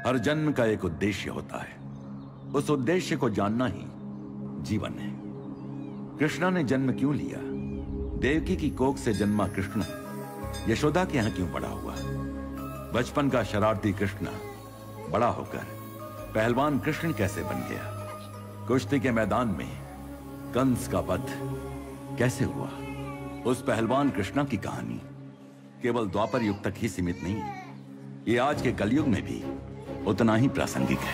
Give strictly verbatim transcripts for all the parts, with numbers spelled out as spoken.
हर जन्म का एक उद्देश्य होता है, उस उद्देश्य को जानना ही जीवन है। कृष्णा ने जन्म क्यों लिया? देवकी की कोख से जन्मा कृष्णा यशोदा के यहां क्यों बड़ा हुआ? बचपन का शरारती कृष्णा बड़ा होकर पहलवान कृष्ण कैसे बन गया? कुश्ती के मैदान में कंस का वध कैसे हुआ? उस पहलवान कृष्णा की कहानी केवल द्वापर युग तक ही सीमित नहीं, ये आज के कलयुग में भी उतना ही प्रासंगिक है।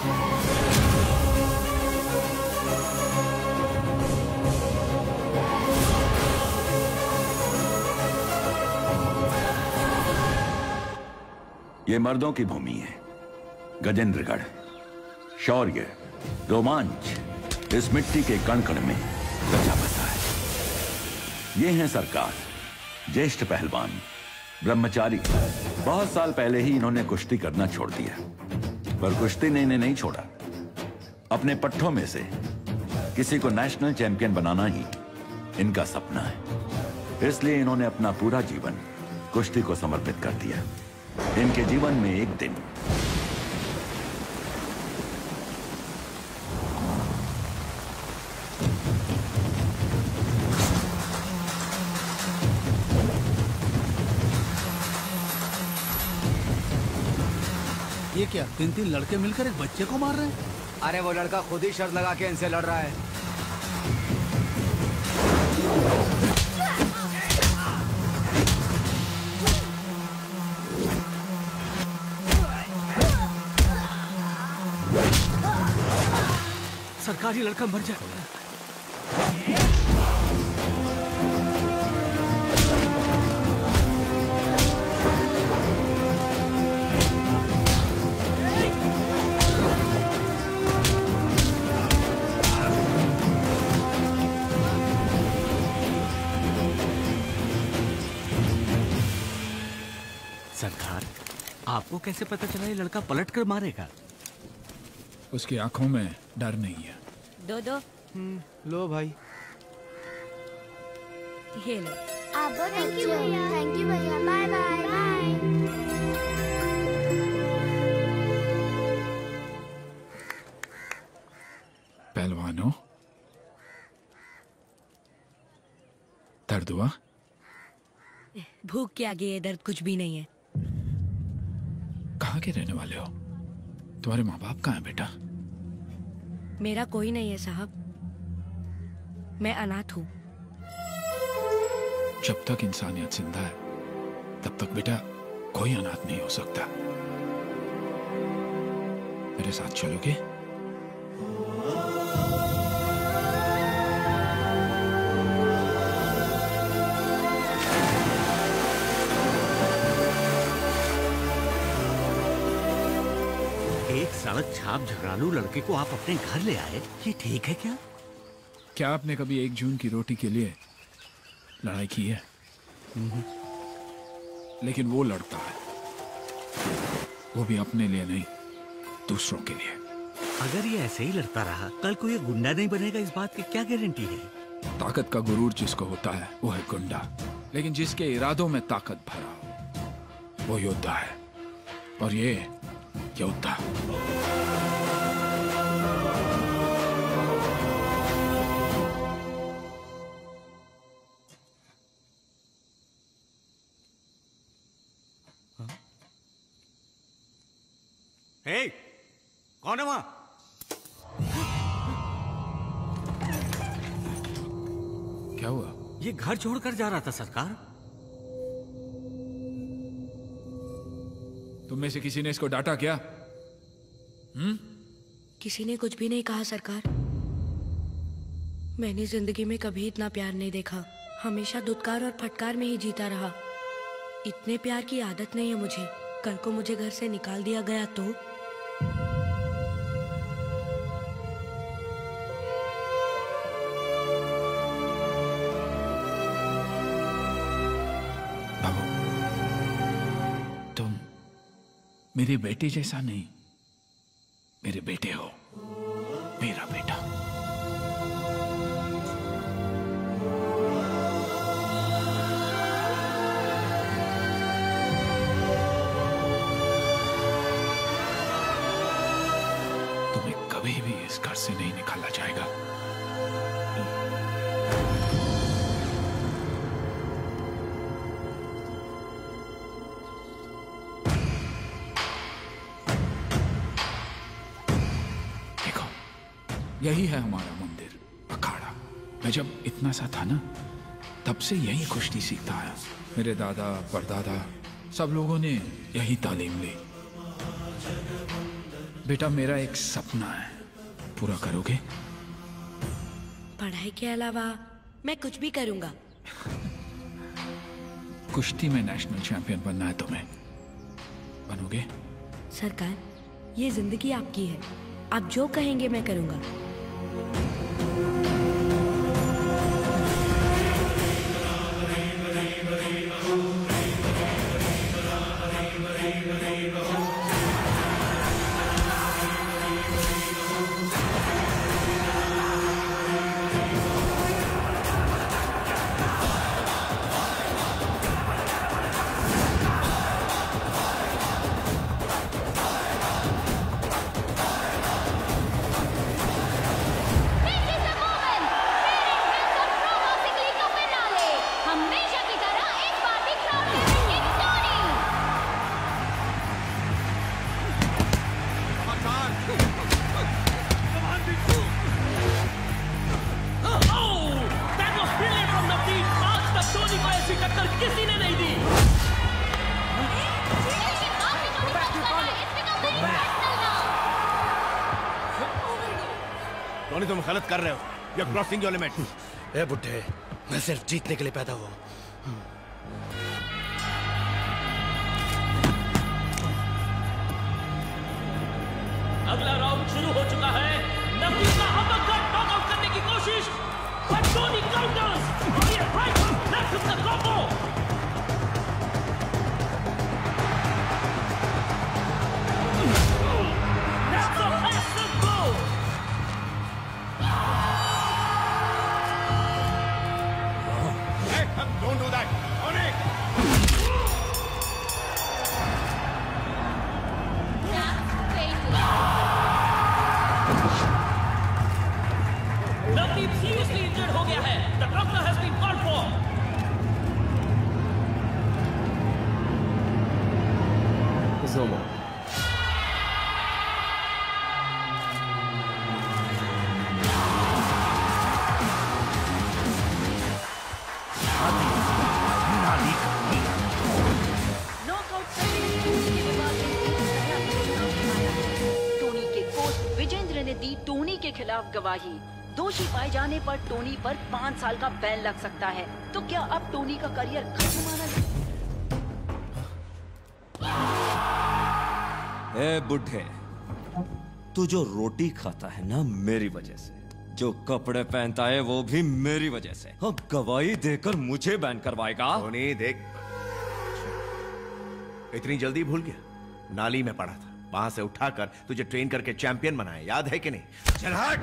ये मर्दों की भूमि है। गजेंद्रगढ़, शौर्य, रोमांच इस मिट्टी के कण कण में रचा बसा है। ये हैं सरकार, ज्येष्ठ पहलवान, ब्रह्मचारी। बहुत साल पहले ही इन्होंने कुश्ती करना छोड़ दिया, पर कुश्ती ने इन्हें नहीं छोड़ा। अपने पट्टों में से किसी को नेशनल चैंपियन बनाना ही इनका सपना है। इसलिए इन्होंने अपना पूरा जीवन कुश्ती को समर्पित कर दिया। इनके जीवन में एक दिन ये क्या, तीन तीन लड़के मिलकर एक बच्चे को मार रहे हैं? अरे वो लड़का खुद ही शर्त लगा के इनसे लड़ रहा है। सरकारी लड़का मर जाएगा। सरकार, आपको कैसे पता चला ये लड़का पलट कर मारेगा? उसकी आंखों में डर नहीं है। दो दो। लो भाई। ये लो। आप थैंक यू भैया। थैंक यू भैया। Bye bye bye. पहलवानों, दर्द हुआ? भूख के आगे ये दर्द कुछ भी नहीं है। कहाँ के रहने वाले हो? तुम्हारे माँ बाप कहाँ हैं बेटा? मेरा कोई नहीं है साहब, मैं अनाथ हूँ। जब तक इंसानियत जिंदा है तब तक बेटा कोई अनाथ नहीं हो सकता। मेरे साथ चलोगे? एक सड़क छाप झगड़ालू लड़के को आप अपने घर ले आए, ये ठीक है क्या? क्या आपने कभी एक जून की रोटी के लिए लड़ाई की है? लेकिन वो लड़ता है, वो भी अपने लिए नहीं, दूसरों के लिए। अगर ये ऐसे ही लड़ता रहा, कल को ये गुंडा नहीं बनेगा, इस बात की क्या गारंटी है? ताकत का गुरूर जिसको होता है वो है गुंडा, लेकिन जिसके इरादों में ताकत भरा हो वो योद्धा है। और ये योद्धा। हे, कौन है वहां? क्या हुआ? ये घर छोड़कर जा रहा था सरकार। तुम में से किसी ने इसको डांटा क्या? हम्म? किसी ने कुछ भी नहीं कहा सरकार। मैंने जिंदगी में कभी इतना प्यार नहीं देखा। हमेशा दुत्कार और फटकार में ही जीता रहा। इतने प्यार की आदत नहीं है मुझे। कल को मुझे घर से निकाल दिया गया तो? बाबू, तुम मेरी बेटी जैसा नहीं, मेरे बेटे हो, मेरा बेटा। इस घर से नहीं निकाला जाएगा। देखो, यही है हमारा मंदिर, अखाड़ा। मैं जब इतना सा था ना, तब से यही कुश्ती सीखता आया। मेरे दादा परदादा सब लोगों ने यही तालीम ली। बेटा, मेरा एक सपना है, पूरा करोगे? पढ़ाई के अलावा मैं कुछ भी करूंगा। कुश्ती में नेशनल चैंपियन बनना है तुम्हें, बनोगे? सरकार, ये जिंदगी आपकी है, आप जो कहेंगे मैं करूंगा। टोनी, तुम गलत कर रहे हो। You're crossing your limit. ए बुड्ढे, मैं सिर्फ जीतने के लिए पैदा हुआ। अगला राउंड शुरू हो चुका है। नबी का अपरकट नॉकआउट करने की कोशिश, but टोनी काउंटर्स। और ये राइट लेफ्ट हुक का combo. That's a massive blow. Hey, don't do that. Tony! Navdeep seriously injured हो गया है। The doctor has been called for. Zomo. Knockout करने के बाद टोनी के कोच विजेंद्र ने दी टोनी के खिलाफ गवाही। दोषी पाए जाने पर टोनी पर पाँच साल का बैन लग सकता है। तो क्या अब टोनी का करियर खत्म माना जाए? ए बुढ़े, तू जो रोटी खाता है ना, मेरी वजह से, जो कपड़े पहनता है वो भी मेरी वजह से, अब गवाही देकर मुझे बैन करवाएगा? टोनी देख, इतनी जल्दी भूल गया? नाली में पड़ा था, वहां से उठाकर तुझे ट्रेन करके चैंपियन बनाया, याद है कि नहीं? चल हट!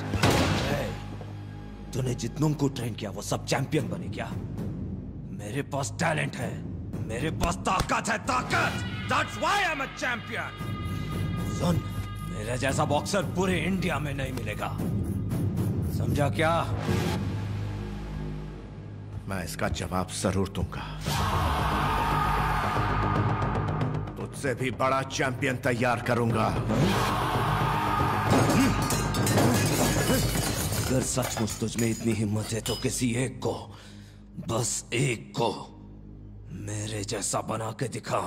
तूने जितनों को ट्रेन किया वो सब चैंपियन बने क्या? मेरे पास टैलेंट है, मेरे पास ताकत है, ताकत! That's why I'm a champion! सुन, मेरे जैसा बॉक्सर पूरे इंडिया में नहीं मिलेगा, समझा क्या? मैं इसका जवाब जरूर दूंगा। तुझसे भी बड़ा चैंपियन तैयार करूंगा। अगर सचमुच तुझ में इतनी हिम्मत है तो किसी एक को, बस एक को मेरे जैसा बना के दिखा।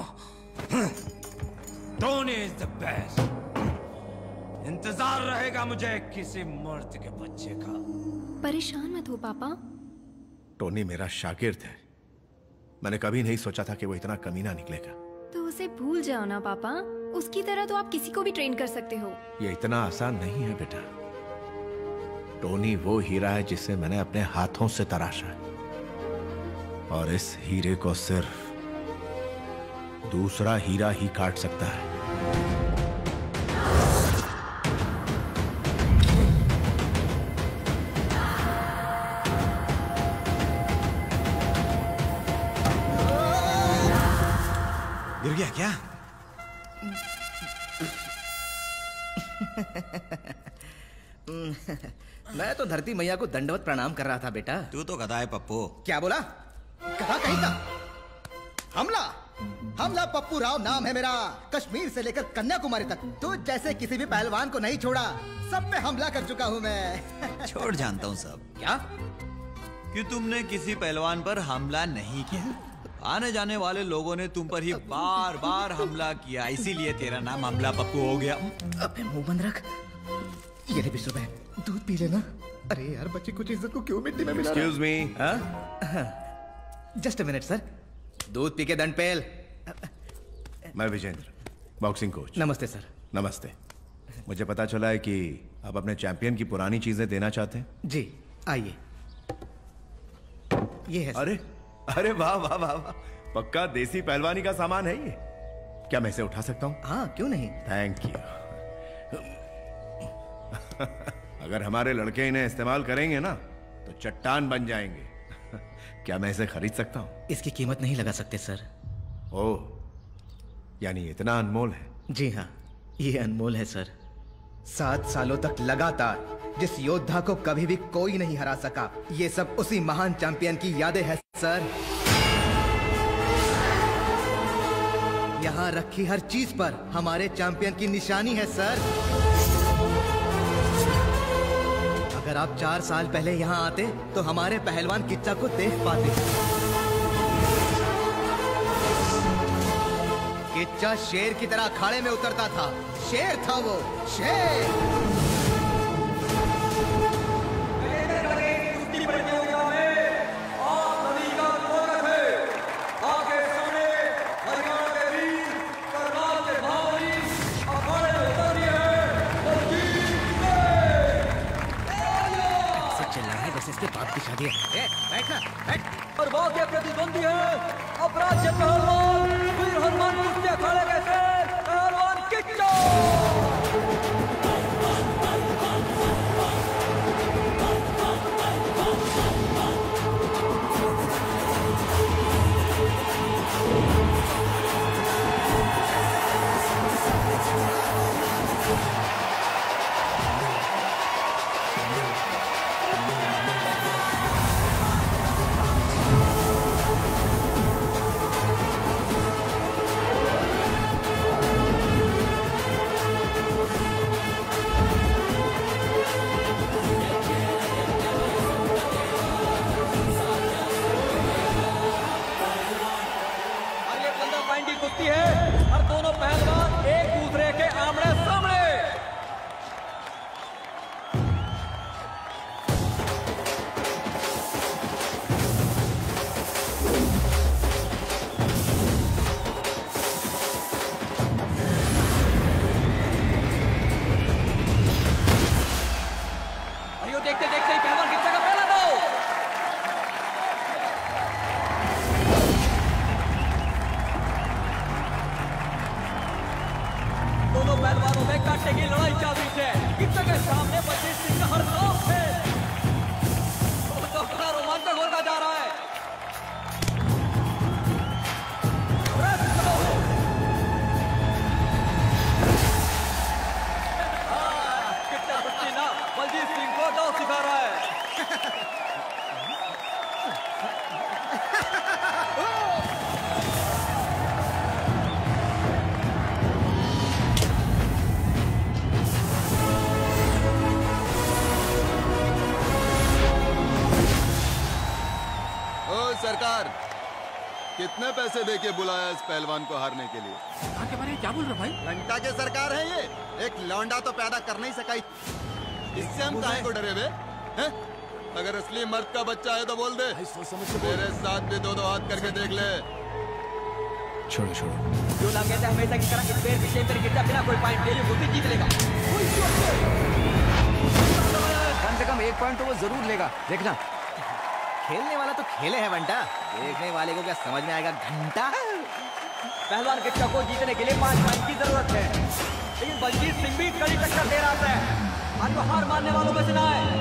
Tony is the best. इंतजार रहेगा मुझे किसी मर्द के बच्चे का। परेशान मत हो पापा। टोनी मेरा शागिर्द है, मैंने कभी नहीं सोचा था कि वो इतना कमीना निकलेगा। तो उसे भूल जाओ ना पापा, उसकी तरह तो आप किसी को भी ट्रेन कर सकते हो। ये इतना आसान नहीं है बेटा। टोनी वो हीरा है जिसे मैंने अपने हाथों से तराशा है, और इस हीरे को सिर्फ दूसरा हीरा ही काट सकता है। गिर गया क्या? मैं तो धरती मैया को दंडवत प्रणाम कर रहा था बेटा। तू तो गधा है पप्पू। क्या बोला? गधा कहीं का? हमला हमला पप्पू राव नाम है मेरा। कश्मीर से लेकर कन्याकुमारी तक तो जैसे किसी भी पहलवान को नहीं छोड़ा, सब पे हमला कर चुका हूँ मैं। छोड़ जानता हूँ सब। क्या? कि तुमने किसी पहलवान पर हमला नहीं किया। आने जाने वाले लोगों ने तुम पर ही बार बार हमला किया, इसीलिए तेरा नाम हमला पप्पू हो गया। अबे मुंह बंद रख। ये ले बीस रुपए, दूध पी लेना। अरे यार बच्ची कुछ इज्जत को क्यों मिट्टी में मिला? Excuse me. Just a minute sir, दूध पी के दंड पेल। मैं विजेंद्र, बॉक्सिंग कोच। नमस्ते सर। नमस्ते। मुझे पता चला है कि आप अपने चैंपियन की पुरानी चीजें देना चाहते हैं। जी आइए, ये है। अरे अरे वाह वाह वाह वाह, पक्का देसी पहलवानी का सामान है ये। क्या मैं इसे उठा सकता हूँ? हाँ क्यों नहीं। Thank you. अगर हमारे लड़के इन्हें इस्तेमाल करेंगे ना तो चट्टान बन जाएंगे। क्या मैं इसे खरीद सकता हूँ? इसकी कीमत नहीं लगा सकते सर। ओह, यानी इतना अनमोल है? जी हाँ, ये अनमोल है सर। सात सालों तक लगातार जिस योद्धा को कभी भी कोई नहीं हरा सका, ये सब उसी महान चैंपियन की यादें हैं सर। यहाँ रखी हर चीज पर हमारे चैंपियन की निशानी है सर। अगर आप चार साल पहले यहाँ आते तो हमारे पहलवान किच्चा को देख पाते। किच्चा शेर की तरह अखाड़े में उतरता था। शेर था वो, शेर। इसके बाप की शादी है। ए, बैठना, बैठ। और बात ये प्रतिद्वंदी है अपराध पहलवान वीर हनुमान कुश्ती अखाड़े के शेर पहलवान किच्चा। कितने पैसे देके बुलाया इस पहलवान को हारने के लिए? के बारे में क्या बोल रहे भाई? घंटा के सरकार है ये। एक लौंडा तो पैदा कर नहीं सका, इससे हम काहे को डरे बे? हैं? अगर असली मर्द का बच्चा है तो बोल दे। मेरे साथ भी दो दो हाथ करके देख ले। छोड़ो छोड़ो। जो ना कहते हमेशा की तरह इस पैर पीछे पर गिरता बिना कोई पॉइंट ले वो जीत लेगा। कम से कम एक पॉइंट तो वो जरूर लेगा, देखना। खेलने वाला तो खेले है बंटा, देखने वाले को क्या समझ में आएगा घंटा। पहलवान किच्चा को जीतने के लिए पांच पॉइंट की जरूरत है, लेकिन बलजीत सिंह भी कड़ी टक्कर दे रहा है। आज वो हार मानने वालों में से ना है।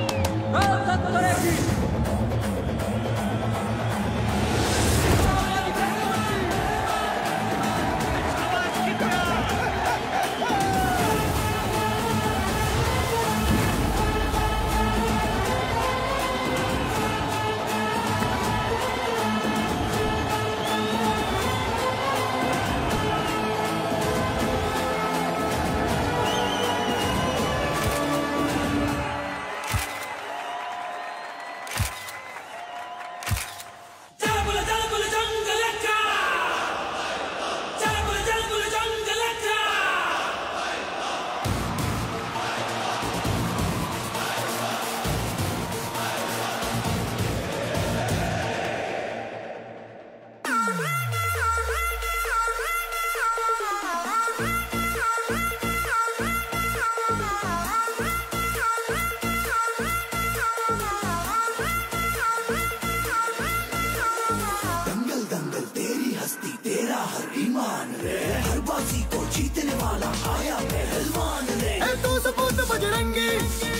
दंगल दंगल तेरी हस्ती तेरा हर ईमान रे, हर बाजी को जीतने वाला आया पहलवान रे। ए तू सपूत बजरंगी,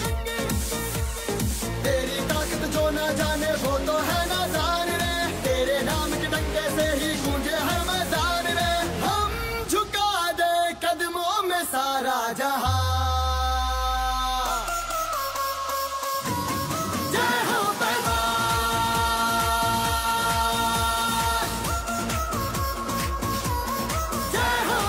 तेरी ताकत जो न जाने वो तो है नादान रे। तेरे नाम के डंके से ही गूंजे हर मैदान रे। हम झुका दे कदमों में सारा जहां। जय हो पहलवान, जय हो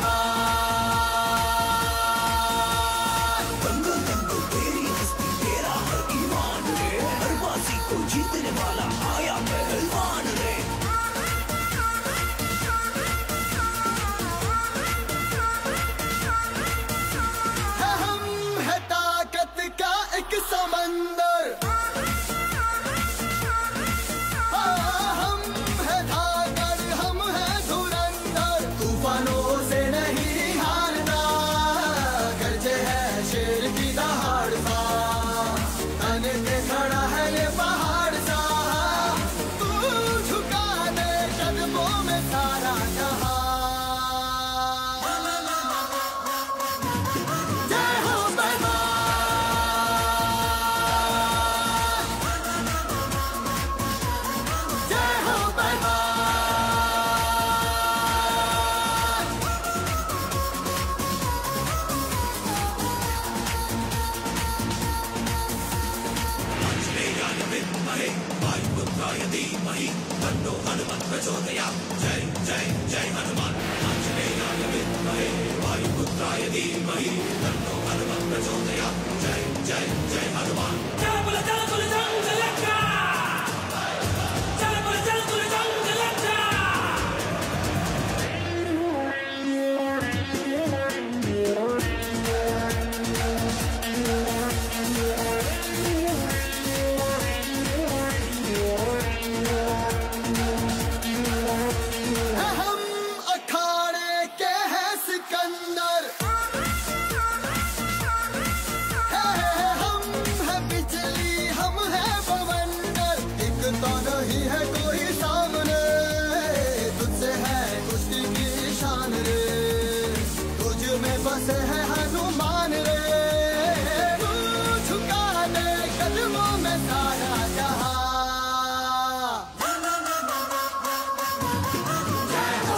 पहलवान। दंगल दंगल तेरी हस्ती तेरा हर ईमान रे, हर बाजी को जीतने वाला आया पहलवान रे। है हम है ताकत का एक समंदर, हाँ, हम है धाकड़ हम है धुरंधर। तूफानों से नहीं हारना, गर्जे है शेर की दहाड़ सा। तन पे खड़ा है ये पहाड़ सा, तू झुका दे कदमों में सारा जहां। जय हो पहलवान, जय हो पहलवान। आंजनेयाय विद्महे वायुपुत्राय धीमहि तन्नो हनुमत् प्रचोदयात्। जय जय जय हनुमान। आंजनेयाय विद्महे वायुपुत्राय धीमहि तन्नो हनुमत् प्रचोदयात्। जय जय जय हनुमान। चल बोले चल बोले चल लक्का, चल बोले चल बोले चल लक्का। है हम अखाड़े के हैं सिकंदर, है हम है बिजली हम है बवंडर। एक तो नहीं है कोई सामने, तुझसे है कुश्ती की शान रे। तुझ में बसे है हनुमान रे, तू झुका दे कदमों में सारा जहां। जय हो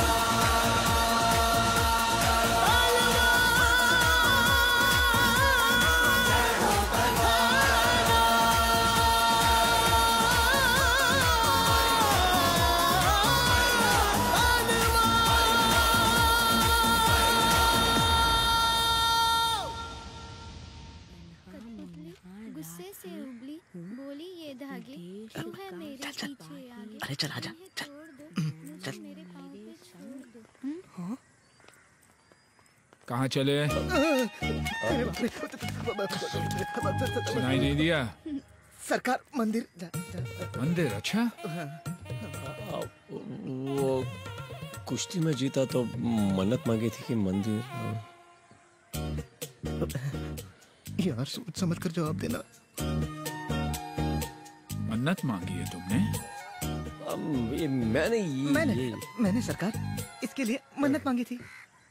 गुस्से से उबली बोली ये धागे क्यों है मेरे पीछे आगे। अरे चल आजा चल चल। मेरे पाँव पे छोड़ दो। कहाँ चले? सुनाई नहीं दिया? सरकार मंदिर। मंदिर? अच्छा। वो कुश्ती में जीता तो मन्नत मांगी थी कि मंदिर। यार सोच समझ कर जवाब देना। मन्नत मांगी है तुमने? अब ये मैंने ये, मैंने ये मैंने सरकार इसके लिए मन्नत मांगी थी।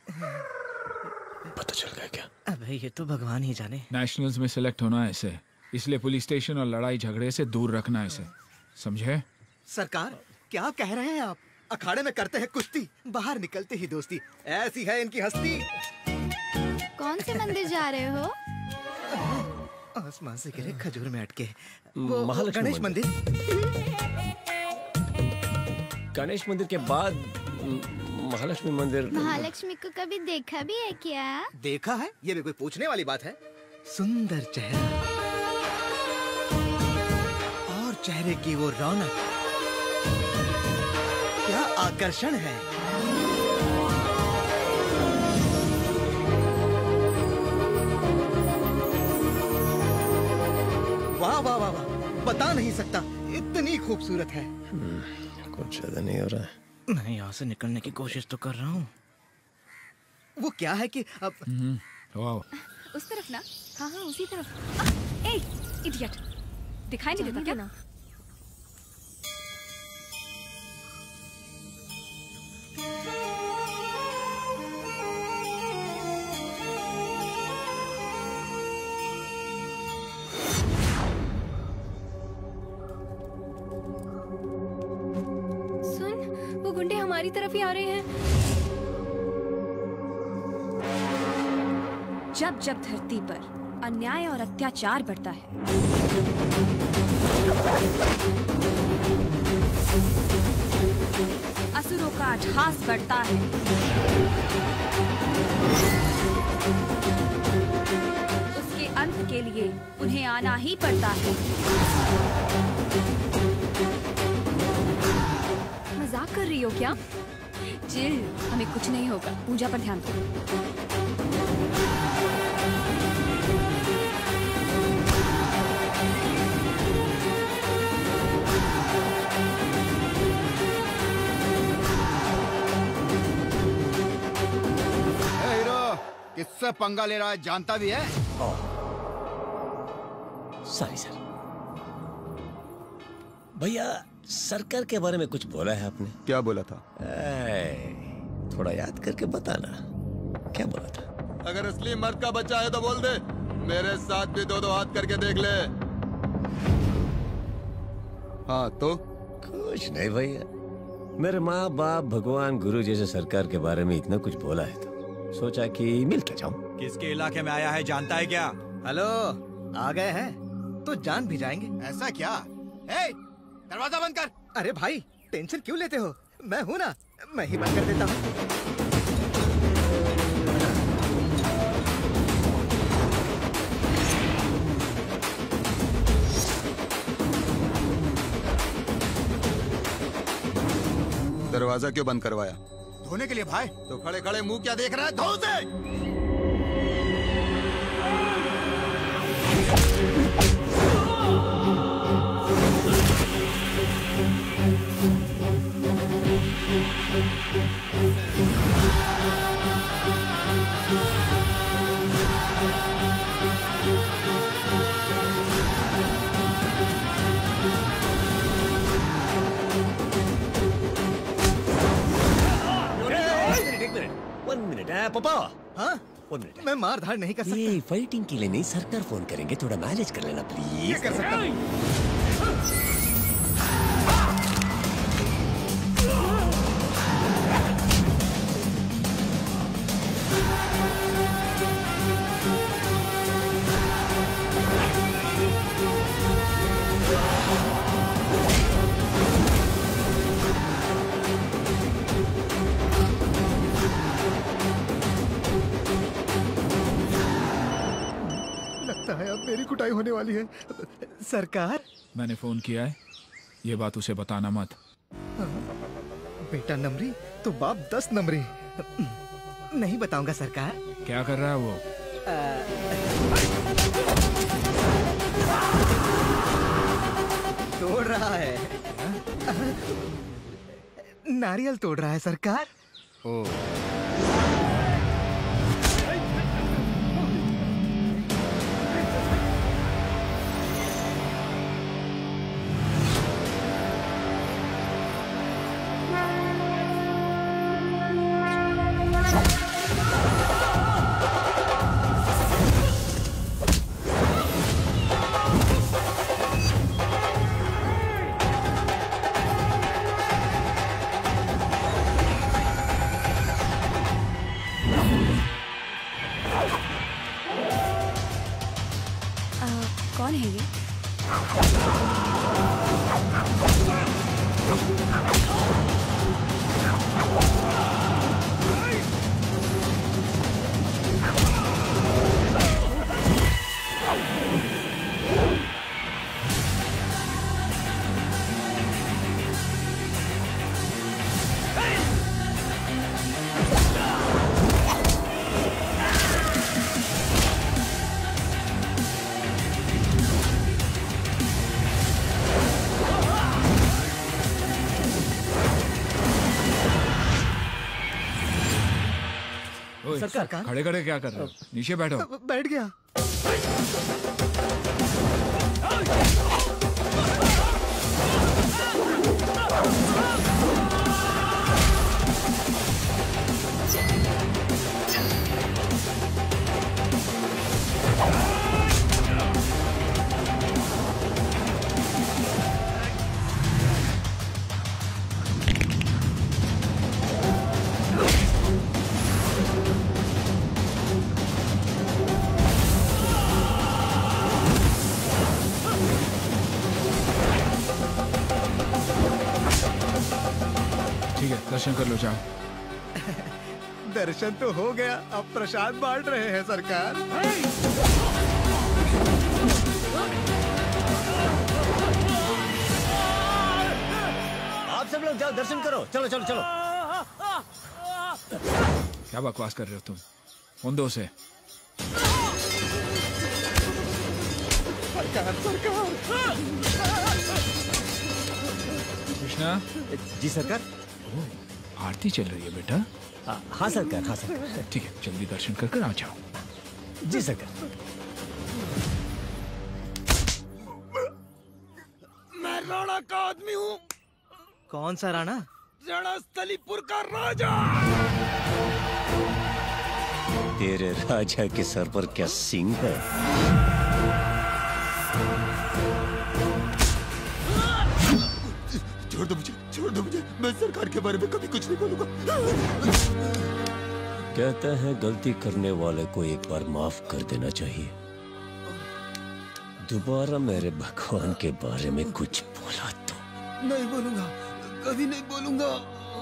पता चल गया क्या? अबे ये तो भगवान ही जाने। नेशनल्स में सिलेक्ट होना है इसे, इसलिए पुलिस स्टेशन और लड़ाई झगड़े से दूर रखना है इसे, समझे? सरकार क्या कह रहे हैं आप? अखाड़े में करते हैं कुश्ती, बाहर निकलते ही दोस्ती। ऐसी है इनकी हस्ती। कौन से मंदिर जा रहे हो? आसमान से गिरे खजूर में अटके वो महालक्ष्मी गणेश मंदिर। गणेश मंदिर के बाद महालक्ष्मी मंदिर। महालक्ष्मी को कभी देखा भी है क्या? देखा है? ये भी कोई पूछने वाली बात है? सुंदर चेहरा और चेहरे की वो रौनक, क्या आकर्षण है। वाह वाह वाह वाह, बता नहीं सकता, इतनी खूबसूरत है। कुछ ज्यादा नहीं हो रहा है? मैं यहाँ से निकलने की कोशिश तो कर रहा हूँ। वो क्या है कि अब वाह उस तरफ ना। हाँ हाँ उसी तरफ। आ, ए इडियट, दिखाई नहीं देता क्या ना? सुन, वो गुंडे हमारी तरफ ही आ रहे हैं। जब जब धरती पर अन्याय और अत्याचार बढ़ता है, असुरों का अट्टहास बढ़ता है, उसके अंत के लिए उन्हें आना ही पड़ता है। मजाक कर रही हो क्या? चिल, हमें कुछ नहीं होगा। पूजा पर ध्यान दो। किससे पंगा ले रहा है जानता भी है? Sorry sir. भैया सरकार के बारे में कुछ बोला है आपने? क्या बोला था? ए, थोड़ा याद करके बताना, क्या बोला था? अगर असली मर्द का बच्चा है तो बोल दे, मेरे साथ भी दो दो हाथ करके देख ले। हाँ तो? कुछ नहीं भैया, मेरे माँ बाप भगवान गुरु जैसे सरकार के बारे में इतना कुछ बोला है तो सोचा कि मिल के जाऊं। किसके इलाके में आया है जानता है क्या? हेलो, आ गए हैं तो जान भी जाएंगे। ऐसा क्या? ए, दरवाजा बंद कर। अरे भाई टेंशन क्यों लेते हो? मैं हूँ ना, मैं ही बंद कर देता हूँ। दरवाजा क्यों बंद करवाया? धोने के लिए भाई। तो खड़े खड़े मुंह क्या देख रहा है? धो से। पापा। हाँ? One minute. मैं मार धाड़ नहीं कर सकता। ये फाइटिंग के लिए नहीं, सरकार फोन करेंगे, थोड़ा मैनेज कर लेना प्लीज। ये कर सकता हूँ। अब मेरी कुटाई होने वाली है। सरकार, मैंने फोन किया है, ये बात उसे बताना मत। बेटा नमरी तो बाप दस नमरी। नहीं बताऊंगा सरकार। क्या कर रहा है वो? तोड़ रहा है। नारियल तोड़ रहा है सरकार। ओ सरकार खड़े खड़े क्या कर रहे हो? नीचे बैठो। बैठ गया। दर्शन कर लो, जाओ। दर्शन तो हो गया, अब प्रसाद बांट रहे हैं सरकार। आप सब लोग जाओ दर्शन करो, चलो चलो चलो। क्या बकवास कर रहे हो तुम? उन दो से सरकार सरकार। कृष्णा जी सरकार। आरती चल रही है बेटा? हाँ सरकार, हाँ सरकार। ठीक है, जल्दी दर्शन कर कर आ जाओ। जी सरकार। मैं राणा का आदमी हूँ। कौन सा राणा? रणस्थलीपुर का राजा। तेरे राजा के सर पर क्या सिंह है? छोड़ दो मुझे, छोड़ दो मुझे। मैं सरकार के बारे में कभी कुछ नहीं बोलूंगा। कहता है गलती करने वाले को एक बार माफ कर देना चाहिए। दोबारा मेरे भगवान के बारे में कुछ बोला तो नहीं बोलूंगा, कभी नहीं बोलूंगा।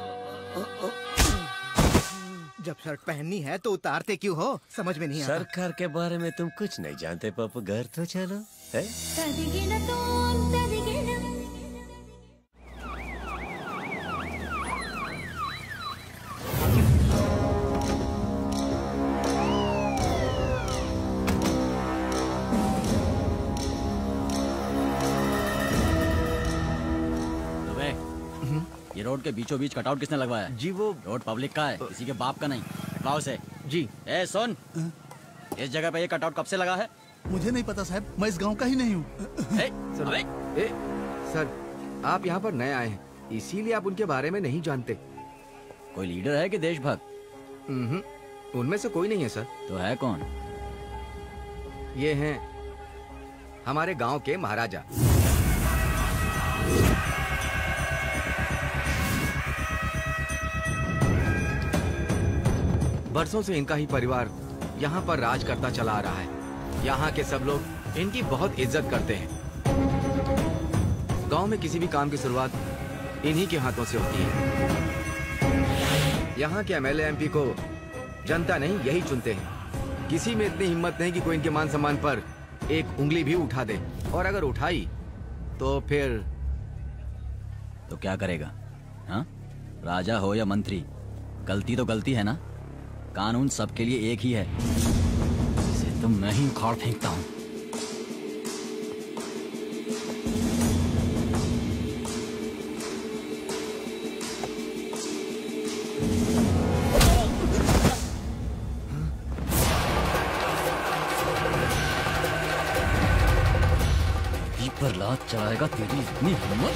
जब शर्ट पहननी है तो उतारते क्यों हो? समझ में नहीं आता। सरकार के बारे में तुम कुछ नहीं जानते पापा, घर तो चलो है? ये रोड के बीचों बीच कटआउट किसने लगवाया? जी वो रोड पब्लिक का है, किसी के बाप का नहीं। हटवाओ से। जी। ए सुन, इस जगह पे ये कटआउट कब से लगा है? मुझे नहीं पता साहब, मैं इस गांव का ही नहीं हूँ। सर, ए, सर आप यहाँ पर नए आए हैं, इसीलिए आप उनके बारे में नहीं जानते। कोई लीडर है कि देशभक्त? उनमें से कोई नहीं है सर। तो है कौन? ये हैं हमारे गांव के महाराजा। बरसों से इनका ही परिवार यहाँ पर राज करता चला आ रहा है। यहाँ के सब लोग इनकी बहुत इज्जत करते हैं। गांव में किसी भी काम की शुरुआत इन्हीं के हाथों से होती है। यहाँ के एमएलए एमपी को जनता नहीं यही चुनते हैं। किसी में इतनी हिम्मत नहीं कि कोई इनके मान सम्मान पर एक उंगली भी उठा दे, और अगर उठाई तो फिर तो क्या करेगा? हाँ, राजा हो या मंत्री, गलती तो गलती है ना। कानून सबके लिए एक ही है। इसे तो मैं ही उखाड़ फेंकता हूँ। पर लात चलाएगा तेरी इतनी हिम्मत?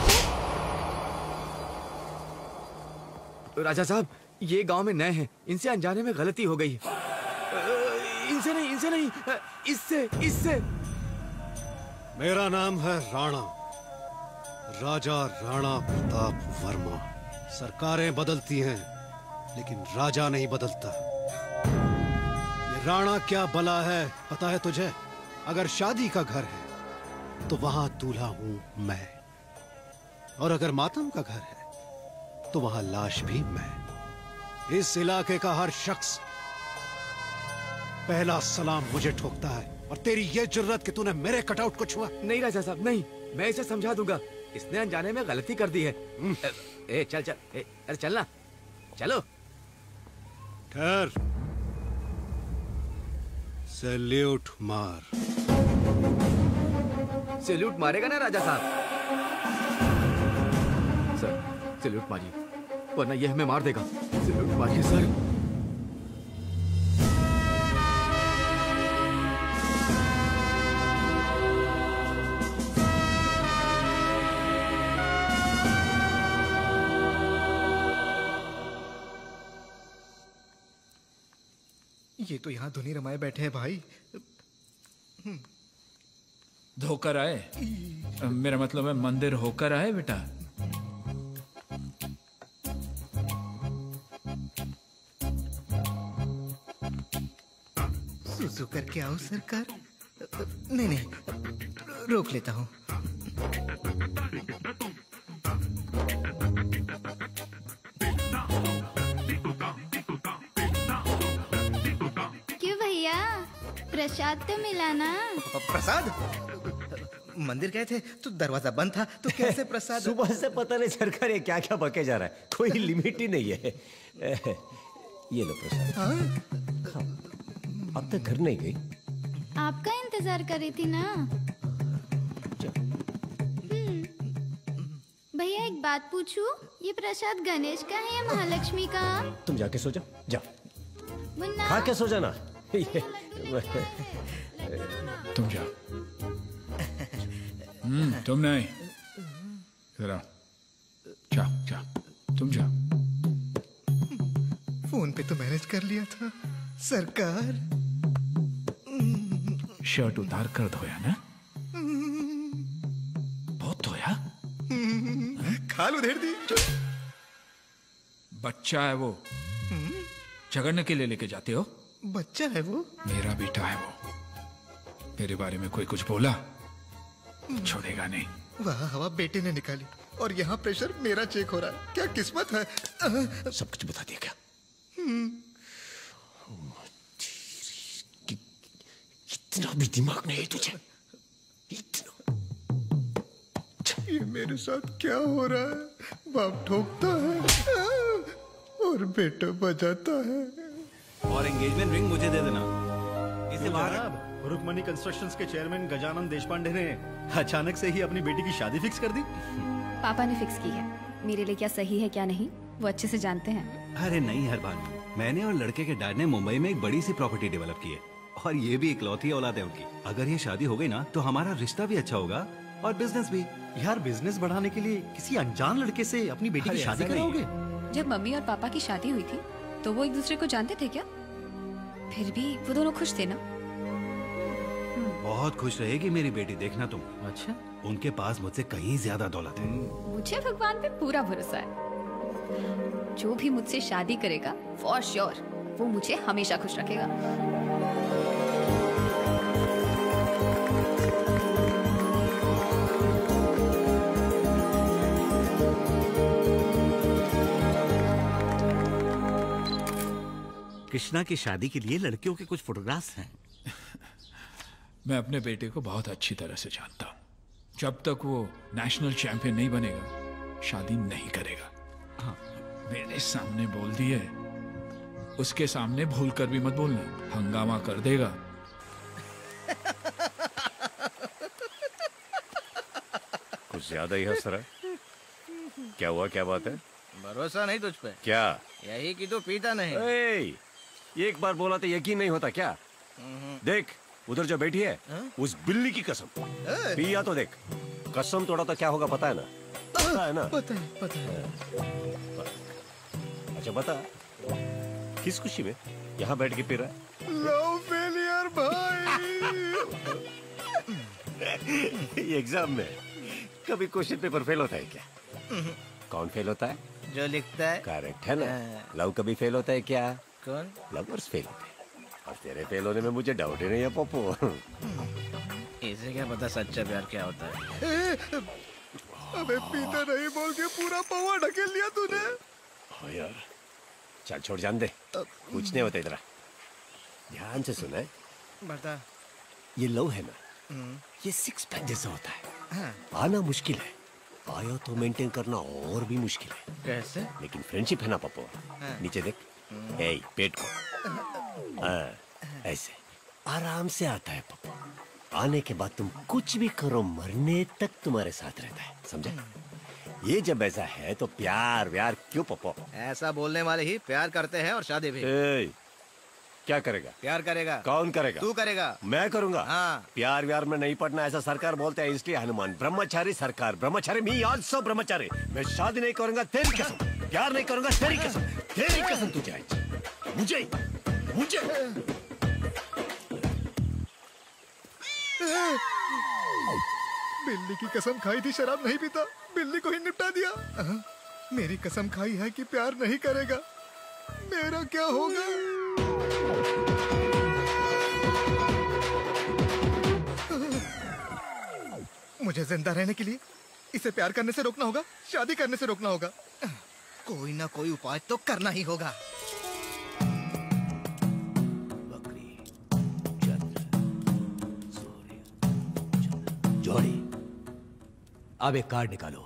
राजा साहब, ये गांव में नए हैं, इनसे अनजाने में गलती हो गई। इनसे नहीं, इनसे नहीं, इससे, इससे। मेरा नाम है राणा, राजा राणा प्रताप वर्मा। सरकारें बदलती हैं, लेकिन राजा नहीं बदलता। ये राणा क्या बला है पता है तुझे? अगर शादी का घर है तो वहां दूल्हा हूं मैं, और अगर मातम का घर है तो वहां लाश भी मैं। इस इलाके का हर शख्स पहला सलाम मुझे ठोकता है, और तेरी ये जुर्रत कि तूने मेरे कटआउट को छुआ। नहीं राजा साहब, नहीं, मैं इसे समझा दूंगा। इसने अनजाने में गलती कर दी है। ए, चल चल, ए, अरे चलना, चलो। ठहर, सैल्यूट मार। सैल्यूट मारेगा ना राजा साहब? सर, सैल्यूट मारिए, वरना यह हमें मार देगा। सैल्यूट मारिए सर। ये तो यहाँ धुनी रमाए बैठे हैं भाई। धोकर आए? मेरा मतलब है मंदिर होकर आए बेटा। सुसु करके आओ सरकार। नहीं नहीं, रोक लेता हूँ। क्यों भैया, प्रसाद तो मिला ना? प्रसाद? मंदिर गए थे तो दरवाजा बंद था, तो कैसे प्रसाद? सुबह से पता नहीं सरकार ये क्या क्या बके जा रहा है, कोई लिमिट ही नहीं है। ये लो प्रसाद। अब तक घर नहीं गई? आपका इंतजार कर रही थी ना। हम्म। भैया एक बात पूछूं, ये प्रसाद गणेश का है या महालक्ष्मी का? तुम जाके सो जाओ, जाओ मुन्ना खा के सो जाना। तुम जाओ। हम्म तुम नहीं, जरा जाओ जाओ, तुम जाओ। फोन पे तो मैनेज कर लिया था सरकार। शर्ट उतार कर धोया ना? बहुत धोया? खाल उधेड़ दी। बच्चा है वो, झगड़ने के लिए लेके जाते हो? बच्चा है वो? मेरा बेटा है वो। मेरे बारे में कोई कुछ बोला छोड़ेगा नहीं। वाह हवा बेटे ने निकाली, और यहाँ प्रेशर मेरा चेक हो रहा है। क्या किस्मत है। सब कुछ बता दिया क्या? इतना भी दिमाग नहीं तुझे? इतना। ये मेरे साथ क्या हो रहा है? बाप ठोकता है और बेटा बजाता है। और एंगेजमेंट रिंग मुझे दे देना। इसे बाहर। रुकमणी कंस्ट्रक्शंस के चेयरमैन गजानन देशपांडे ने अचानक से ही अपनी बेटी की शादी फिक्स कर दी। पापा ने फिक्स की है। मेरे लिए क्या सही है क्या नहीं वो अच्छे से जानते हैं। अरे नहीं हर बार, मैंने और लड़के के डैड ने मुंबई में एक बड़ी सी प्रॉपर्टी डेवलप की है, और ये भी इकलौती औलाद है उनकी। अगर ये शादी हो गई ना तो हमारा रिश्ता भी अच्छा होगा और बिजनेस भी। यार बिजनेस बढ़ाने के लिए किसी अनजान लड़के से अपनी बेटी की शादी कराओगे? जब मम्मी और पापा की शादी हुई थी तो वो एक दूसरे को जानते थे क्या? फिर भी वो दोनों खुश थे ना? बहुत खुश रहेगी मेरी बेटी, देखना तुम। अच्छा? उनके पास मुझसे कहीं ज्यादा दौलत है। मुझे भगवान पे पूरा भरोसा है। जो भी मुझसे शादी करेगा फॉर श्योर वो मुझे हमेशा खुश रखेगा। कृष्णा की शादी के लिए लड़कियों के कुछ फोटोग्राफ्स हैं। मैं अपने बेटे को बहुत अच्छी तरह से जानता हूँ। जब तक वो नेशनल चैंपियन नहीं बनेगा शादी नहीं करेगा। हाँ, मेरे सामने बोल दिए, उसके सामने भूल कर भी मत बोलना, हंगामा कर देगा। कुछ ज्यादा ही हंस रहा है। क्या हुआ, क्या बात है? भरोसा नहीं तुझ पे। क्या? यही कि तू पीता नहीं। ए, एक बार बोला तो यकीन नहीं होता क्या? देख उधर जो बैठी है, उस बिल्ली की कसम, पिया तो देख, कसम तोड़ा तो क्या होगा पता है ना? पता है ना? पता है, पता है। अच्छा बता, किस खुशी में यहाँ बैठ के पी रहा है? लव फेलियर भाई। एग्जाम में कभी क्वेश्चन पेपर फेल होता है क्या? कौन फेल होता है? जो लिखता है। करेक्ट है ना? लव कभी फेल होता है क्या? कौन? लवर्स फेल होते हैं। और तेरे फेल होने में मुझे डाउट ही नहीं है पप्पू। इसे क्या पता सच्चा प्यार क्या होता है? अबे पीता नहीं बोल के पूरा पौवा ढकेल लिया तूने। हाँ यार, चल छोड़, जान दे, कुछ नहीं होता इधर। ध्यान से सुना है, बता। ये लव है ना, ये सिक्स पैक जैसा होता है। आना मुश्किल है, आया तो मेंटेन करना और भी मुश्किल है। कैसे? लेकिन फ्रेंडशिप है ना पप्पू, नीचे देख, ए पेट को, हाँ ऐसे आराम से आता है पप्पू। आने के बाद तुम कुछ भी करो, मरने तक तुम्हारे साथ रहता है, समझे? ये जब ऐसा है तो प्यार व्यार क्यों पप्पू? ऐसा बोलने वाले ही प्यार करते हैं और शादी भी। ए, क्या करेगा? प्यार करेगा। कौन करेगा? तू करेगा। मैं करूंगा। हाँ। प्यार व्यार में नहीं पड़ना ऐसा सरकार बोलते हैं, इसलिए हनुमान ब्रह्मचारी सरकार, ब्रह्मचारी मी आल्सो ब्रह्मचारी। मैं शादी नहीं करूंगा तेरी कसम, प्यार नहीं करूंगा तेरी कसम, तेरी कसम तुझे, मुझे मुझे बिल्ली की कसम खाई थी शराब नहीं पीता, बिल्ली को ही निपटा दिया। हाँ, मेरी कसम खाई है कि प्यार नहीं करेगा, मेरा क्या होगा? मुझे जिंदा रहने के लिए इसे प्यार करने से रोकना होगा, शादी करने से रोकना होगा। कोई ना कोई उपाय तो करना ही होगा। जोड़ी, अब एक कार्ड निकालो।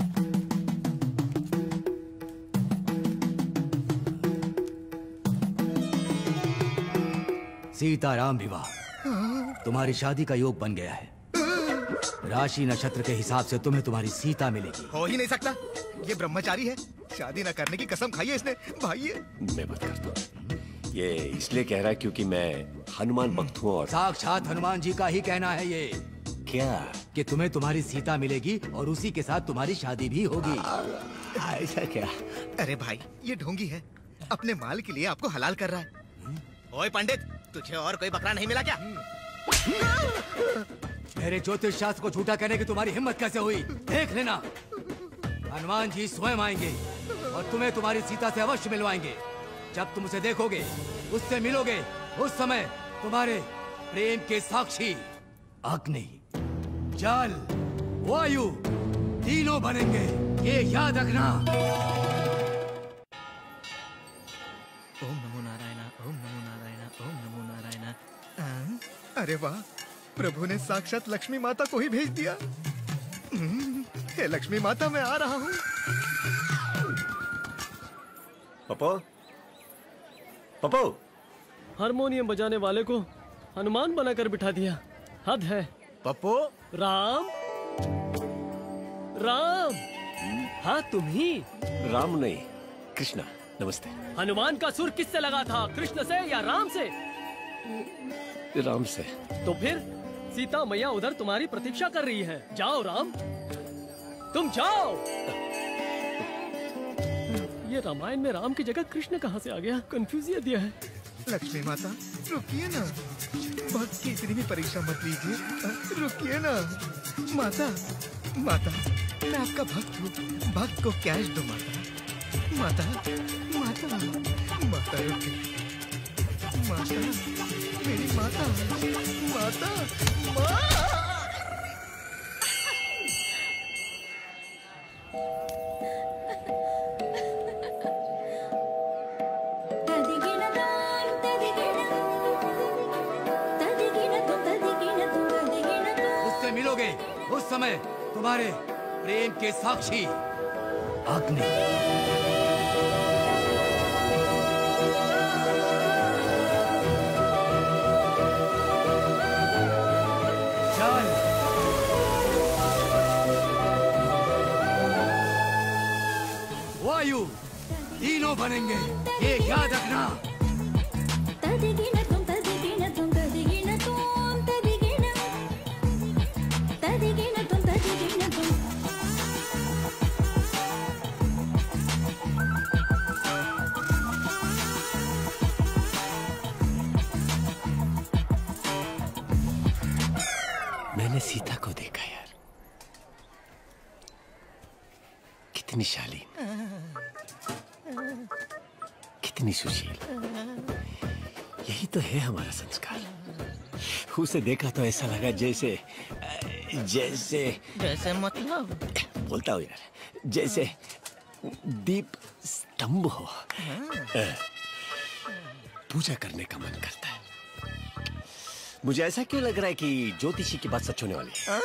सीताराम विवाह, तुम्हारी शादी का योग बन गया है। राशि नक्षत्र के हिसाब से तुम्हें तुम्हारी सीता मिलेगी। हो ही नहीं सकता, ये ब्रह्मचारी है, शादी न करने की कसम खाई है इसने। भाई ये मैं बात करता हूँ। ये इसलिए कह रहा है क्योंकि मैं हनुमान भक्त हूँ और साक्षात हनुमान जी का ही कहना है ये। क्या? कि तुम्हें तुम्हारी सीता मिलेगी और उसी के साथ तुम्हारी शादी भी होगी। ऐसा क्या? अरे भाई ये ढोंगी है, अपने माल के लिए आपको हलाल कर रहा है। ओए पंडित, तुझे और कोई बकरा नहीं मिला क्या? मेरे ज्योतिष शास्त्र को झूठा कहने की तुम्हारी हिम्मत कैसे हुई? देख लेना, हनुमान जी स्वयं आएंगे और तुम्हें तुम्हारी सीता से अवश्य मिलवाएंगे। जब तुम उसे देखोगे, उससे मिलोगे, उस समय तुम्हारे प्रेम के साक्षी अग्नि, जल, वायु तीनों बनेंगे, ये याद रखना। ओम नमो नारायण, ओम नमो नारायण, ओम नमो नारायण। अरे वाह, प्रभु ने साक्षात लक्ष्मी माता को ही भेज दिया। हे लक्ष्मी माता, मैं आ रहा हूँ। पप्पू, पप्पू, हारमोनियम बजाने वाले को हनुमान बनाकर बिठा दिया, हद है। पप्पू, राम, राम, हाँ तुम ही। राम नहीं, कृष्णा, नमस्ते। हनुमान का सुर किससे लगा था, कृष्ण से या राम से? राम से। तो फिर सीता मैया उधर तुम्हारी प्रतीक्षा कर रही है। जाओ राम, तुम जाओ। ये रामायण में राम की जगह कृष्ण कहाँ से आ गया? कंफ्यूजियत दिया है। लक्ष्मी माता रुकिए ना, भक्त की इतनी भी परीक्षा मत लीजिए, रुकिए ना। माता, माता, मैं आपका भक्त हूँ, भक्त को कैश दो माता। माता, माता, माता रुकिए, माता, मेरी माता, माता, माँ। उससे मिलोगे, उस समय तुम्हारे प्रेम के साक्षी अग्नि, जल, वायु तीनों बनेंगे, ये याद रखना। मैंने सीता को देखा यार, कितनी शालीन, कितनी सुशील। यही तो है हमारा संस्कार। उसे देखा तो ऐसा लगा जैसे जैसे जैसे मतलब बोलता हूँ यार, जैसे दीप स्तंभ हो, पूजा करने का मन करता है। मुझे ऐसा क्यों लग रहा है कि ज्योतिषी की बात सच होने वाली है?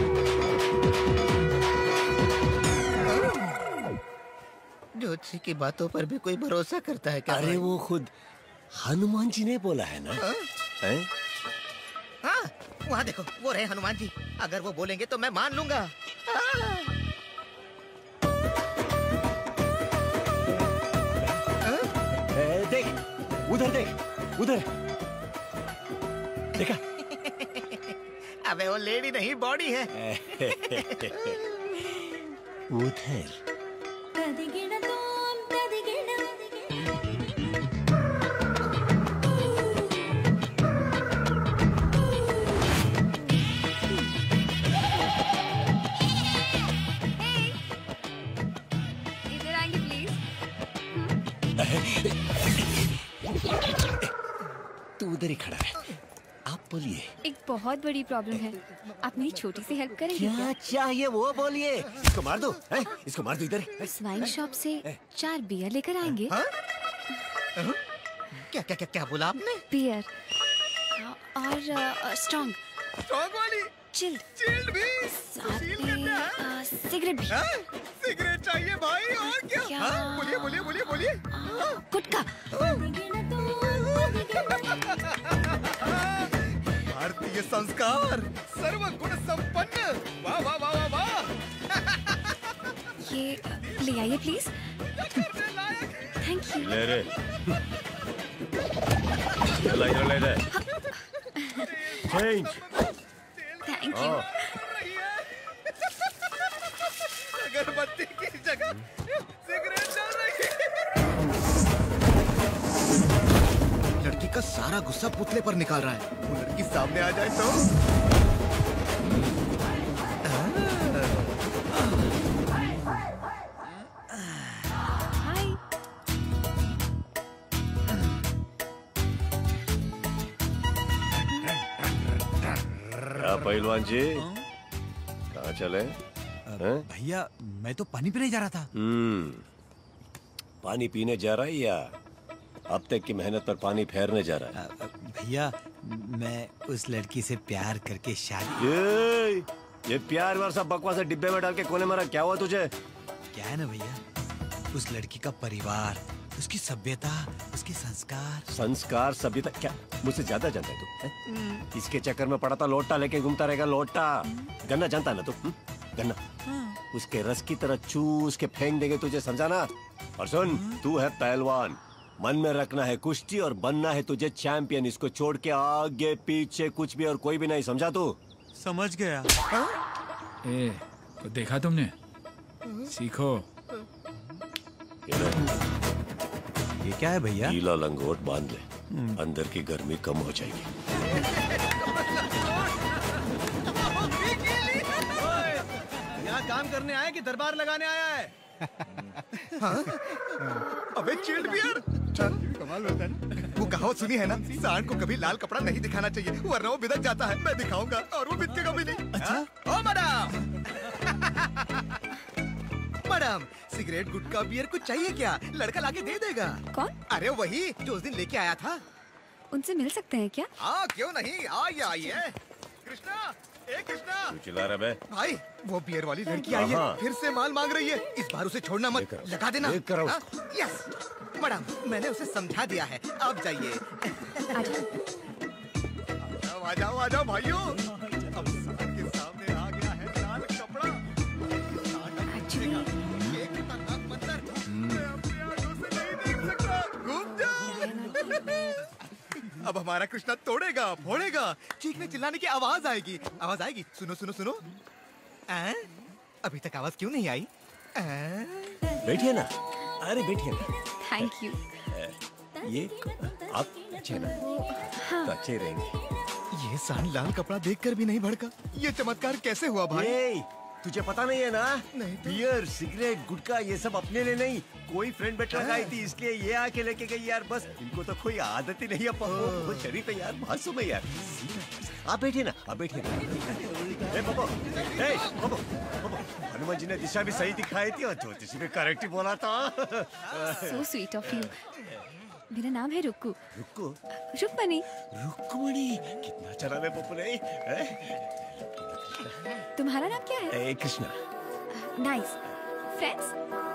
ज्योतिषी की बातों पर भी कोई भरोसा करता है क्या? अरे वो खुद हनुमान जी ने बोला है ना। हैं? हाँ, वहाँ देखो, वो रहे हनुमान जी। अगर वो बोलेंगे तो मैं मान लूंगा। ए, देख, उधर देख, उधर देखा? अबे वो लेडी नहीं, बॉडी है। उधर तू उधर ही खड़ा है, आप बोलिए। एक बहुत बड़ी प्रॉब्लम है, आप मेरी छोटी सी हेल्प करेंगे क्या? क्या चाहिए वो बोलिए। इसको मार दो, है? इसको मार दो इधर। वाइन शॉप से चार बियर लेकर आएंगे। क्या क्या क्या क्या बोला आपने? बियर और स्ट्रॉन्ग स्ट्रॉन्ग वाली चिल्ड चिल्ड भी साथ चिल में करना है? अ, सिगरेट भी। सिगरेट चाहिए भाई और क्या? क्या? हाँ, बोलिए बोलिए बोलिए बोलिए। गुटखा। भारतीय संस्कार सर्वगुण संपन्न। वाह वाह वाह वाह वाह। ये ले आइए प्लीज। Thank you. ले रे। चला इधर ले दे। चेंज। Thank you. अगरबत्ती की जगह सिगरेट जल रही है। लड़की का सारा गुस्सा पुतले पर निकाल रहा है। वो लड़की सामने आ जाए तो क्या पहलवान जी, कहाँ चले? भैया मैं तो पानी पीने जा रहा था। हम्म, पानी पीने जा रहा है या अब तक की मेहनत पर पानी फेरने जा रहा है? भैया मैं उस लड़की से प्यार करके शादी। ये, ये प्यार वार सब बकवास डिब्बे में डाल के कोने मारा, क्या हुआ तुझे? क्या है ना भैया, उस लड़की का परिवार, उसकी सभ्यता, उसके संस्कार। संस्कार सभ्यता क्या मुझसे ज्यादा जानता है तू? है? इसके चक्कर में पड़ा था, लोटा लेके घूमता रहेगा। लोटा गन्ना जानता है ना तू? गन्ना उसके रस की तरह चूस के फेंक देंगे तुझे, समझा ना? और सुन, तू है पहलवान, मन में रखना है कुश्ती और बनना है तुझे चैंपियन। इसको छोड़ के आगे पीछे कुछ भी और कोई भी नहीं, समझा तू? समझ गया। ए, तो देखा तुमने? सीखो। ये क्या है भैया? गीला लंगोट बांध ले, अंदर की गर्मी कम हो जाएगी। यहाँ काम करने आया कि दरबार लगाने आया है? हाँ? अबे चिल्ड बियर। कमाल होता है ना? वो कहावत सुनी है ना, सांड को कभी लाल कपड़ा नहीं दिखाना चाहिए वरना वो बिदक जाता है। मैं दिखाऊंगा और वो बिदकेगा भी नहीं। अच्छा? ओ madam, madam cigarette gutkha beer कुछ चाहिए क्या? लड़का लाके दे देगा। कौन? अरे वही जो उस दिन लेके आया था। उनसे मिल सकते हैं क्या? हाँ क्यों नहीं, आइए आइए। कृष्णा, ए कृष्णा। तू चिल्ला रहा है? भाई वो बियर वाली लड़की आई है, फिर से माल मांग रही है। इस बार उसे छोड़ना मत, लगा देना। हाँ? यस मैडम, मैंने उसे समझा दिया है, अब जाइए। आ जाओ आ जाओ भाइयों, अब सबके सामने आ गया है लाल कपड़ा। एक खतरनाक मंजर मैं अपनी आंखों से नहीं देख सकता। घूम जाओ। अब हमारा कृष्णा तोड़ेगा, फोड़ेगा, चीखने चिल्लाने की आवाज आएगी। आवाज आएगी, सुनो सुनो सुनो। आ? अभी तक आवाज क्यों नहीं आई? बैठिए ना, अरे बैठिए ना। Thank you. ये आप अच्छे ना? हाँ। तो अच्छे रहेंगे। ये सांड लाल कपड़ा देखकर भी नहीं भड़का। ये चमत्कार कैसे हुआ भाई? ये, तुझे पता नहीं है ना? नहीं तो? बियर, सिगरेट, गुटखा ये सब अपने लिए नहीं, कोई फ्रेंड बैठ लगाई थी इसलिए ये आके लेके गई यार। बस इनको तो कोई आदत ही नहीं है। वो शरीफ है यार, मासूम है यार। आप बैठिए ना, आप बैठिए ना। ए बबो, ए बबो, बबो, हनुमान जी ने दिशा भी सही दिखाई थी और ज्योतिषी भी करेक्ट ही बोला था। So sweet of you. मेरा नाम है रुक्कू। रुक्कू? रुक्मणी। रुक्मणी, कितना चला है बबू ने। तुम्हारा नाम क्या है? ए कृष्णा। नाइस। फ्रेंड्स?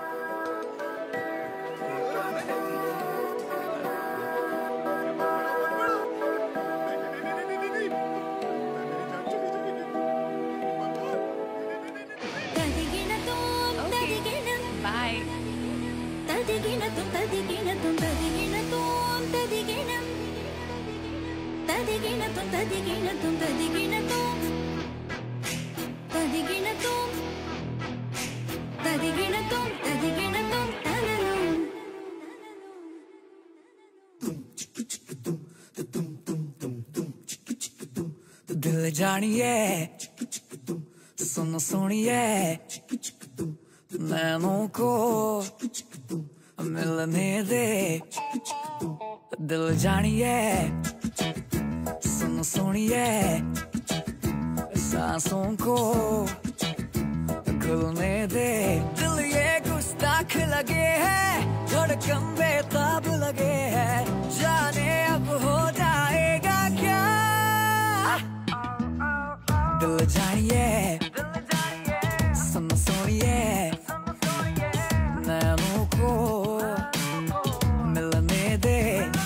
बाय। दिल जानिए सुन सुनिए नैनों को मिलने दे दिल जानिए सुन सुनिए सांसों को खुलने दे दिल ये गुस्ताख लगे है धड़कन बेताब लगे है जाने अब हो जाएगा क्या दिल जानिए सुन सुनिए नैनों को मिलने दे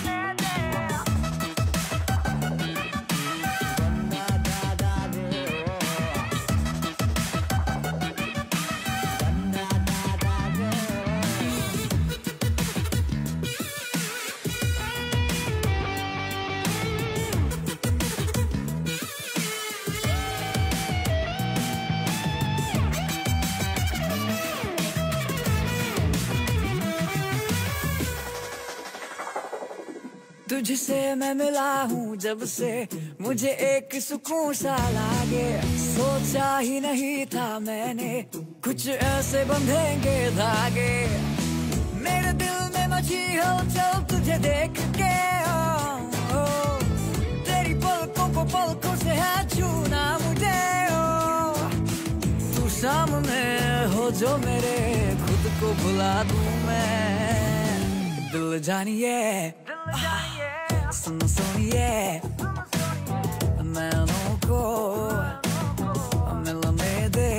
तुझसे मैं मिला हूँ जब से मुझे एक सुकून सा लागे सोचा ही नहीं था मैंने कुछ ऐसे बंधेंगे धागे मेरे दिल में मची हलचल तुझे देख के ओ, ओ, तेरी पलकों को पलकों से है छूना मुझे ओ, तू सामने हो जो मेरे खुद को भुला दूं मैं दिल जानिए सुन सुनिए नैनों को मिलने दे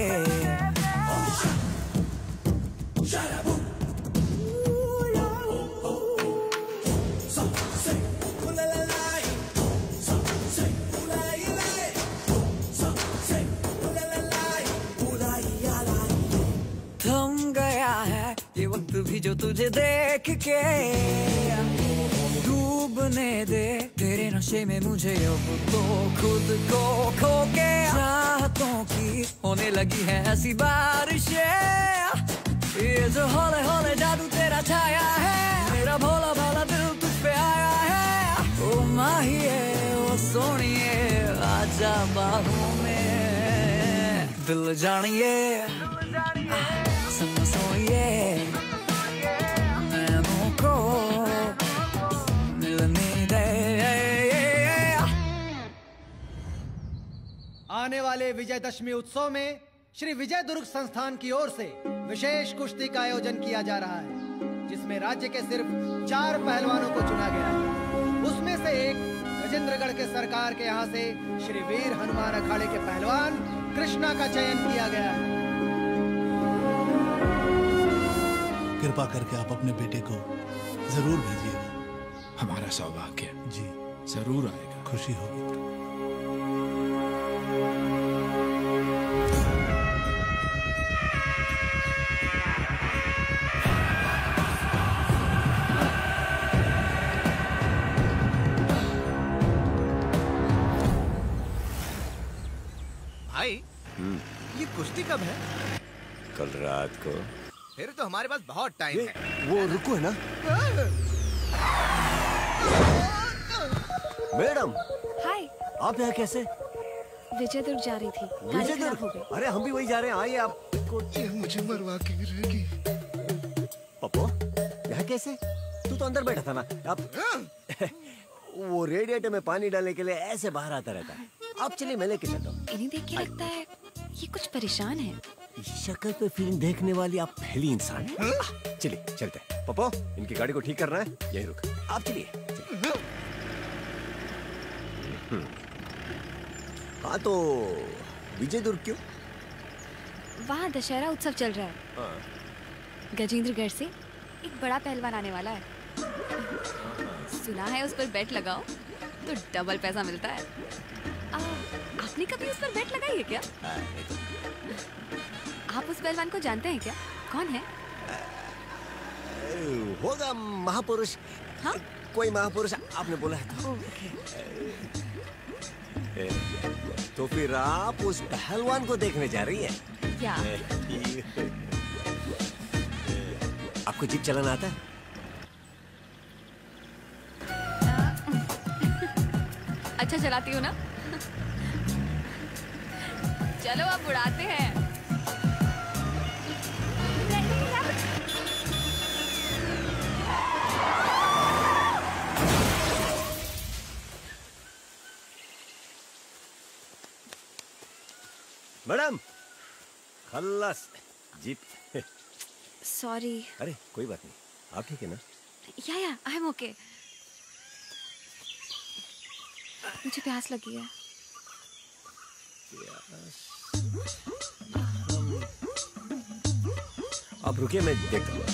थम गया है ये वक्त भी जो तुझे देख के डूबने दे तेरे नशे में मुझे अब तो खुद को खो के चाहतों की होने लगी है ऐसी बारिशें ये जो हौले हौले जादू तेरा छाया है मेरा भोला भाला दिल तुझ पे आया है ओ माहिए ओ सोनिए आजा बाहों में दिल जानिए सुन सोइए नैनों को आने वाले विजयदशमी उत्सव में श्री विजय दुर्ग संस्थान की ओर से विशेष कुश्ती का आयोजन किया जा रहा है जिसमें राज्य के सिर्फ चार पहलवानों को चुना गया है उसमें से एक गजेंद्रगढ़ के सरकार के यहाँ से श्री वीर हनुमान अखाड़े के पहलवान कृष्णा का चयन किया गया है। कृपा करके आप अपने बेटे को जरूर भेजिएगा। हमारा सौभाग्य जी जरूर आएगा। खुशी होगी। भाई ये कुश्ती कब है? कल रात को। फिर तो हमारे पास बहुत टाइम है। वो रुको है ना मैडम। हाय। आप यहाँ कैसे? विजय दुर्ग जा रही थी, गाड़ी खराब हो गई। अरे हम भी वही जा रहे हैं, आइए आप। मुझे मरवा के गिरेगी। पप्पो यहाँ कैसे? तू तो अंदर बैठा था ना। आप वो रेडिएटर में पानी डालने के लिए ऐसे बाहर आता रहता है। आप चलिए मैं लेके चलता हूँ। इन्हें देख के लगता है ये कुछ परेशान है। शक्ल पे फिल्म देखने वाली आप पहली इंसान हैं। चलिए चलते हैं। पप्पो इनकी गाड़ी को ठीक करना है, यही रुक। आप चलिए। हाँ तो विजय दुर्ग क्यों? वहाँ दशहरा उत्सव चल रहा है। गजेंद्रगढ़ से एक बड़ा पहलवान आने वाला है। सुना है उस पर बेट लगाओ तो डबल पैसा मिलता है। आ, आपने कभी उस पर बेट लगाई है क्या? आप उस पहलवान को जानते हैं क्या? कौन है? होगा महापुरुष। हाँ? कोई महापुरुष आपने बोला है तो। तो फिर आप उस पहलवान को देखने जा रही है क्या? आपको जीप चलाना आता है? अच्छा चलाती हूँ ना। चलो अब उड़ाते हैं। मैडम खल्लास जीप। सॉरी। अरे कोई बात नहीं, आप ठीक है ना? या या आई एम ओके। मुझे प्यास लगी है। आप रुकिए, मैं देखता हूँ।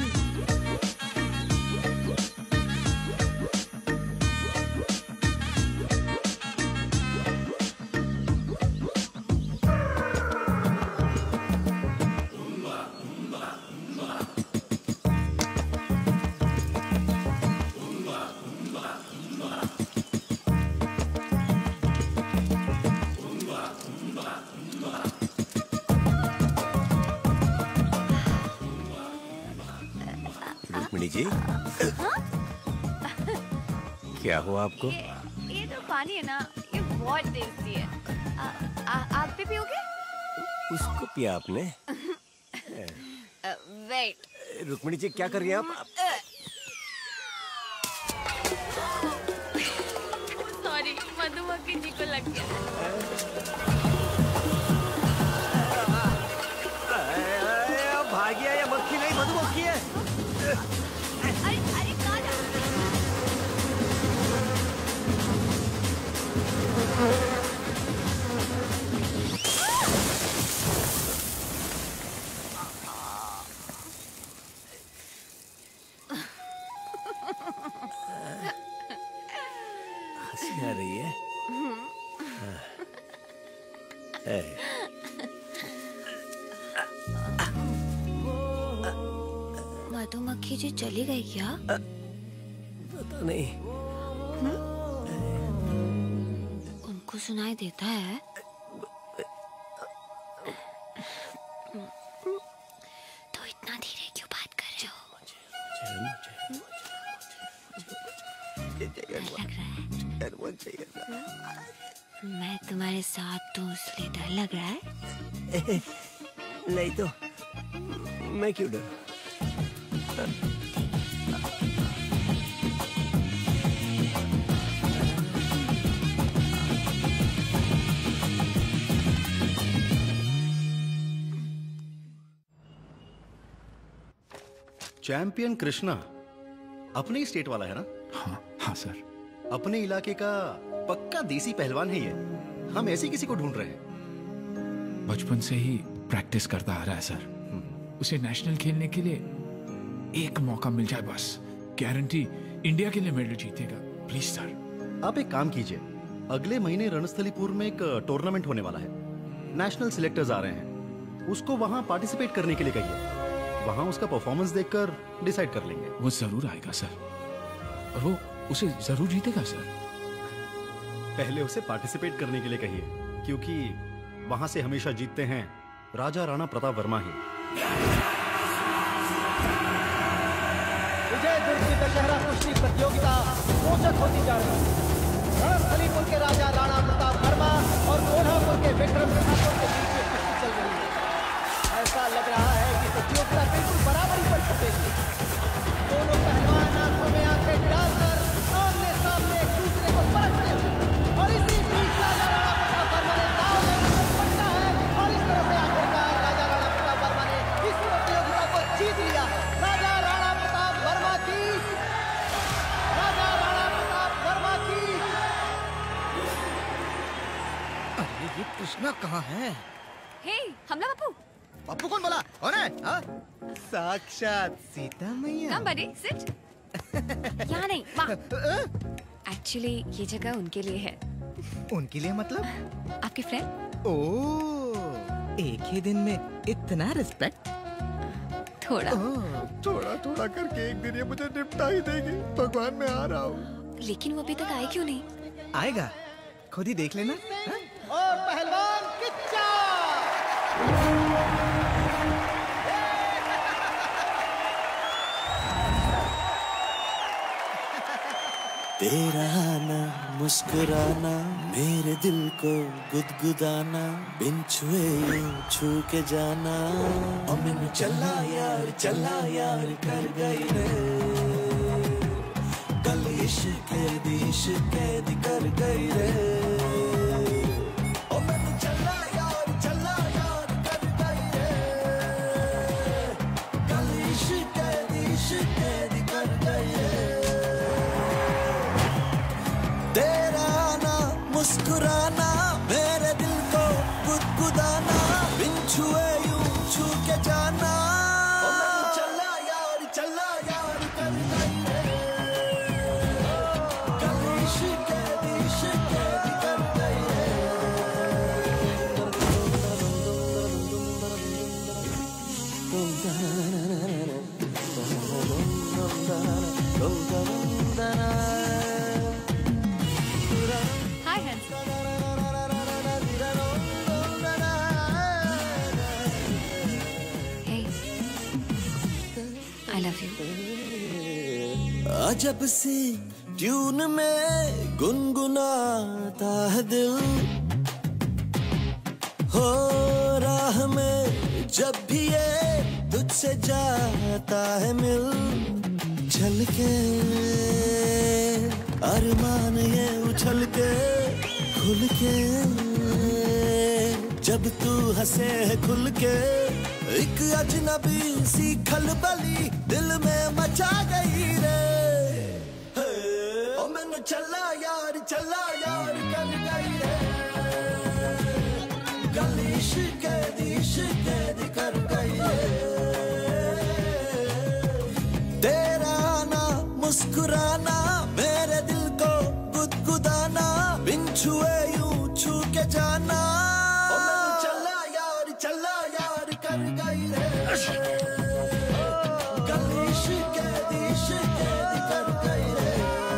जी क्या हुआ आपको? ये, ये तो पानी है ना, ये बहुत टेस्टी है। आ, आ, आप भी पियोगे? उसको पिया आपने? वेट। रुक्मिणी जी क्या कर रही हैं आप? सॉरी, मधुमक्खी जी को लग गया। भागिया, ये मक्खी नहीं मधुमक्खी है। अरे अरे कहाँ जा? हंसी आ रही है। ए, मधुमक्खी जी चली गई क्या? पता नहीं। उनको सुनाई देता है? तो इतना धीरे क्यों बात कर रहे हो? डर लग रहा है? मैं तुम्हारे साथ हूँ इसलिए डर लग रहा है? नहीं तो मैं क्यों डर? चैंपियन कृष्णा अपने ही स्टेट वाला है ना? हाँ हाँ सर। अपने इलाके का पक्का देसी पहलवान है ये। हम ऐसे किसी को ढूंढ रहे हैं। बचपन से ही प्रैक्टिस करता आ रहा है सर। उसे नेशनल खेलने के लिए एक मौका मिल जाए बस, गारंटी इंडिया के लिए मेडल जीतेगा। Please sir. आप एक काम कीजिए, अगले महीने रणस्थलीपुर में एक टूर्नामेंट होने वाला है। नेशनल सिलेक्टर्स आ रहे हैं, उसको वहां पार्टिसिपेट करने के लिए कहिए। वहां उसका परफॉर्मेंस देखकर डिसाइड कर लेंगे। वो जरूर आएगा सर, और वो उसे जरूर जीतेगा सर। पहले उसे पार्टिसिपेट करने के लिए कहिए, क्योंकि वहां से हमेशा जीतते हैं राजा राणा प्रताप वर्मा ही। विजय दुर्ग की दशहरा कुश्ती प्रतियोगिता रोचक होती जा रही है। रणस्थलीपुर के राजा राणा प्रताप वर्मा और कोल्हापुर के विक्रम ठाकुर के बीच में कुश्ती चल रही है। ऐसा लग रहा है कि प्रतियोगिता बिल्कुल बराबरी पर छूटेगी। दोनों पहलवान आंखों में आंखें डालकर आमने सामने एक दूसरे को परखते हैं और इसी बीच राजा राणा प्रताप वर्मा ने दांव में पकड़ा है और इस तरह से आखिरकार राजा राणा प्रताप वर्मा ने इस प्रतियोगिता को जीत लिया है। राजा राणा प्रताप वर्मा की, राजा राणा प्रताप वर्मा की। अरे ये कृष्णा कहाँ है? हे हमला बापू। पप्पू कौन बोला? कौन है? हाँ? साक्षात सीता मैया। Come buddy, sit. यहाँ नहीं, वहाँ। Actually ये जगह उनके लिए है। उनके लिए मतलब? आपके फ्रेंड? ओह, एक ही दिन में इतना रिस्पेक्ट? थोड़ा। थोड़ा थोड़ा करके एक दिन ये मुझे निपटा ही देगी। भगवान मैं आ रहा हूँ। लेकिन वो अभी तक आए क्यों नहीं? आएगा, खुद ही देख लेना। और पहलवान किच्चा। तेरा आना मुस्कुराना मेरे दिल को गुदगुदाना, बिन छुए यूं छू के जाना। और मैंने चला यार चला यार कर गई रे, कल इश्क दी इश्क दी कर गई रे। और मैंने चला यार चला हाय हंस। Hey, I love you. अजब सी ट्यून में गुनगुनाता है दिल, हो राह में जब भी ये तुझसे जाता है मिल, चल के अरमान ये उछल के खुल के, जब तू हंसे है खुल के, एक अजनबी सी खलबली दिल में मचा गई रे। ओ मैनू चला यार चला यार कर गई रे, गल इश्क दी इश्क दी कर गई रे। तेरा आना मुस्कुराना मेरे दिल को गुदगुदाना, बिन छुए यूं छू के जाना। ओ मैनू चला यार चला यार कर गई रे, गल इश्क दी इश्क दी कर गई रे।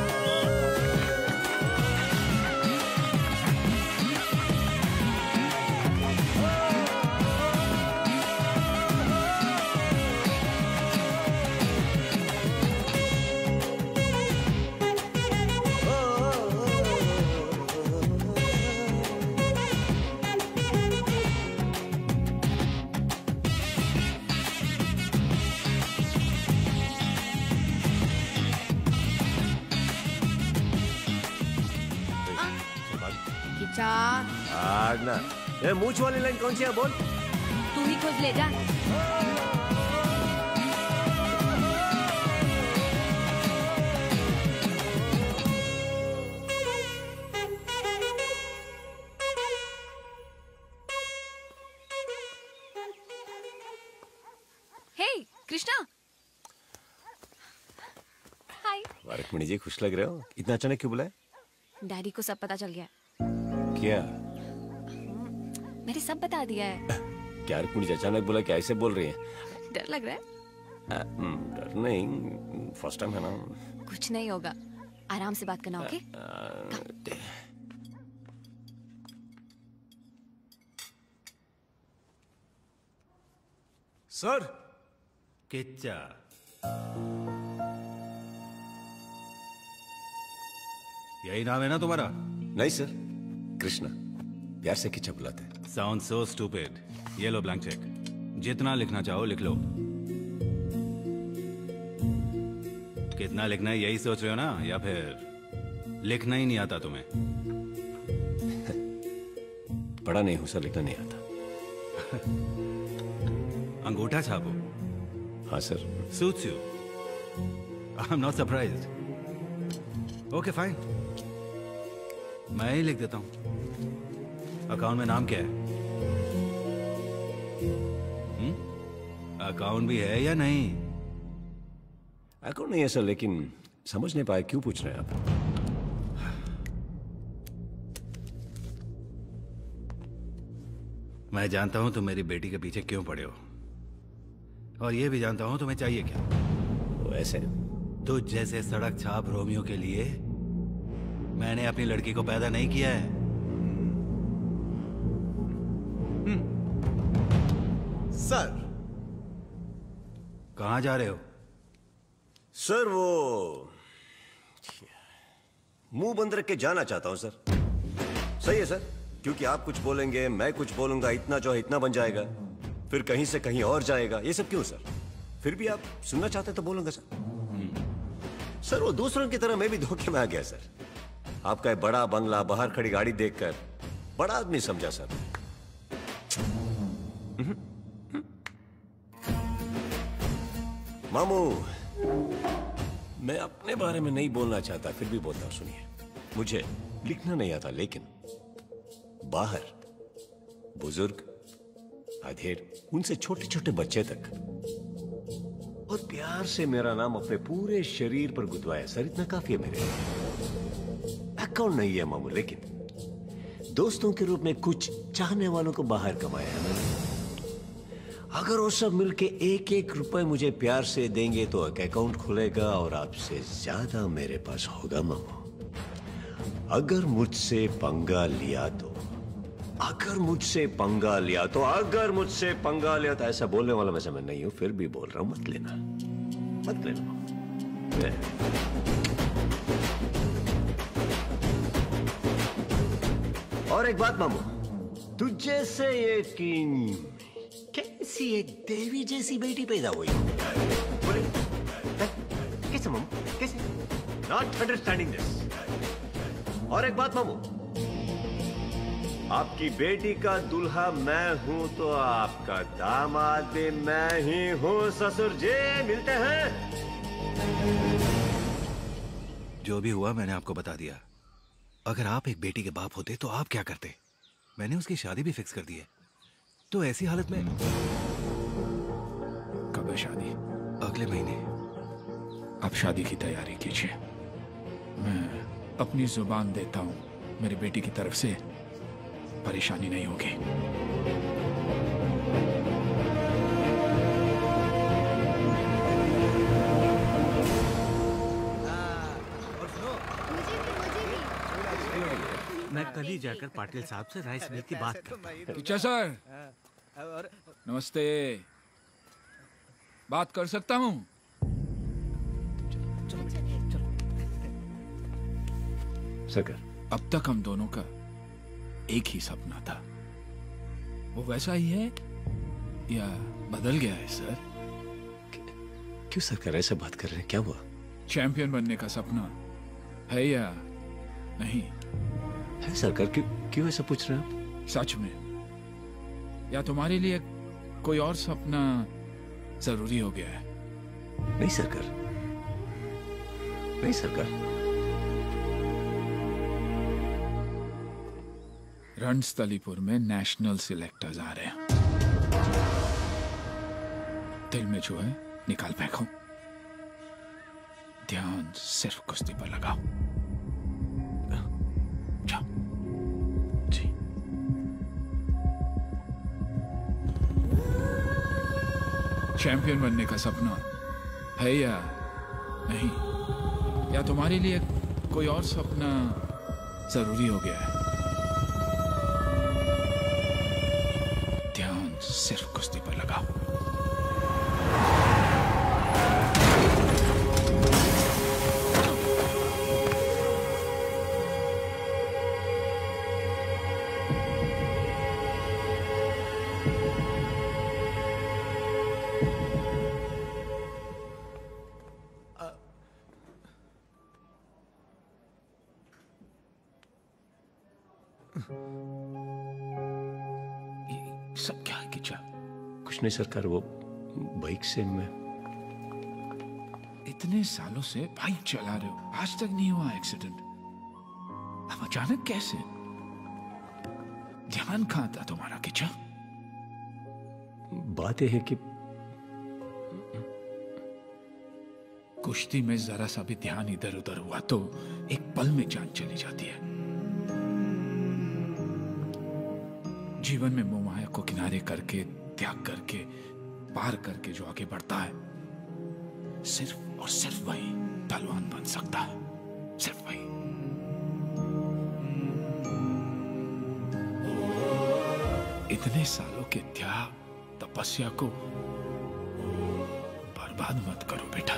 आग ना, ये मूछ वाली लाइन कौन सी है बोल? तू ही खोज ले जा। हे कृष्णा। हाय। रुक्मिणी जी खुश लग रहे हो, इतना अचानक क्यों बुलाए? डैडी को सब पता चल गया। क्या? मैंने सब बता दिया है। क्या रुक्मिणी जी अचानक बोला, क्या ऐसे बोल रही है? डर लग रहा है? आ, डर नहीं, फर्स्ट टाइम है ना। कुछ नहीं होगा, आराम से बात करना। ओके? सर किच्चा यही नाम है ना तुम्हारा? नहीं सर, कृष्णा, प्यार से किच्चा बुलाते हैं। Sound so stupid. ये लो ब्लैंक चेक, जितना लिखना चाहो लिख लो। कितना लिखना है यही सोच रहे हो ना, या फिर लिखना ही नहीं आता तुम्हें? पढ़ा नहीं हूं सर, लिखना नहीं आता। अंगूठा छापो। हाँ sir. Suits you. I am not surprised. Okay fine, मैं ही लिख देता हूं। अकाउंट में नाम क्या है? हुँ? अकाउंट भी है या नहीं? अकाउंट नहीं है सर, लेकिन समझ नहीं पाए क्यों पूछ रहे हैं आप? मैं जानता हूं तुम मेरी बेटी के पीछे क्यों पड़े हो, और ये भी जानता हूं तुम्हें चाहिए क्या। वो ऐसे तुझ जैसे सड़क छाप रोमियो के लिए मैंने अपनी लड़की को पैदा नहीं किया है। सर। कहां जा रहे हो? सर वो मुंह बंद रख के जाना चाहता हूं सर। सही है सर, क्योंकि आप कुछ बोलेंगे मैं कुछ बोलूंगा, इतना जो है इतना बन जाएगा, फिर कहीं से कहीं और जाएगा। ये सब क्यों सर? फिर भी आप सुनना चाहते तो बोलूंगा सर। सर वो दूसरों की तरह मैं भी धोखे में आ गया सर। आपका एक बड़ा बंगला, बाहर खड़ी गाड़ी देखकर बड़ा आदमी समझा सर। मामू, मैं अपने बारे में नहीं बोलना चाहता, फिर भी बोलता हूं। सुनिए, मुझे लिखना नहीं आता, लेकिन बाहर बुजुर्ग, अधेड़, उनसे छोटे छोटे बच्चे तक बहुत प्यार से मेरा नाम अपने पूरे शरीर पर गुदवाया सर। इतना काफी है मेरे लिए। अकाउंट नहीं है मामू, लेकिन दोस्तों के रूप में कुछ चाहने वालों को बाहर कमाया है मैंने। अगर वो सब मिलके एक एक रुपए मुझे प्यार से देंगे तो एक अकाउंट खुलेगा और आपसे ज्यादा मेरे पास होगा मामू। अगर मुझसे पंगा लिया तो अगर मुझसे पंगा लिया तो अगर मुझसे पंगा लिया तो ऐसा बोलने वाला वैसे मैं नहीं हूं, फिर भी बोल रहा हूं, मत लेना मत लेना। और एक बात मामू, तुझे से ये कि कैसी एक देवी जैसी बेटी पैदा हुई? बोले कैसे मामू, कैसे? Not understanding this. और एक बात मामू, आपकी बेटी का दूल्हा मैं हूं तो आपका दामाद भी मैं ही हूं। ससुर जी मिलते हैं। जो भी हुआ मैंने आपको बता दिया। अगर आप एक बेटी के बाप होते तो आप क्या करते? मैंने उसकी शादी भी फिक्स कर दी है। तो ऐसी हालत में कब है शादी? अगले महीने। आप शादी की तैयारी कीजिए। मैं अपनी जुबान देता हूं, मेरी बेटी की तरफ से परेशानी नहीं होगी। मैं कल ही जाकर पाटिल साहब से राइस मिल की बात करता हूं। टीचर सर, नमस्ते। बात कर सकता हूं? सकर, अब तक हम दोनों का एक ही सपना था, वो वैसा ही है या बदल गया है सर? क्यों सरकार ऐसे बात कर रहे हैं, क्या हुआ? चैंपियन बनने का सपना है या नहीं? है सरकार, क्यों क्यों ऐसा पूछ रहे हैं आप? सच में, या तुम्हारे लिए कोई और सपना जरूरी हो गया है? नहीं सरकार, नहीं सरकार। रणस्थलीपुर में नेशनल सिलेक्टर्स आ रहे हैं। दिल में जो है निकाल फेंको, ध्यान सिर्फ कुश्ती पर लगाओ। जाओ। जी। चैंपियन बनने का सपना है या नहीं, या तुम्हारे लिए कोई और सपना जरूरी हो गया है? ध्यान सिर्फ कुश्ती पर लगाओ। सब क्या है किचा? कुछ नहीं सरकार, वो बाइक से मैं इतने सालों से बाइक चला रहे हो, आज तक नहीं हुआ एक्सीडेंट, अब अचानक कैसे? ध्यान कहां था तुम्हारा किचा? बात यह है कि कुश्ती में जरा सा भी ध्यान इधर उधर हुआ तो एक पल में जान चली जाती है। जीवन में मोह माया को किनारे करके, त्याग करके, पार करके जो आगे बढ़ता है, सिर्फ और सिर्फ वही पहलवान बन सकता है, सिर्फ वही। इतने सालों के त्याग, तपस्या को बर्बाद मत करो बेटा।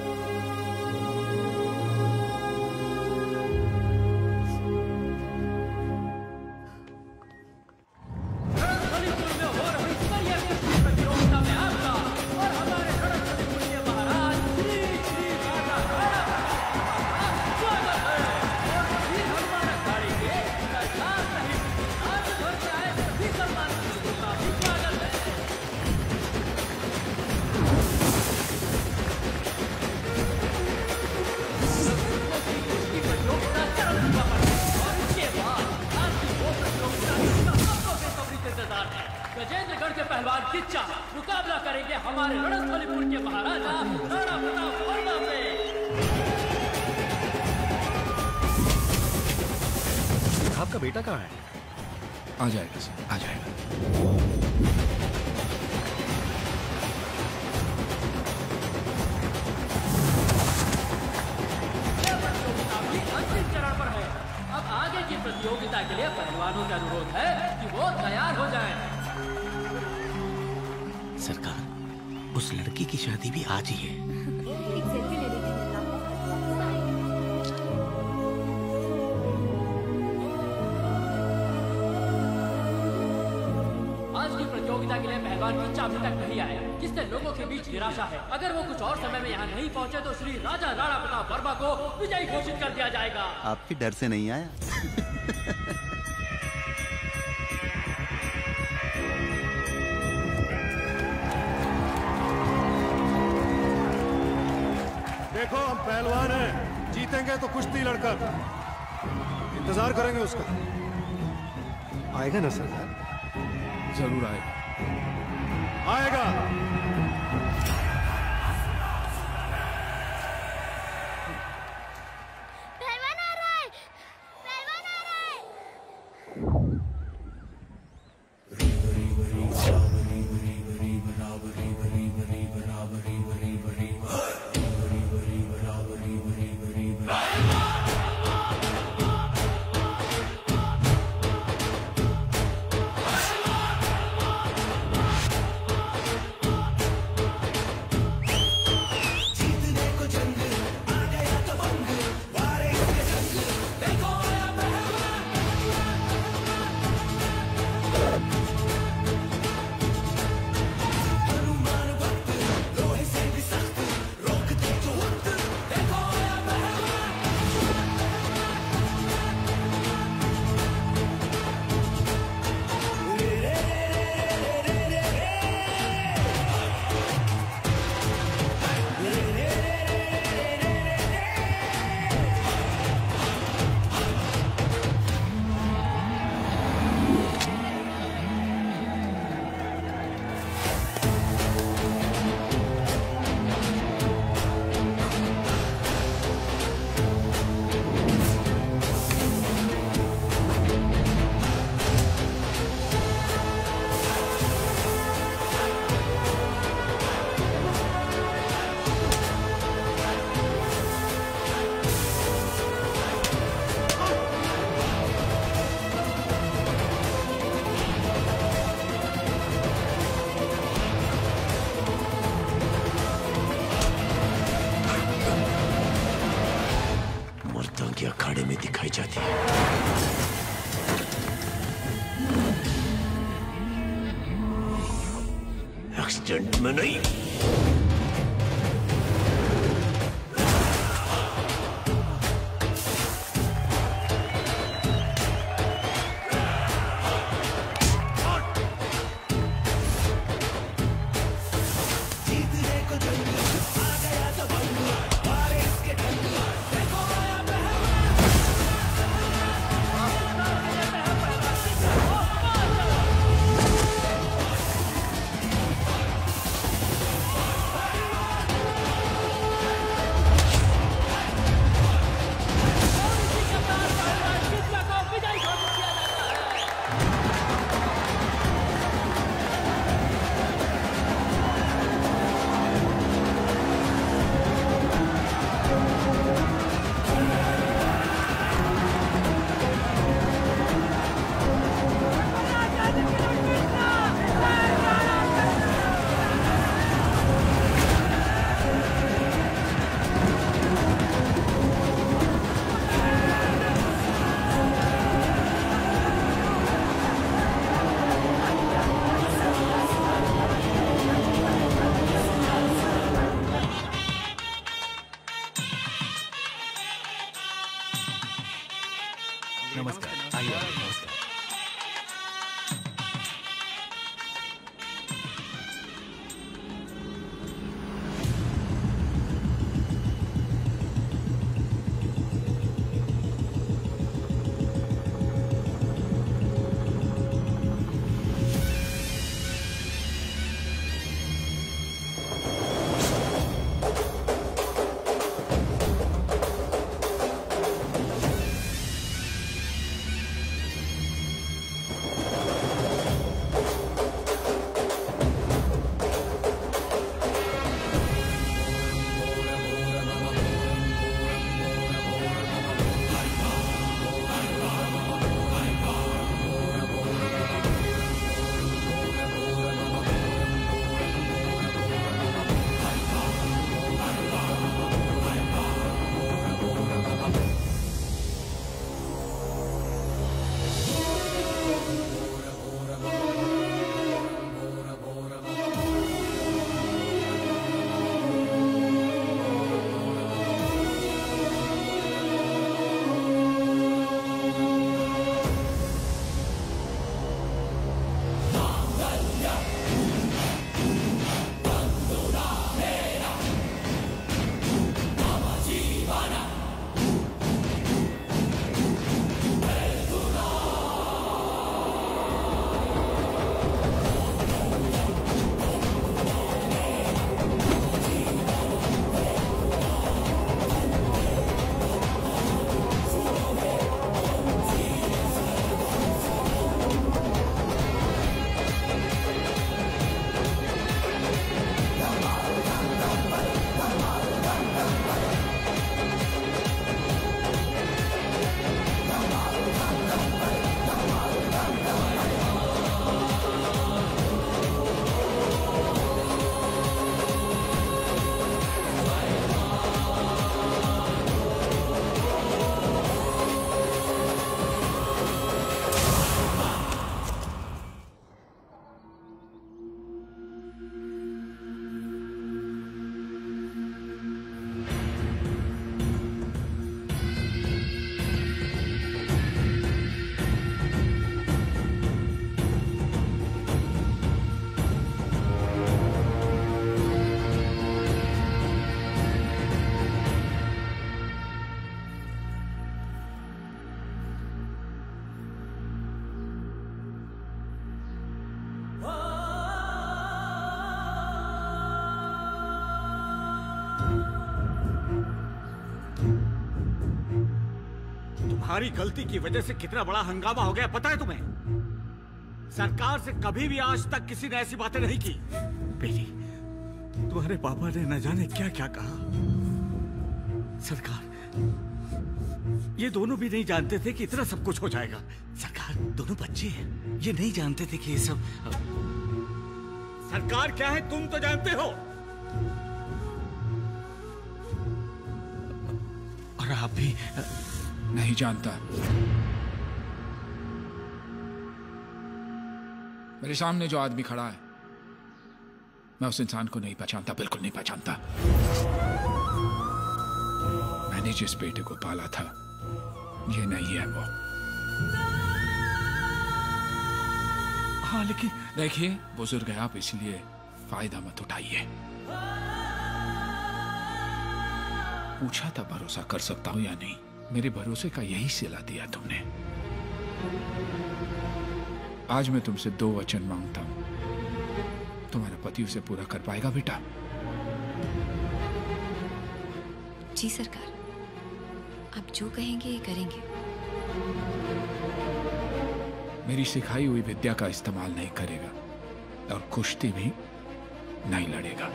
गजेंद्रगढ़ के पहलवान किच्चा मुकाबला करेंगे हमारे रणस्थलीपुर के महाराजा राणा प्रताप वर्मा से। आपका बेटा कहाँ है? आ जाएगा सर, आ जाएगा। के लिए पहलवानों का अनुरोध है कि वो तैयार हो जाएं। सरकार, उस लड़की की शादी भी आज ही है। आज की प्रतियोगिता के लिए पहलवान की चाबी तक नहीं आया, जिससे लोगों के बीच निराशा है। अगर वो कुछ और समय में यहाँ नहीं पहुँचे तो श्री राजा राणा प्रताप वर्मा को विजयी घोषित कर दिया जाएगा। आपके डर से नहीं आया। देखो हम पहलवान हैं, जीतेंगे तो कुश्ती लड़कर। इंतजार करेंगे उसका। आएगा ना सरदार? जरूर आएगा। आएगा। पहलवान आ रहा है, पहलवान आ रहा है। की अखाड़े में दिखाई जाती है। एक्सीडेंट में नहीं। नमस्कार। आइए नमस्कार। तुम्हारी गलती की वजह से कितना बड़ा हंगामा हो गया पता है तुम्हें? सरकार से कभी भी आज तक किसी ने ऐसी बातें नहीं की। बेटी, तुम्हारे पापा ने न जाने क्या क्या कहा। सरकार, ये दोनों भी नहीं जानते थे कि इतना सब कुछ हो जाएगा। सरकार, दोनों बच्चे हैं, ये नहीं जानते थे कि ये सब। सरकार क्या है तुम तो जानते हो, और आप भी नहीं जानता। मेरे सामने जो आदमी खड़ा है, मैं उस इंसान को नहीं पहचानता, बिल्कुल नहीं पहचानता। मैंने जिस बेटे को पाला था, ये नहीं है वो। हाँ, लेकिन देखिए, बुजुर्ग है आप, इसलिए फायदा मत उठाइए। पूछा था भरोसा कर सकता हूं या नहीं, मेरे भरोसे का यही सिला दिया तुमने। आज मैं तुमसे दो वचन मांगता हूं, तुम्हारा पति उसे पूरा कर पाएगा बेटा? जी सरकार, आप जो कहेंगे ये करेंगे। मेरी सिखाई हुई विद्या का इस्तेमाल नहीं करेगा और कुश्ती भी नहीं लड़ेगा।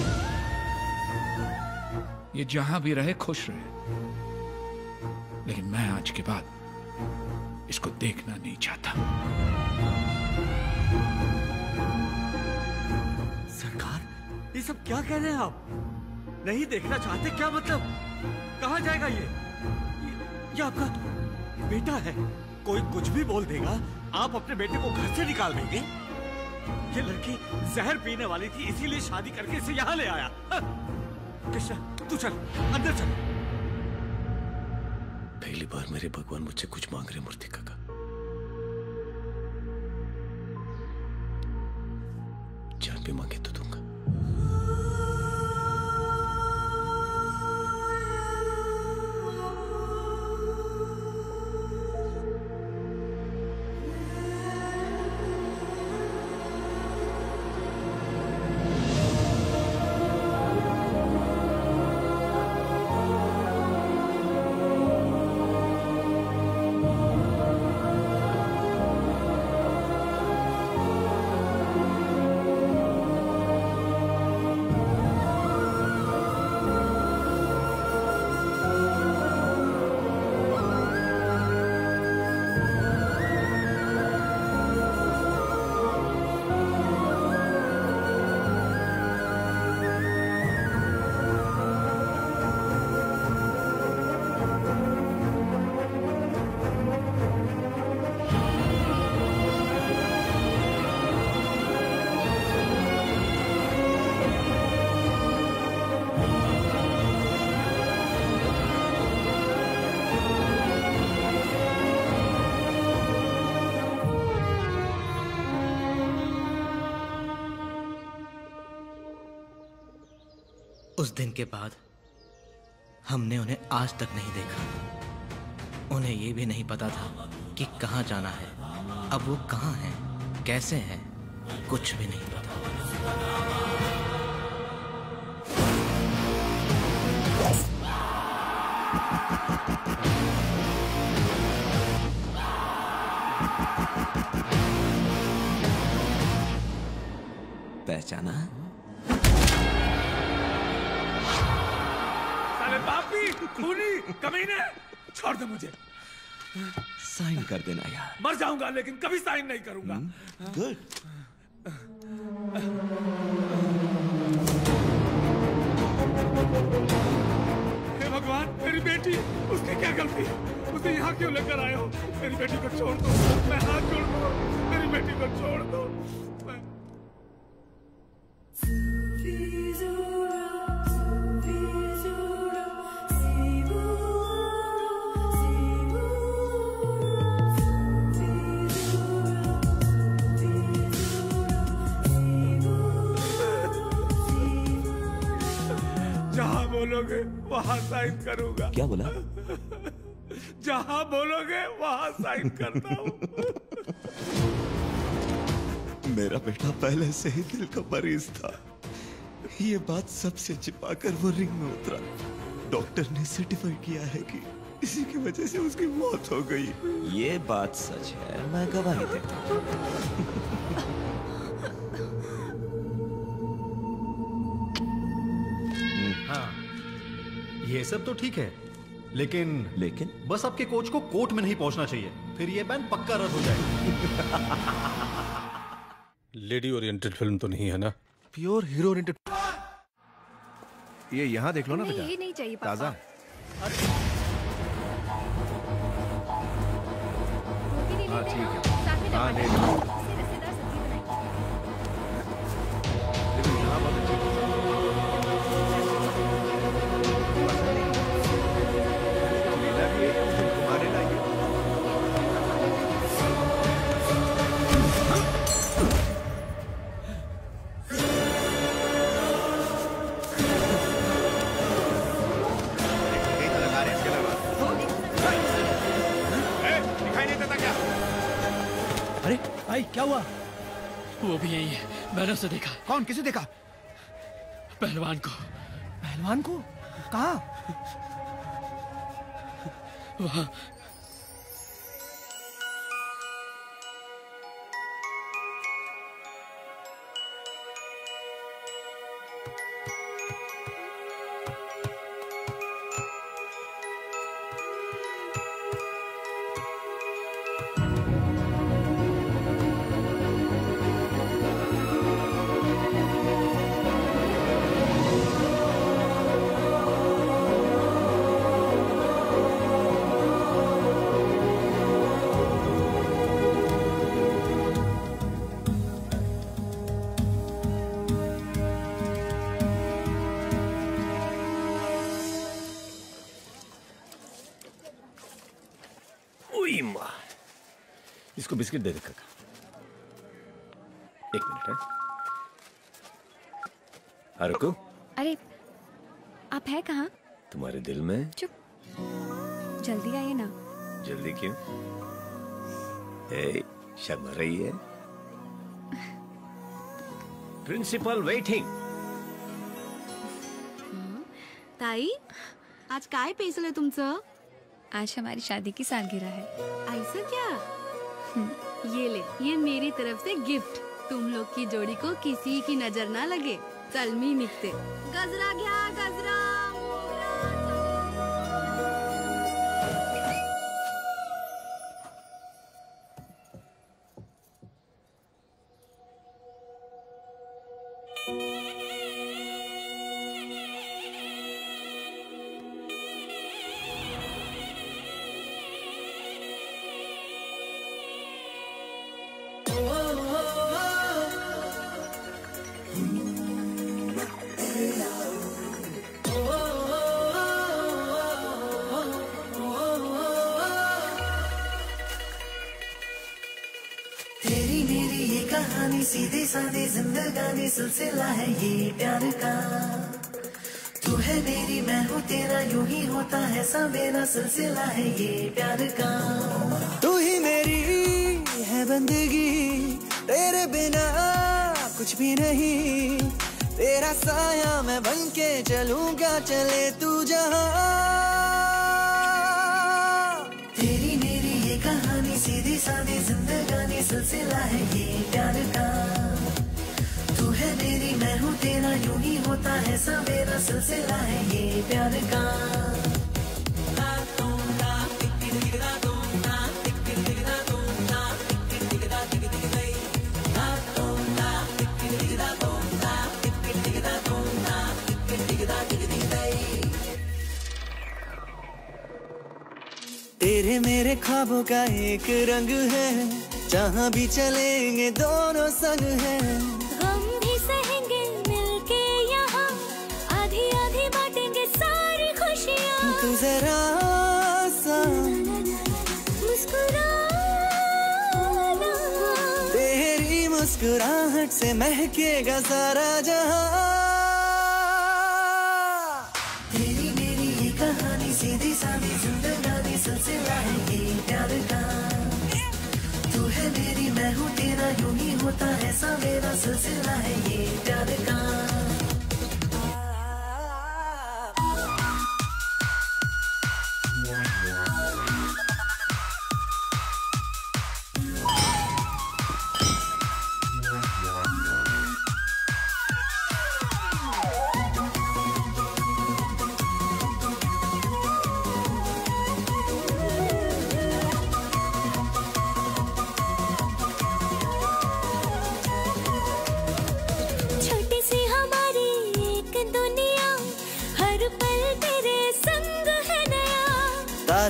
ये जहां भी रहे खुश रहे, लेकिन मैं आज के बाद इसको देखना नहीं चाहता। सरकार, ये सब क्या कह रहे हैं आप? नहीं देखना चाहते क्या मतलब? कहां जाएगा ये? ये, ये आपका बेटा है, कोई कुछ भी बोल देगा, आप अपने बेटे को घर से निकाल देंगे? ये लड़की जहर पीने वाली थी, इसीलिए शादी करके इसे यहाँ ले आया। कृष्णा, तू चल, अंदर चल। पहली बार मेरे भगवान मुझसे कुछ मांग रहे मूर्ति काका। जान भी मांगे तो दूंगा। उस दिन के बाद हमने उन्हें आज तक नहीं देखा। उन्हें ये भी नहीं पता था कि कहाँ जाना है, अब वो कहाँ हैं, कैसे हैं, कुछ भी नहीं पता। पहचाना? साले पापी, खूनी, कमीने, छोड़ दे मुझे। साइन कर देना यार। मर जाऊंगा लेकिन कभी साइन नहीं करूंगा। गुड। हे भगवान, मेरी बेटी, उसकी क्या गलती है? उसे यहाँ क्यों लेकर आए हो? मेरी बेटी को छोड़ दो, मैं हाथ जोड़ दो, मेरी बेटी को छोड़ दो। जहाँ बोलोगे वहाँ साइन करूंगा। क्या बोला? जहाँ बोलोगे वहाँ साइन करता हूँ। मेरा बेटा पहले से ही दिल का मरीज था। ये बात सबसे छिपाकर वो रिंग में उतरा। डॉक्टर ने सर्टिफाई किया है कि इसी की वजह से उसकी मौत हो गई। ये बात सच है, मैं गवाही देता हूँ। हाँ, ये सब तो ठीक है, लेकिन लेकिन बस आपके कोच को कोर्ट में नहीं पहुंचना चाहिए, फिर ये बैन पक्का रद्द हो जाएगा। लेडी ओरिएंटेड फिल्म तो नहीं है ना? Pure hero oriented. ये यहाँ देख लो ना बेटा, ये नहीं चाहिए पापा। ताजा। हाँ ठीक है, हाँ ले लो। देखो यहाँ बहुत अच्छी लीला भी है, तुम्हारे लायक। अरे भाई क्या हुआ? वो भी यही है, मैंने उसे देखा। कौन? किसे देखा? पहलवान को। पहलवान को? कहाँ? वहाँ। इसको बिस्किट दे दे काका। एक मिनट है। हारुको, अरे आप है कहाँ? तुम्हारे दिल में। चुप, जल्दी आइए ना। जल्दी क्यों? ए, शर्मा रही है। Principal waiting. ताई, आज काय पेसलं तुमचं? आज हमारी शादी की सालगिरह है। ऐसा क्या? ये ले, ये मेरी तरफ से गिफ्ट। तुम लोग की जोड़ी को किसी की नजर ना लगे। चल मी निघते। गजरा घ्या, गजरा। तेरी मेरी ये कहानी सीधी सादी जिंदगानी सिलसिला है ये प्यार का। तू है मेरी मैं हूँ तेरा यूं ही होता है सवेरा सिलसिला है ये प्यार का। तू ही मेरी है बंदगी तेरे बिना कुछ भी नहीं। तेरा साया मैं बन के चलूंगा चले तू जहाँ। तेरी मेरी ये कहानी सीधी सादी जिंदगानी सिलसिला है ये प्यार का। तू है मेरी मैं हूँ तेरा यूं ही होता है सवेरा सिलसिला है ये प्यार का। तेरे मेरे ख्वाबों का एक रंग है जहाँ भी चलेंगे दोनों संग है। हम भी सहेंगे मिलके यहाँ आधी आधी बांटेंगे सारी खुशियाँ। तू जरा सा मुस्कुराना, तेरी मुस्कुराहट से महकेगा सारा जहाँ। तेरी मेरी ये कहानी सीधी सादी जिंदगानी सिलसिला है ये प्यार का। तू है मेरी मैं हूँ तेरा यूं ही होता है सवेरा सिलसिला है ये प्यार का।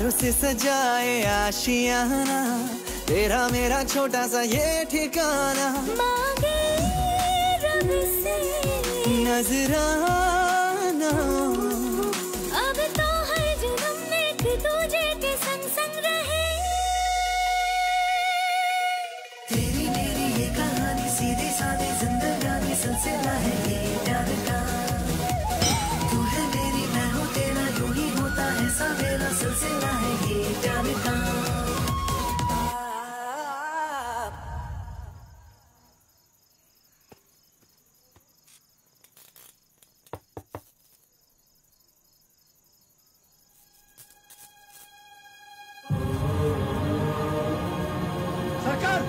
प्यारों से सजाए आशियाना, तेरा मेरा छोटा सा ये ठिकाना, मांगे रब से नजराना। अब तो हर जन्म में एक दूजे के संग संग रहे। तेरी मेरी ये कहानी सीधी सादी जिंदगानी सिलसिला है ये प्यार का। तू है मेरी मैं हूँ तेरा, यूं ही होता है सवेरा, सिलसिला है ये प्यार का। सरकार!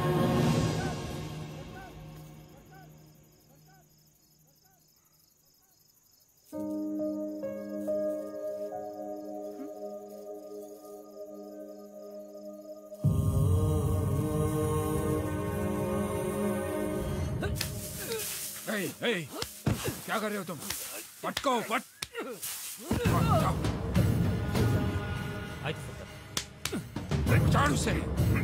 ए, ए, क्या कर रहे हो तुम? पटको पट। जाओ। झाड़ू से।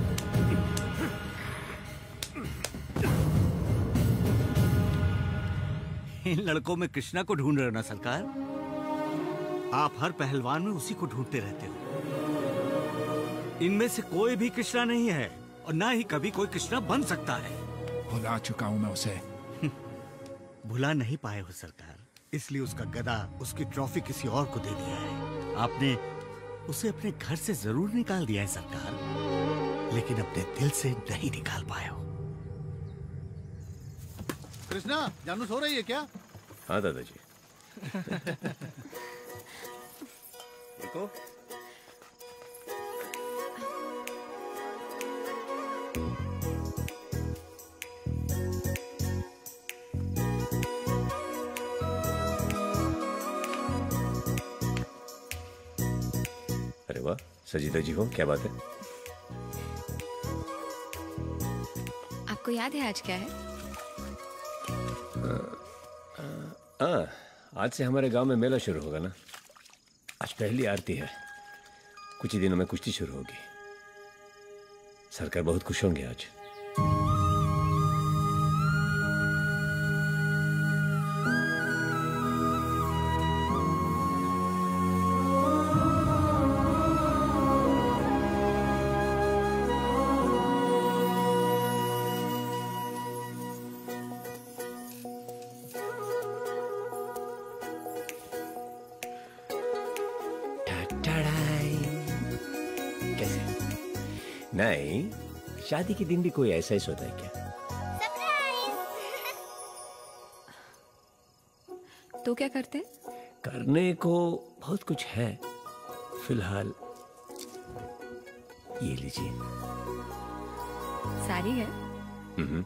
इन लड़कों में कृष्णा को ढूंढ रहे हो ना सरकार? आप हर पहलवान में उसी को ढूंढते रहते हो। इनमें से कोई भी कृष्णा नहीं है और ना ही कभी कोई कृष्णा बन सकता है। भुला चुका हूं मैं उसे। भुला नहीं पाए हो सरकार, इसलिए उसका गदा, उसकी ट्रॉफी किसी और को दे दिया है। आपने उसे अपने घर से जरूर निकाल दिया है सरकार, लेकिन अपने दिल से नहीं निकाल पाए हो। कृष्णा, जानू सो रही है क्या? हाँ दादाजी। देखो अरे वाह, सजीदा जी हो, क्या बात है? आपको याद है आज क्या है? हाँ, आज से हमारे गांव में मेला शुरू होगा ना। आज पहली आरती है, कुछ ही दिनों में कुश्ती शुरू होगी। सरकार बहुत खुश होंगे आज। कैसे? नहीं, शादी के दिन भी कोई ऐसा ही सोता है क्या? तो क्या करते हैं? करने को बहुत कुछ है। फिलहाल ये लीजिए। साड़ी है? हम्म।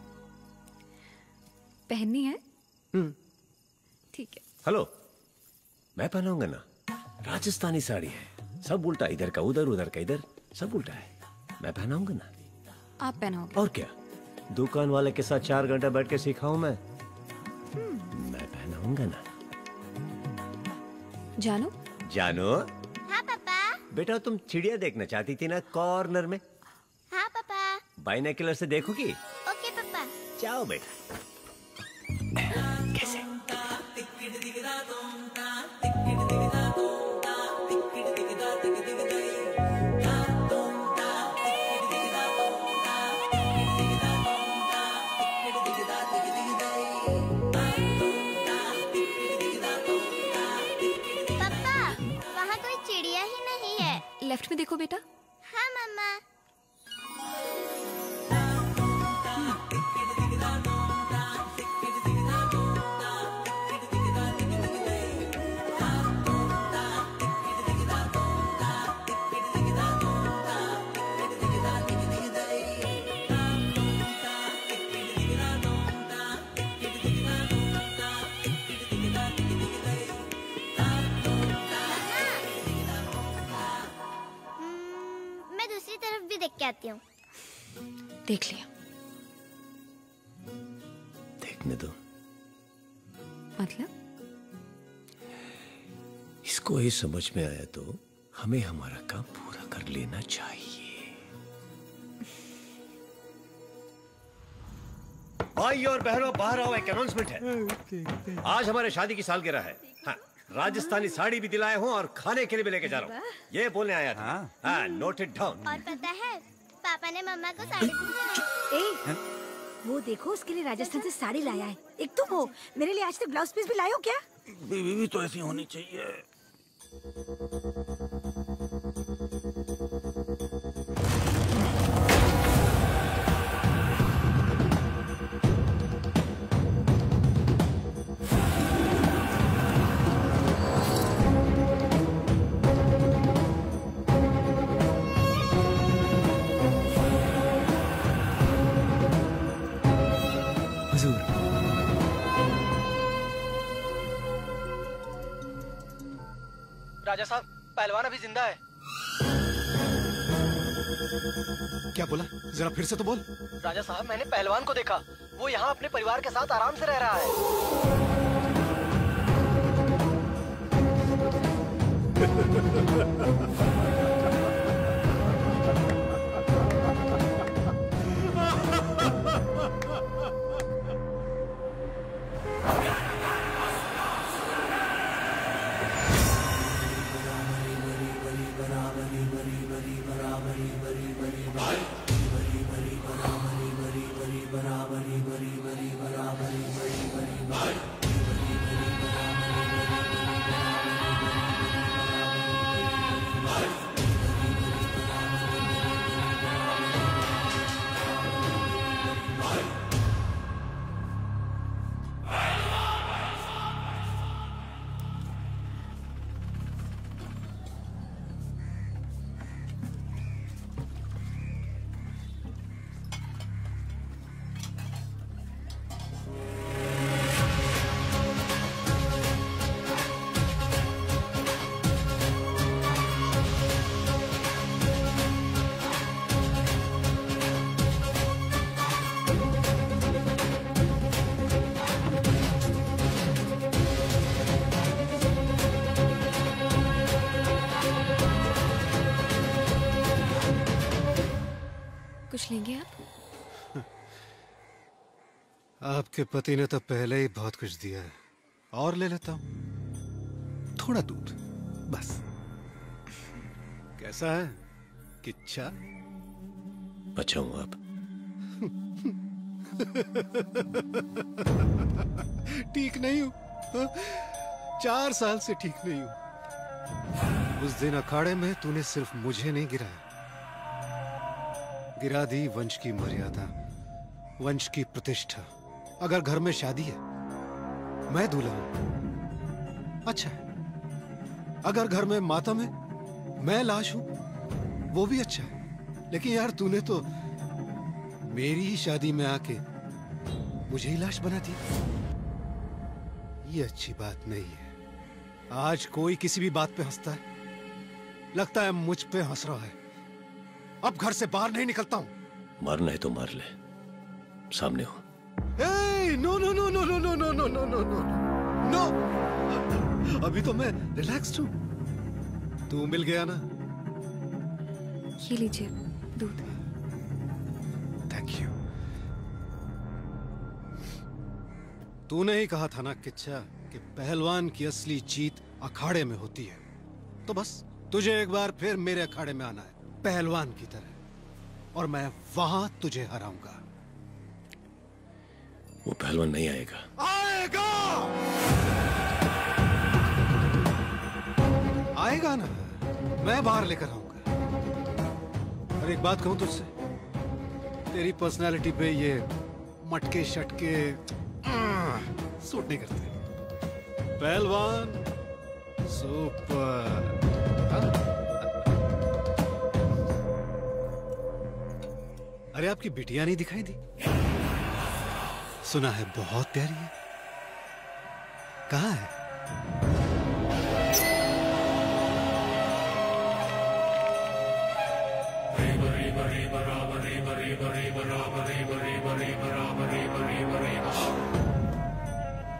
पहननी है? हम्म। ठीक है। हेलो, मैं पहनाऊंगा ना। राजस्थानी साड़ी है, सब उल्टा, इधर का उधर, उधर का इधर, सब उल्टा है। मैं पहनाऊंगा ना। आप पहनाओगे? और क्या, दुकान वाले के साथ चार घंटा बैठ के सिखाऊं मैं? मैं पहनाऊंगा ना। जानो? जानो? हाँ पापा। बेटा तुम चिड़िया देखना चाहती थी ना कॉर्नर में? हाँ पापा। बाइनोकुलर से देखोगी? ओके पापा। जाओ बेटा। कैसे? लेफ्ट में देखो बेटा। हाँ मम्मा। देख के आती हूँ। देख लिया। देखने दो। मतलब? इसको ही समझ में आया तो हमें हमारा काम पूरा कर लेना चाहिए। भाई और बहनों, बाहर आओ, एक अनाउंसमेंट है। आज हमारे शादी की सालगिरह है। हाँ, राजस्थानी साड़ी भी दिलाए हूँ और खाने के लिए भी लेके जा रहा हूँ। ये बोलने आया था। हाँ, नोट इट डाउन। और पता है, पापा ने मम्मा को साड़ी ए, वो देखो, उसके लिए राजस्थान से साड़ी लाया है। एक तुम हो, मेरे लिए आज तक ब्लाउज पीस भी लाए हो क्या? बीवी भी तो ऐसी होनी चाहिए। राजा साहब, पहलवान अभी जिंदा है। क्या बोला? जरा फिर से तो बोल। राजा साहब, मैंने पहलवान को देखा। वो यहाँ अपने परिवार के साथ आराम से रह रहा है। कुछ लेंगे आप? आपके पति ने तो पहले ही बहुत कुछ दिया है, और ले लेता हूं। थोड़ा दूध बस। कैसा है किच्छा? अच्छा हूं आप? ठीक नहीं हूं। चार साल से ठीक नहीं हूं। उस दिन अखाड़े में तूने सिर्फ मुझे नहीं गिराया, गिरा दी वंश की मर्यादा, वंश की प्रतिष्ठा। अगर घर में शादी है, मैं दूल्हा हूं, अच्छा है। अगर घर में मातम है, मैं लाश हूं, वो भी अच्छा है। लेकिन यार, तूने तो मेरी ही शादी में आके मुझे ही लाश बना दी। ये अच्छी बात नहीं है। आज कोई किसी भी बात पे हंसता है, लगता है मुझ पे हंस रहा है। अब घर से बाहर नहीं निकलता हूं। मरना है तो मार ले, सामने हो। ए, no no no no no no no no no no no no. अभी तो मैं रिलैक्स्ड हूं। तू मिल गया ना? ये लीजिए दूध। Thank you. तूने ही कहा था ना किच्छा कि पहलवान की असली जीत अखाड़े में होती है। तो बस तुझे एक बार फिर मेरे अखाड़े में आना है, पहलवान की तरह, और मैं वहां तुझे हराऊंगा। वो पहलवान नहीं आएगा। आएगा आएगा ना, मैं बाहर लेकर आऊंगा। और एक बात कहूं तुझसे, तेरी पर्सनालिटी पे ये मटके शटके सूट नहीं करते। पहलवान सुपर। अरे आपकी बिटिया नहीं दिखाई दी? सुना है बहुत प्यारी है। कहाँ है?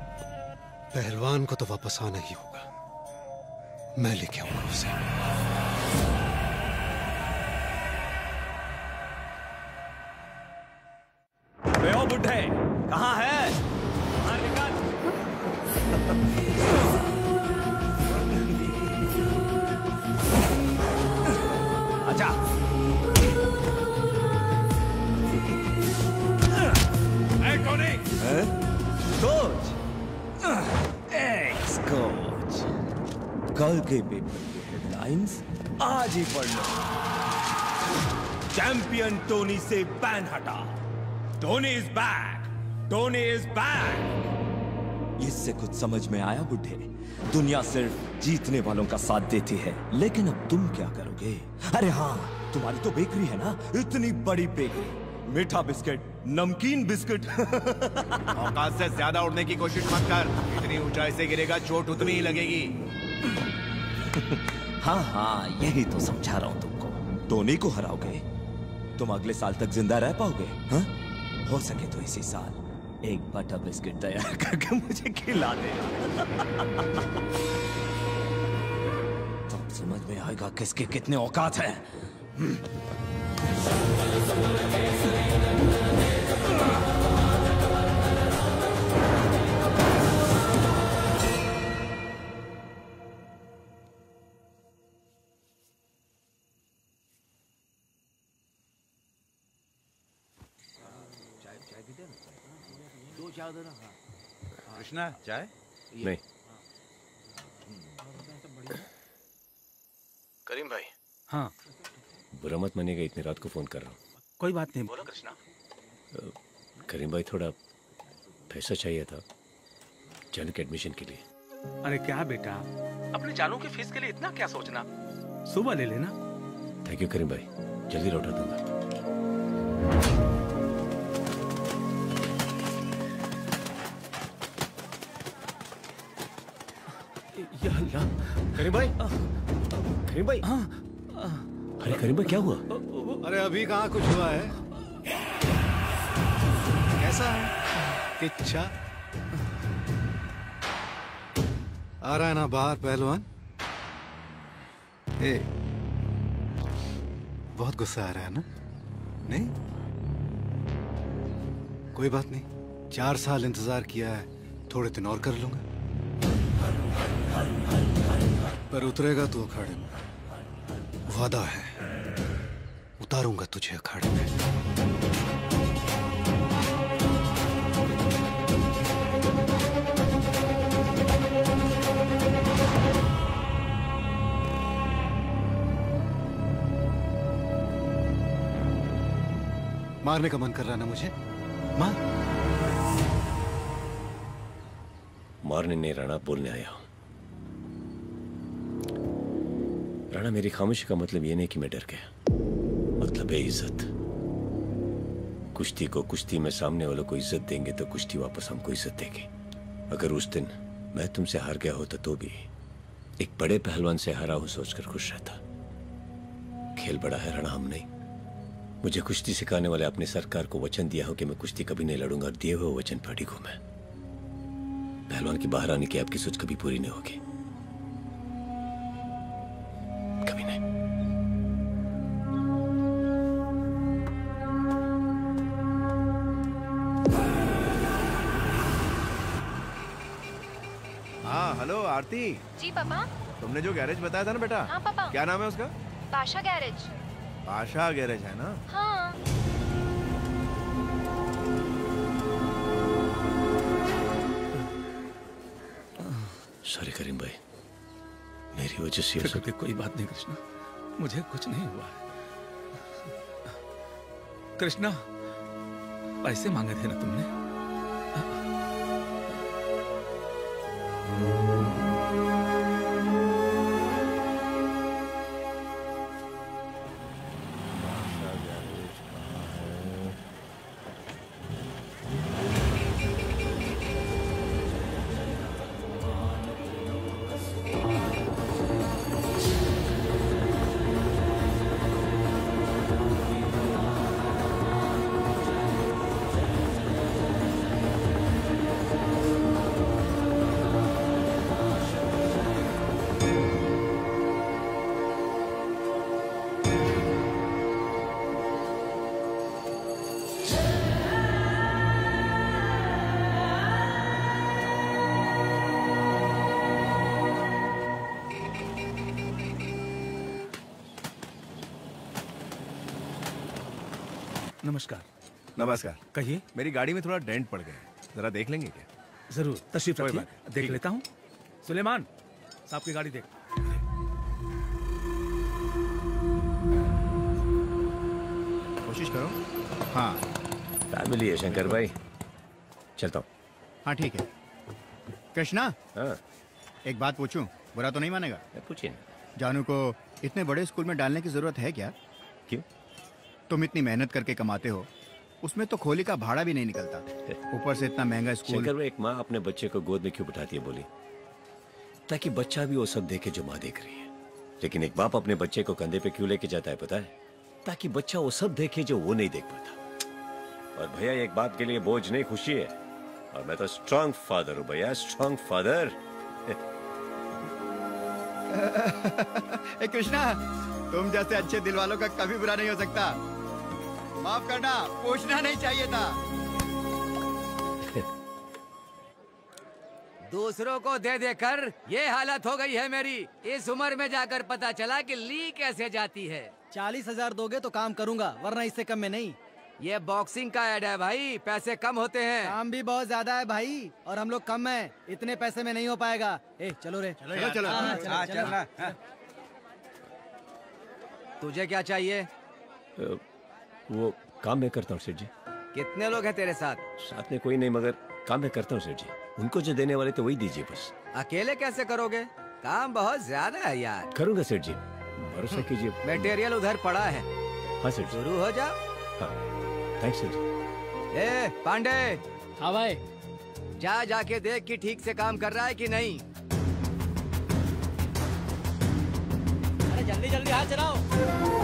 पहलवान को तो वापस आना ही होगा। मैं लेके आऊंगा उसे। बुड्ढे कहाँ है? बाहर निकल। अच्छा ए टोनी, कोच, एक्स कोच, कल के पेपर की हेडलाइंस आज ही पढ़ लो। चैंपियन टोनी से बैन हटा। Tony is back, Tony is back. इससे कुछ समझ में आया बुड्ढे? दुनिया सिर्फ जीतने वालों का साथ देती है, लेकिन अब तुम क्या करोगे? अरे हाँ, तुम्हारी तो बेकरी है ना, इतनी बड़ी बेकरी, मीठा बिस्किट, नमकीन बिस्किट। औकात से ज्यादा उड़ने की कोशिश मत कर, इतनी ऊंचाई से गिरेगा चोट उतनी ही लगेगी। हाँ हाँ, यही तो समझा रहा हूँ तुमको। टोनी को हराओगे, तुम अगले साल तक जिंदा रह पाओगे? हाँ? हो सके तो इसी साल एक बटर बिस्किट तैयार करके मुझे खिला दे। तब समझ में आएगा किसके कितने औकात हैं। कृष्णा चाय? नहीं। करीम भाई। हाँ। बुरा मत मानिएगा, इतनी रात को फोन कर रहा हूँ। कोई बात नहीं, बोलो कृष्णा। करीम भाई, थोड़ा पैसा चाहिए था जानू के एडमिशन के लिए। अरे क्या बेटा, अपने जानू की फीस के लिए इतना क्या सोचना, सुबह ले लेना। थैंक यू करीम भाई, जल्दी लौटा दूंगा। या अल्लाह। करीम भाई, करीम भाई। अरे करीम भाई, क्या हुआ? अरे अभी कहाँ कुछ हुआ है? कैसा है किच्छा? आ रहा है ना बाहर पहलवान? ए, बहुत गुस्सा आ रहा है ना? नहीं? कोई बात नहीं, चार साल इंतजार किया है, थोड़े दिन और कर लूंगा। पर उतरेगा तू अखाड़े में, वादा है, उतारूंगा तुझे अखाड़े में। मारने का मन कर रहा ना मुझे? मार। मारने नहीं राणा, बोलने आया हूं। राणा, मेरी खामोशी का मतलब ये नहीं कि मैं डर गया, मतलब है इज्जत। कुश्ती को कुश्ती में सामने वालों को इज्जत देंगे तो कुश्ती वापस हमको इज्जत देगी। अगर उस दिन मैं तुमसे हार गया होता तो भी एक बड़े पहलवान से हारा हूं सोचकर खुश रहता। खेल बड़ा है राणा, हम नहीं। मुझे कुश्ती सिखाने वाले अपने सरकार को वचन दिया हो कि मैं कुश्ती कभी नहीं लड़ूंगा, और दिए हुए वचन पर अडिग हूं मैं। पहलवान की बाहर आने की आपकी सोच कभी पूरी नहीं होगी, कभी नहीं। हाँ हेलो आरती। जी पापा। तुमने जो गैरेज बताया था ना बेटा? हाँ पापा। क्या नाम है उसका? पाशा गैरेज। पाशा गैरेज है ना? हाँ। सॉरी करीम भाई, मेरी वजह से फिक्र की कोई बात नहीं कृष्णा, मुझे कुछ नहीं हुआ है। कृष्णा, पैसे मांगे थे ना तुमने? नमस्कार। नमस्कार। कहिए। मेरी गाड़ी में थोड़ा डेंट पड़ गया है, जरा देख लेंगे क्या? जरूर, तशरीफ कोई रखिए, बात नहीं। देख ठीक लेता हूँ। सुलेमान, साहब की गाड़ी देख। कोशिश करो। हाँ फैमिली है शंकर भाई, चलता हूँ। हाँ ठीक है। कृष्णा, हाँ एक बात पूछूं, बुरा तो नहीं मानेगा? पूछिए। जानू को इतने बड़े स्कूल में डालने की जरूरत है क्या? क्यों? तुम इतनी मेहनत करके कमाते हो, उसमें तो खोली का भाड़ा भी नहीं निकलता, ऊपर से इतना महंगा स्कूल। शंकर भाई, एक माँ अपने बच्चे को गोद में क्यों बिठाती है बोली? ताकि बच्चा भी वो सब देखे जो माँ देख रही है। लेकिन एक बाप अपने बच्चे को कंधे पे क्यों लेके जाता है पता है? ताकि बच्चा वो सब देखे जो वो नहीं देख पाता। और भैया, एक बाप के लिए बोझ नहीं, खुशी है। और मैं तो स्ट्रॉन्ग फादर हूँ भैया, स्ट्रॉन्ग फादर। ए कृष्णा, तुम जैसे अच्छे दिल वालों का कभी बुरा नहीं हो सकता। माफ करना, पूछना नहीं चाहिए था। दूसरों को दे देकर ये हालत हो गई है मेरी। इस उम्र में जाकर पता चला कि ली कैसे जाती है। चालीस हजार दोगे तो काम करूंगा, वरना इससे कम में नहीं। ये बॉक्सिंग का ऐड है भाई, पैसे कम होते हैं। काम भी बहुत ज्यादा है भाई, और हम लोग कम हैं, इतने पैसे में नहीं हो पाएगा। ए चलो रे, चलो चलो, चलो, हाँ, चलो, चलो, चलो, चलो। चलो। तुझे क्या चाहिए? वो काम मैं करता हूँ सेठ जी। कितने लोग हैं तेरे साथ? साथ में कोई नहीं, मगर काम मैं करता हूँ सेठ जी। उनको जो देने वाले तो वही दीजिए बस। अकेले कैसे करोगे? काम बहुत ज्यादा है यार। करूंगा सेठ जी, भरोसा कीजिए। मटेरियल उधर पड़ा है। हाँ सेठ जी। शुरू हो जा। हाँ, थैंक्स सेठ जी। ए पांडे। हाँ भाई। जा जाके देख कि ठीक से काम कर रहा है कि नहीं। अरे जल्दी जल्दी हाथ चलाओ।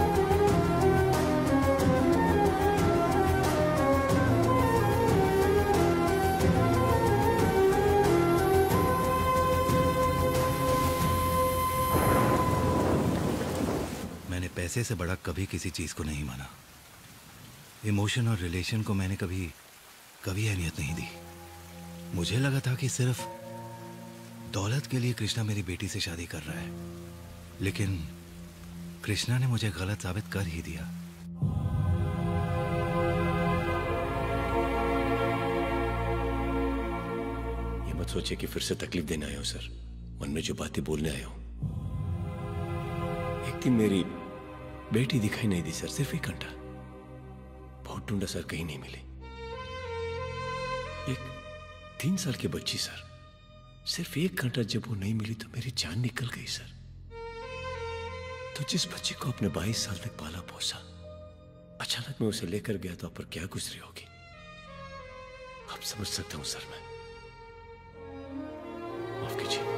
मैंने पैसे से बड़ा कभी किसी चीज को नहीं माना। इमोशन और रिलेशन को मैंने कभी कभी अहमियत नहीं दी। मुझे लगा था कि सिर्फ दौलत के लिए कृष्णा मेरी बेटी से शादी कर रहा है, लेकिन कृष्णा ने मुझे गलत साबित कर ही दिया। ये मत सोचिए कि फिर से तकलीफ देने आया हूं सर, मन में जो बातें बोलने आया हूं। एक दिन मेरी बेटी दिखाई नहीं दी सर, सिर्फ एक घंटा। बहुत ढूंढा सर, कहीं नहीं मिली। एक तीन साल की बच्ची सर, सिर्फ एक घंटा जब वो नहीं मिली तो मेरी जान निकल गई सर। तो जिस बच्ची को अपने बाईस साल तक पाला पोसा, अचानक मैं उसे लेकर गया तो आप पर क्या गुजरी होगी आप समझ सकता हूं सर। मैं माफ कीजिए।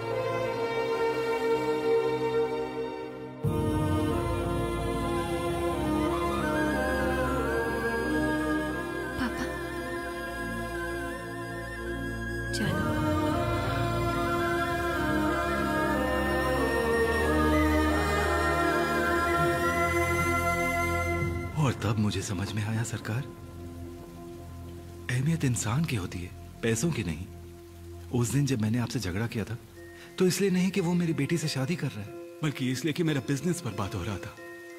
और तब मुझे समझ में आया सरकार, अहमियत इंसान की होती है, पैसों की नहीं। उस दिन जब मैंने आपसे झगड़ा किया था तो इसलिए नहीं कि वो मेरी बेटी से शादी कर रहा है, बल्कि इसलिए कि मेरा बिजनेस बर्बाद हो रहा था।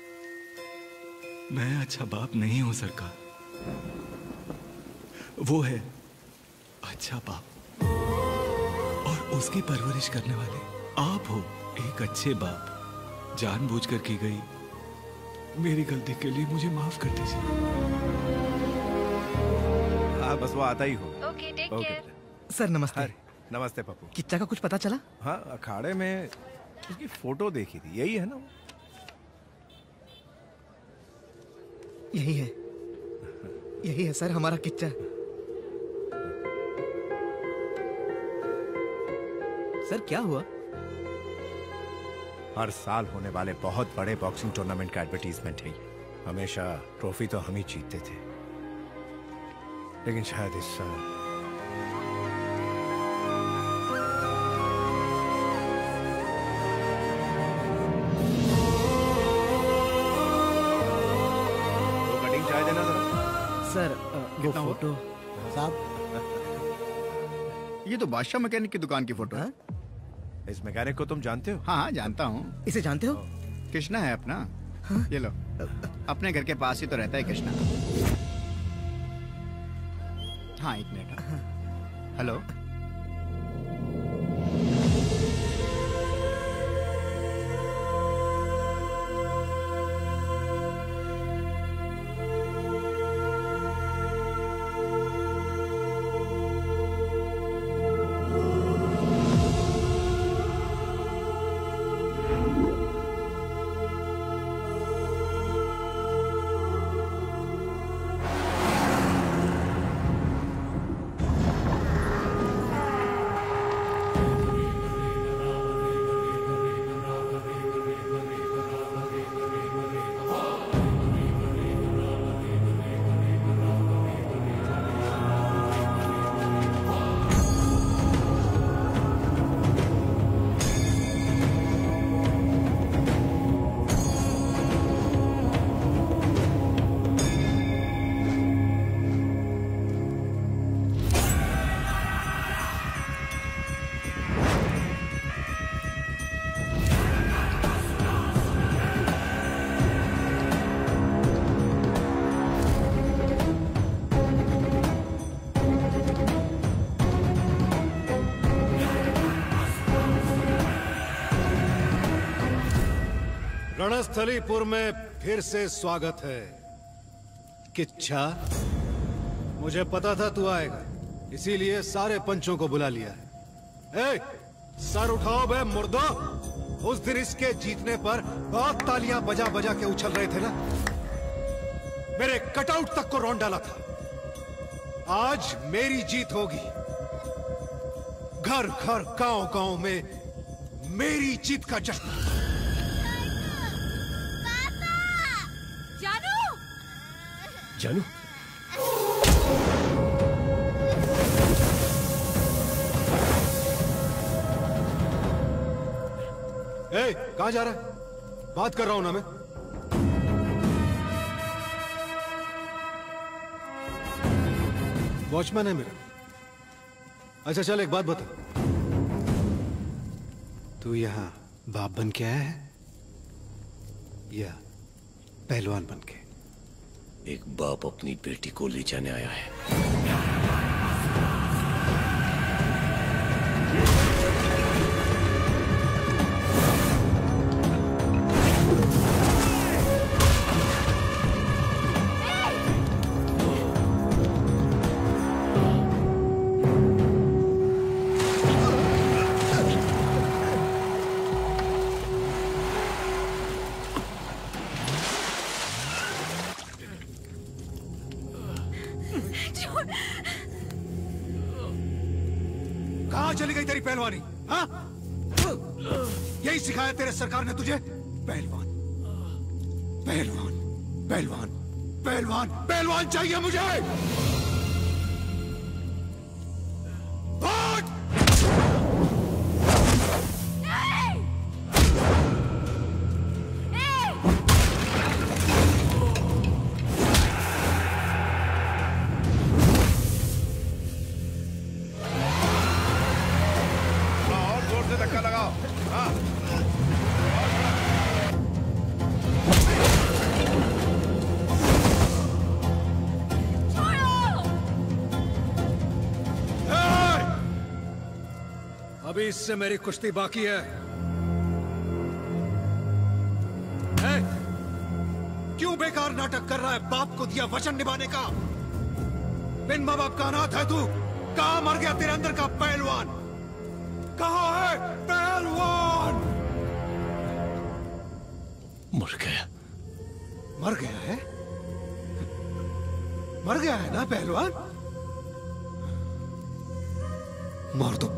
मैं अच्छा बाप नहीं हूं सरकार, वो है अच्छा बाप, और उसकी परवरिश करने वाले आप हो एक अच्छे बाप। जानबूझकर की गई मेरी गलती के लिए मुझे माफ कर दीजिए। हाँ बस वो आता ही हो। Okay, take care. सर नमस्ते। नमस्ते पप्पू। किच्चा का कुछ पता चला? हाँ, अखाड़े में उसकी फोटो देखी थी, यही है ना? यही है, यही है सर हमारा किच्चा। सर क्या हुआ? हर साल होने वाले बहुत बड़े बॉक्सिंग टूर्नामेंट का एडवर्टीजमेंट है ये। हमेशा ट्रॉफी तो हम ही जीतते थे, लेकिन शायद इस साल तो कटिंग चाय देना जरा। सर वो फोटो साहब, ये तो बादशाह मैकेनिक की दुकान की फोटो है। इस मैकेनिक को तुम जानते हो? हाँ हाँ जानता हूँ। इसे जानते हो? कृष्णा है अपना। हाँ? ये लो, अपने घर के पास ही तो रहता है कृष्णा। हाँ एक मिनट। हेलो रणस्थलीपुर में फिर से स्वागत है। किच्छा, मुझे पता था तू आएगा, इसीलिए सारे पंचों को बुला लिया है। ए, सर उठाओ बे मुर्दो। उस दिन इसके जीतने पर बहुत तालियां बजा बजा के उछल रहे थे ना, मेरे कटआउट तक को रौंद डाला था। आज मेरी जीत होगी। घर घर गांव गांव में मेरी जीत का जश्न। जानू, ए, कहां जा रहा है? बात कर रहा हूं ना मैं। वॉचमैन है मेरा। अच्छा चल एक बात बता, तू यहां बाप बन के आया है या पहलवान बन के? एक बाप अपनी बेटी को ले जाने आया है। कहां चली गई तेरी पहलवानी? हाँ? यही सिखाया तेरे सरकार ने तुझे? पहलवान, पहलवान, पहलवान, पहलवान, पहलवान चाहिए मुझे। भाग! धक्का लगाओ। हाँ। अभी इससे मेरी कुश्ती बाकी है। ए, क्यों बेकार नाटक कर रहा है? बाप को दिया वचन निभाने का। बिन मां बाप का अनाथ है तू। कहां मर गया तेरे अंदर का पहलवान? कहां है पहलवान? मर गया। मर गया है? मर गया है ना पहलवान? मार दो।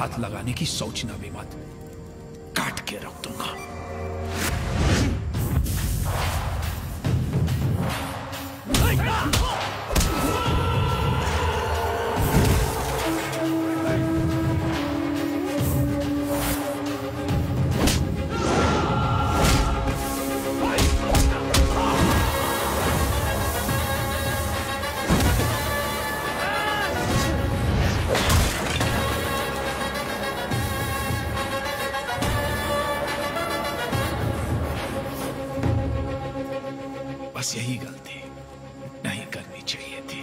हाथ लगाने की सोचना भी मत, काट के रख दूंगा। बस यही गलती नहीं करनी चाहिए थी।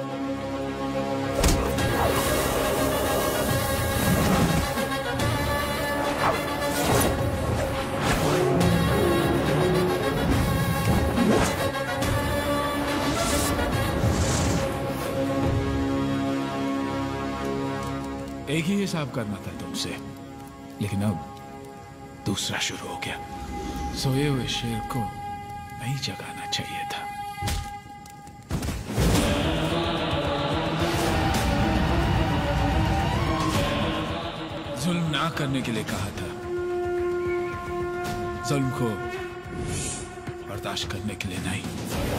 एक ही हिसाब करना था तुमसे, लेकिन अब दूसरा शुरू हो गया। सोए हुए शेर को नहीं जगाना चाहिए था। जुल्म ना करने के लिए कहा था, जुल्म को बर्दाश्त करने के लिए नहीं।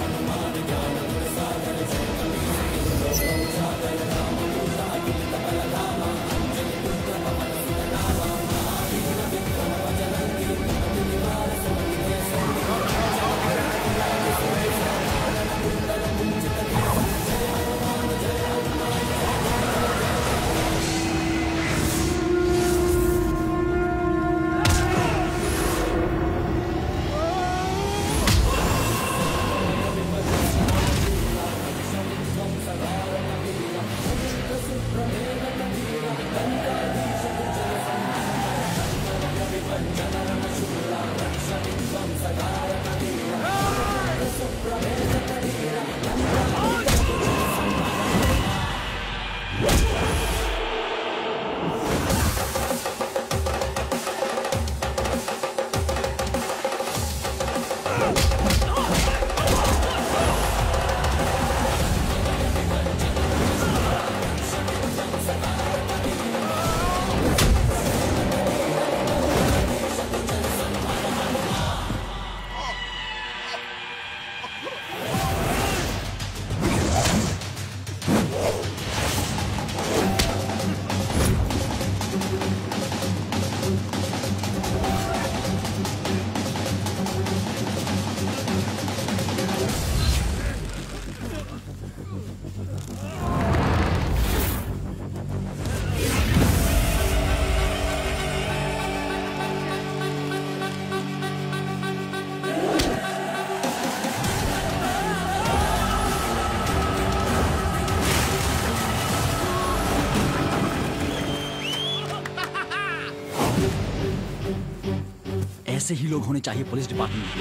ऐसे ही लोग होने चाहिए पुलिस डिपार्टमेंट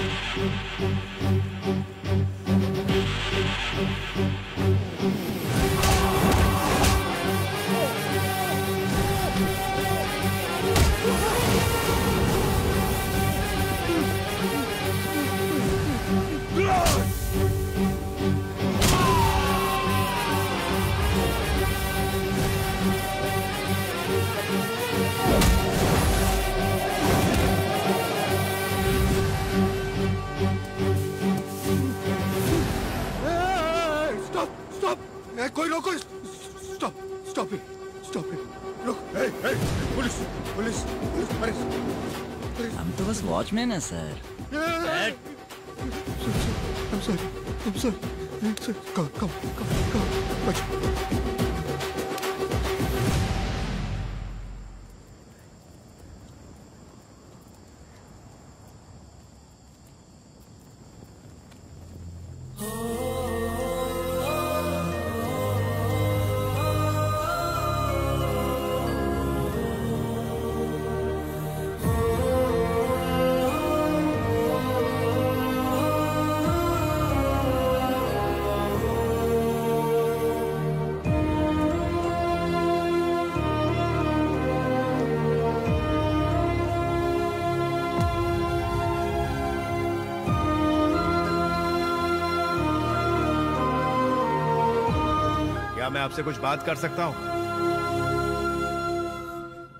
कोई रोको, stop stop it stop it रुक। ए ए पुलिस पुलिस पुलिस पुलिस हम तो बस वॉचमैन है sir. I'm sorry I'm sorry come come come come मैं आपसे कुछ बात कर सकता हूं?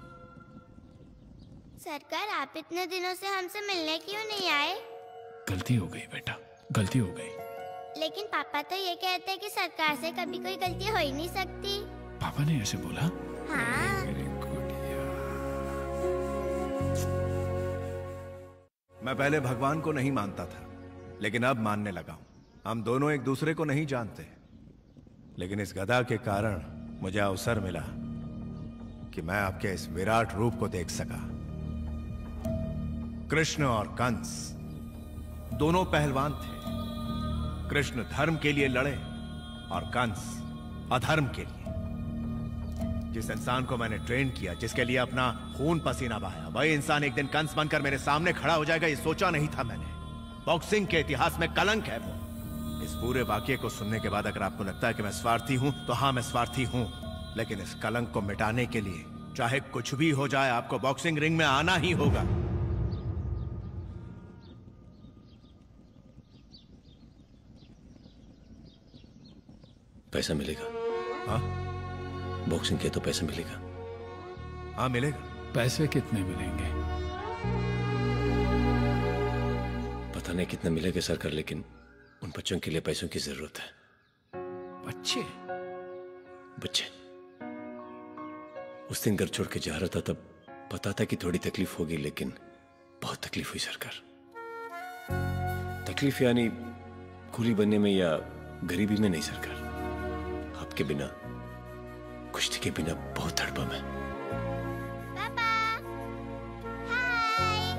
इतने दिनों से हमसे मिलने क्यों नहीं आए? गलती हो गई बेटा, गलती हो गई। लेकिन पापा तो ये कहते हैं कि सरकार से कभी कोई गलती हो ही नहीं सकती। पापा ने ऐसे बोला? हाँ। मैं पहले भगवान को नहीं मानता था, लेकिन अब मानने लगा हूं। हम दोनों एक दूसरे को नहीं जानते, लेकिन इस गदा के कारण मुझे अवसर मिला कि मैं आपके इस विराट रूप को देख सका। कृष्ण और कंस दोनों पहलवान थे। कृष्ण धर्म के लिए लड़े और कंस अधर्म के लिए। जिस इंसान को मैंने ट्रेन किया, जिसके लिए अपना खून पसीना बहाया, वही इंसान एक दिन कंस बनकर मेरे सामने खड़ा हो जाएगा, ये सोचा नहीं था मैंने। बॉक्सिंग के इतिहास में कलंक है वो। इस पूरे वाक्य को सुनने के बाद अगर आपको लगता है कि मैं स्वार्थी हूं, तो हाँ, मैं स्वार्थी हूं, लेकिन इस कलंक को मिटाने के लिए चाहे कुछ भी हो जाए, आपको बॉक्सिंग रिंग में आना ही होगा। पैसा मिलेगा? हाँ, बॉक्सिंग के तो पैसा मिलेगा। हाँ मिलेगा। पैसे कितने मिलेंगे? पता नहीं कितना मिलेगा सरकार, लेकिन उन बच्चों के लिए पैसों की जरूरत है। बच्चे? बच्चे। उस दिन घर छोड़ के जा रहा था, तब पता था कि थोड़ी तकलीफ होगी, लेकिन बहुत तकलीफ हुई सरकार। तकलीफ यानी कूली बनने में या गरीबी में नहीं सरकार, आपके बिना, कुश्ती के बिना बहुत तड़पा मैं। पापा, हाय।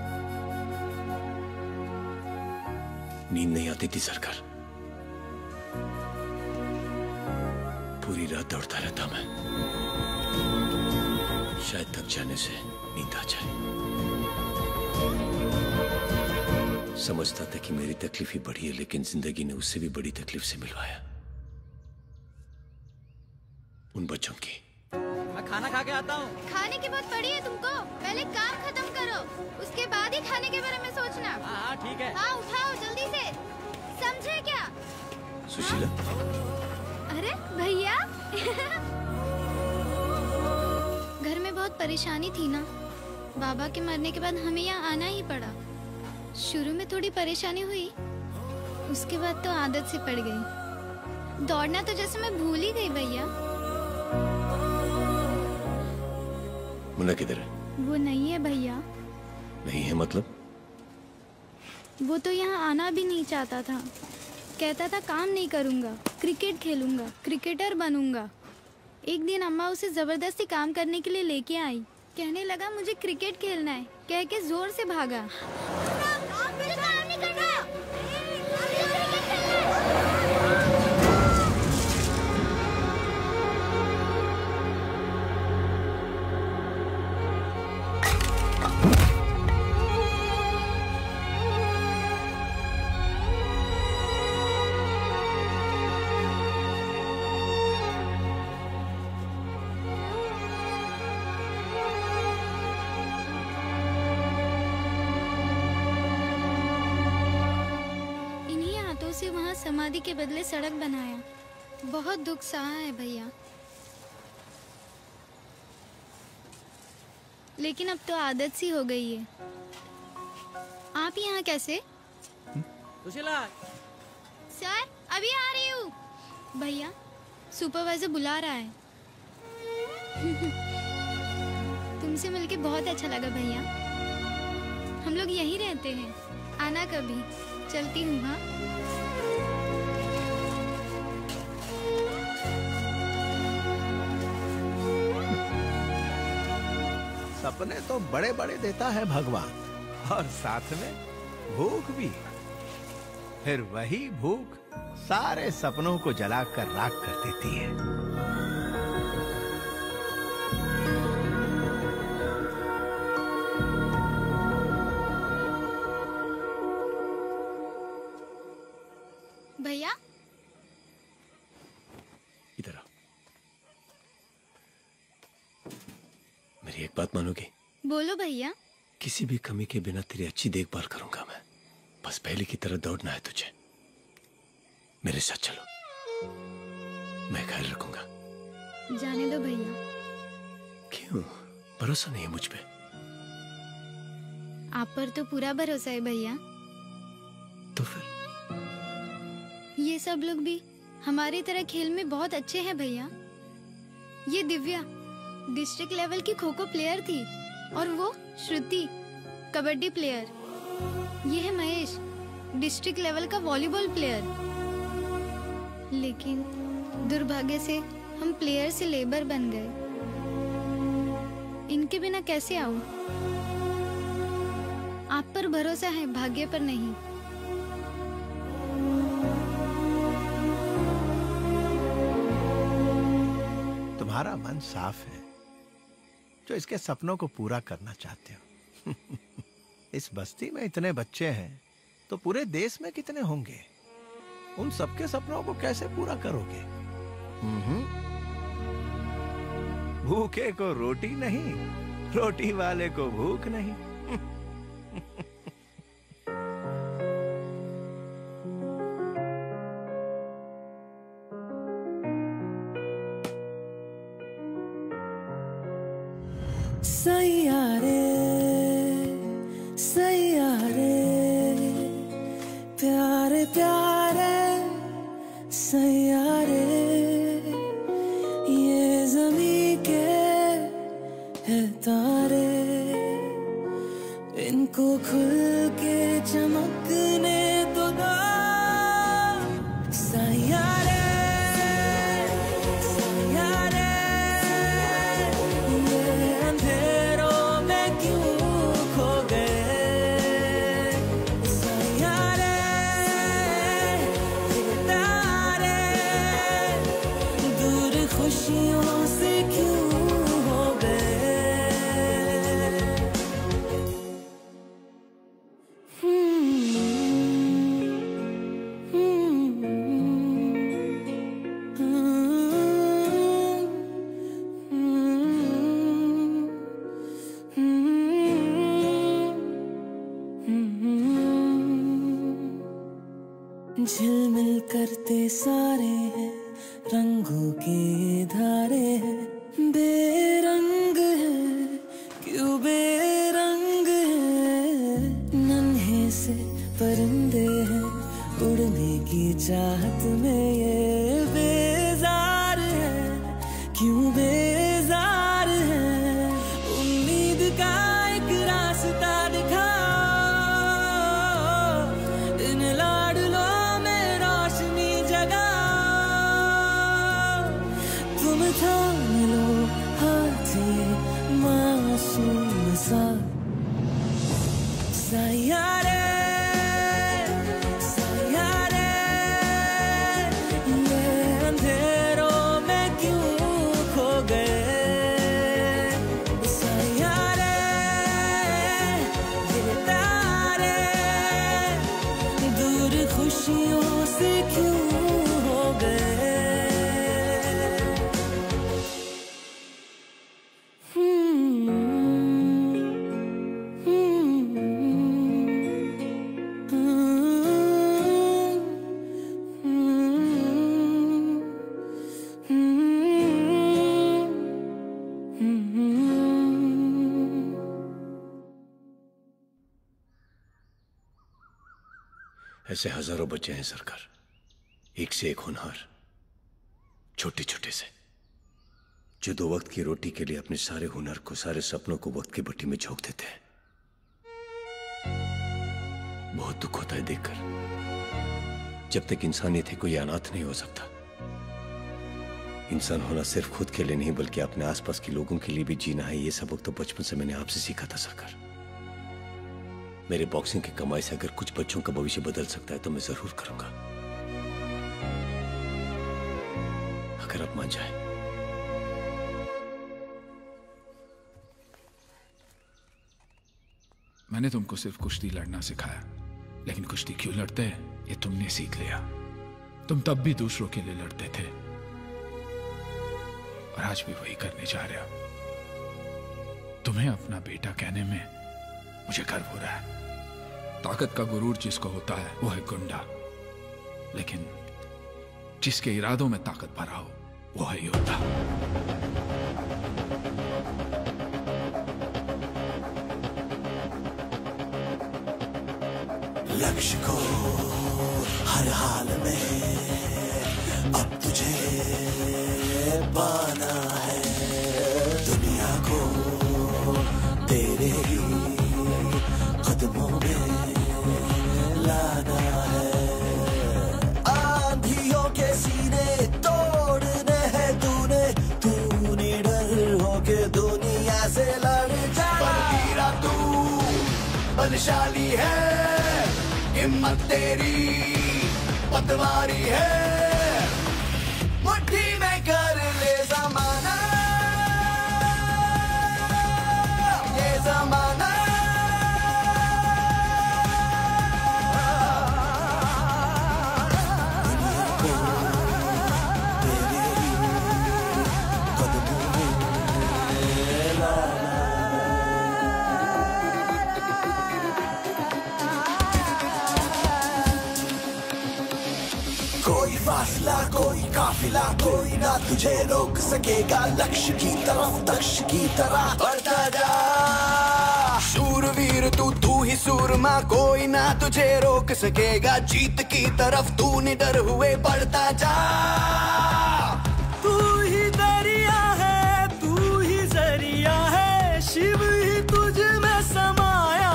नींद नहीं आती थी सरकार, पूरी रात दौड़ता रहता मैं, शायद थक जाने से नींद आ जाए। समझता था कि मेरी तकलीफ ही बड़ी है, लेकिन जिंदगी ने उससे भी बड़ी तकलीफ से मिलवाया, उन बच्चों की। मैं खाना खा के आता हूँ। खाने की बात पड़ी है तुमको? पहले काम खत्म करो, उसके बाद ही खाने के बारे में सोचना। हाँ ठीक है। हाँ उठाओ जल्दी से, समझे क्या? सुशीला। अरे भैया। घर में बहुत परेशानी थी ना, बाबा के मरने के बाद हमें यहाँ आना ही पड़ा। शुरू में थोड़ी परेशानी हुई, उसके बाद तो आदत से पड़ गई। दौड़ना तो जैसे मैं भूल ही गई भैया। मुन्ना किधर है? वो नहीं है भैया। नहीं है मतलब? वो तो यहाँ आना भी नहीं चाहता था, कहता था काम नहीं करूँगा, क्रिकेट खेलूंगा, क्रिकेटर बनूंगा। एक दिन अम्मा उसे जबरदस्ती काम करने के लिए लेके आई, कहने लगा मुझे क्रिकेट खेलना है, कह के जोर से भागा। मुझे काम नहीं करना। से वहाँ समाधि के बदले सड़क बनाया। बहुत दुख सहा है भैया, लेकिन अब तो आदत सी हो गई है। आप यहाँ कैसे? सुशीला। सर अभी आ रही हूँ। भैया सुपरवाइजर बुला रहा है। तुमसे मिलके बहुत अच्छा लगा भैया। हम लोग यहीं रहते हैं, आना कभी। चलती हूँ। हाँ सपने तो बड़े बड़े देता है भगवान, और साथ में भूख भी। फिर वही भूख सारे सपनों को जलाकर राख कर देती है। भैया इधर आओ। मेरी एक बात मानोगी? बोलो भैया। किसी भी कमी के बिना तेरी अच्छी देखभाल करूंगा मैं। बस पहले की तरह दौड़ना है तुझे। मेरे साथ चलो, मैं ख्याल रखूंगा। जाने दो भैया। क्यों? भरोसा नहीं है मुझ पे? आप पर तो पूरा भरोसा है भैया। तो फिर ये सब लोग भी हमारी तरह खेल में बहुत अच्छे हैं भैया। ये दिव्या डिस्ट्रिक्ट लेवल की खो खो प्लेयर थी और वो श्रुति कबड्डी प्लेयर। ये है महेश डिस्ट्रिक्ट लेवल का वॉलीबॉल प्लेयर। लेकिन दुर्भाग्य से हम प्लेयर से लेबर बन गए। इनके बिना कैसे आऊं? आप पर भरोसा है, भाग्य पर नहीं। तुम्हारा मन साफ है जो इसके सपनों को पूरा करना चाहते हो। इस बस्ती में इतने बच्चे हैं तो पूरे देश में कितने होंगे? उन सबके सपनों को कैसे पूरा करोगे? भूखे को रोटी नहीं, रोटी वाले को भूख नहीं। सैयारे सैयारे प्यारे प्यारे सैयारे, ये ज़मीं के है तारे, इनको खुल के चमकने तो दो। सैयारे सैयारे ये अंधेरों में क्यों खो गए? सैयारे ये तारे दूर खुशियों से क्यों हो गए? झिलमिल करते सारे हैं, रंगों के धारे हैं, बेरंग है क्यों बेरंग है? नन्हे से परिंदे हैं उड़ने की चाहत में, ये बेजार है क्यों बेजार है? उम्मीद का एक रास्ता दिखाओ, इन लाडलों थाम लो हाथ ये मासूम सा। सैयारे सैयारे ये अंधेरों में क्यों खो गए? सैयारे ये तारे दूर खुशियों से क्यों हो गए? ऐसे हजारों बच्चे हैं सरकार, एक से एक होनहार, छोटे छोटे से, जो दो वक्त की रोटी के लिए अपने सारे हुनर को, सारे सपनों को वक्त की भट्टी में झोंक देते हैं। बहुत दुख होता है देखकर। जब तक इंसानियत है कोई अनाथ नहीं हो सकता। इंसान होना सिर्फ खुद के लिए नहीं बल्कि अपने आसपास के लोगों के लिए भी जीना है। ये सबक तो बचपन से मैंने आपसे सीखा था सरकार। मेरे बॉक्सिंग की कमाई से अगर कुछ बच्चों का भविष्य बदल सकता है तो मैं जरूर करूंगा, अगर आप मान जाए। मैंने तुमको सिर्फ कुश्ती लड़ना सिखाया, लेकिन कुश्ती क्यों लड़ते हैं ये तुमने सीख लिया। तुम तब भी दूसरों के लिए लड़ते थे और आज भी वही करने जा रहे हो। तुम्हें अपना बेटा कहने में मुझे गर्व हो रहा है। ताकत का गुरूर जिसको होता है वो है गुंडा, लेकिन जिसके इरादों में ताकत भरा हो वो है योद्धा। लक्ष्य को हर हाल में अब तुझे पाना है, दुनिया को तेरे ही कदमों में लाना है। आंधियों के सीने तोड़ने हैं तूने, तू निडर होके दुनिया से लड़ जा। बलबीरा तू बलशाली है, हिम्मत तेरी पतवारी है, मुट्ठी में कर ले ज़माना, ये ज़माना। दुनिया को तेरे कदमों में लाना। कोई फासला कोई काफिला कोई ना तुझे रोक सकेगा, लक्ष्य की तरफ दक्ष की तरह बढ़ता जा। शूरवीर तू तू ही सूरमा, कोई ना तुझे रोक सकेगा, जीत की तरफ तू निडर हुए बढ़ता जा। तू ही दरिया है, तू ही जरिया है, शिव ही तुझ में समाया।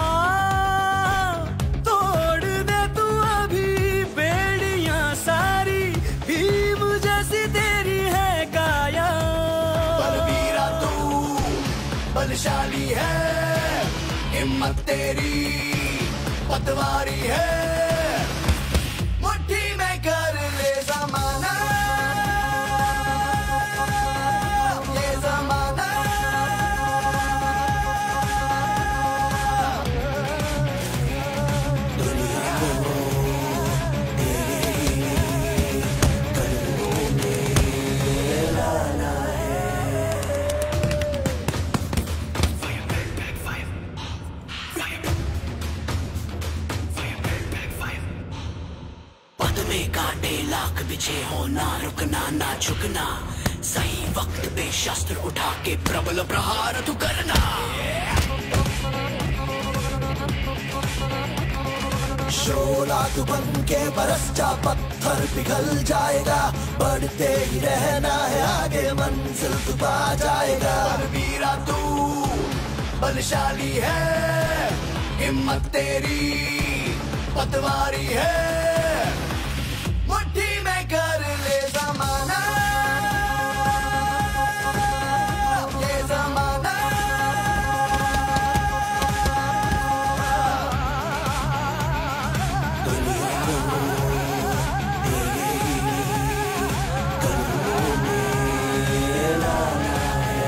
तोड़ दे तू अभी बेड़ियां सारी, भीम जैसी तेरी है काया। बलबीरा तू बलशाली है, हिम्मत तेरी पतवारी है, मुट्ठी में कर ले ज़माना, ये ज़माना। दुनिया को तेरे कदमों में लाना है। पद में कांटे लाख बिछे हो, ना रुकना ना झुकना, सही वक्त पे शस्त्र उठा के प्रबल प्रहार तू करना। शोला तू बन के बरस जा, पत्थर पिघल जाएगा, बढ़ते ही रहना है आगे, मंजिल तू पा जाएगा। बलबीरा तू बलशाली है, हिम्मत तेरी पतवारी है, मुट्ठी में कर ले ज़माना, ये ज़माना। दुनिया को तेरे कदमों में लाना है।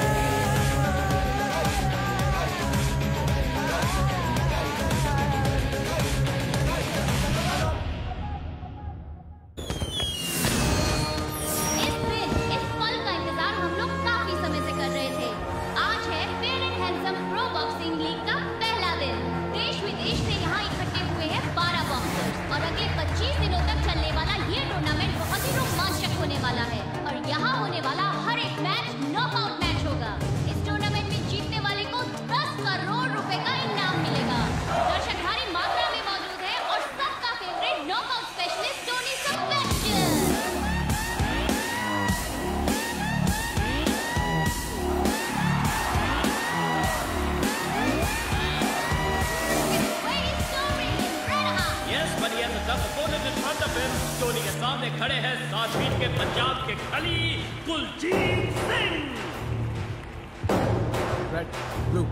धोनी के सामने खड़े हैं सात फीट के पंजाब के खली Kuljeet Singh. Red, blue.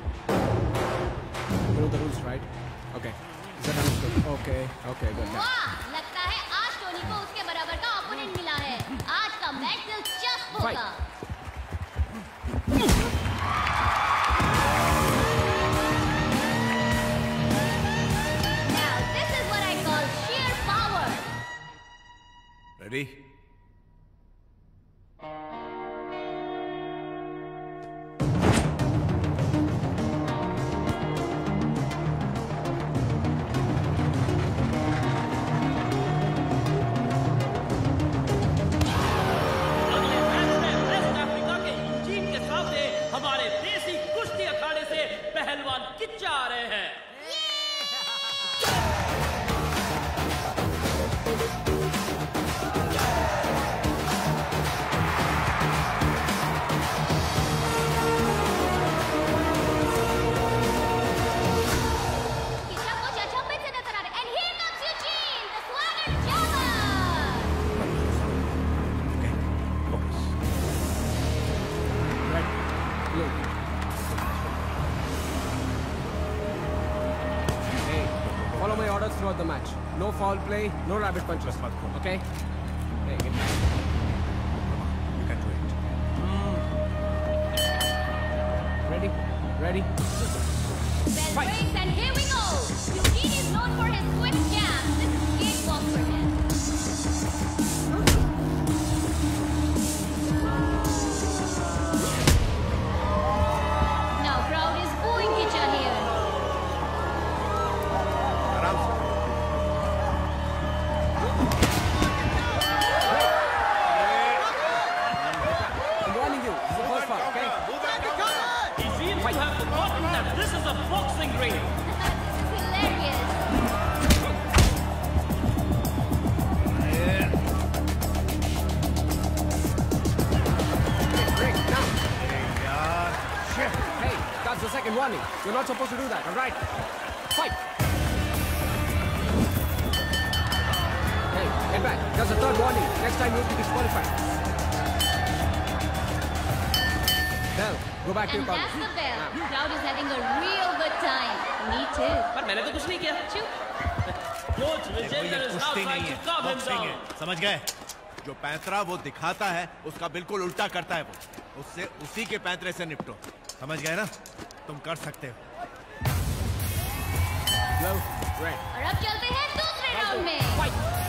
You know the rules, right? Okay. Is that understood? Okay, okay, good. वाह, लगता है आज टोनी को उसके बराबर का ओपोनेंट मिला है। आज का मैच दिलचस्प होगा। Now this is what I call sheer power. Ready? पहलवान किच्चा आ रहे हैं। the match. No foul play, no rabbit punches. Okay? Hey, get back. You can do it. Ready? Ready? Bell rings and here we go! Eugene is known for his swift jab. This is cakewalk for him. Now crowd is booing Kicha here. I'm warning you. This is the first part, okay? He seems to have forgotten that this is a boxing ring. Hey, that's the second warning. You're not supposed to do that, alright? Fight! Hey, get back. That's the third warning. Next time you'll be disqualified. Bell, go back to your And corner. that's the bell. Crowd is having a real good time. Me too. पर मैंने तो कुछ नहीं किया. Coach देखो, Vijay ये is now कुश्ती trying नहीं to है, calm him बॉक्सिंग down. है, समझ गए? जो पैंतरा वो दिखाता है उसका बिल्कुल उल्टा करता है वो, उससे उसी के पैंतरे से निपटो, समझ गए ना? तुम कर सकते हो. और अब चलते हैं दूसरे राउंड में.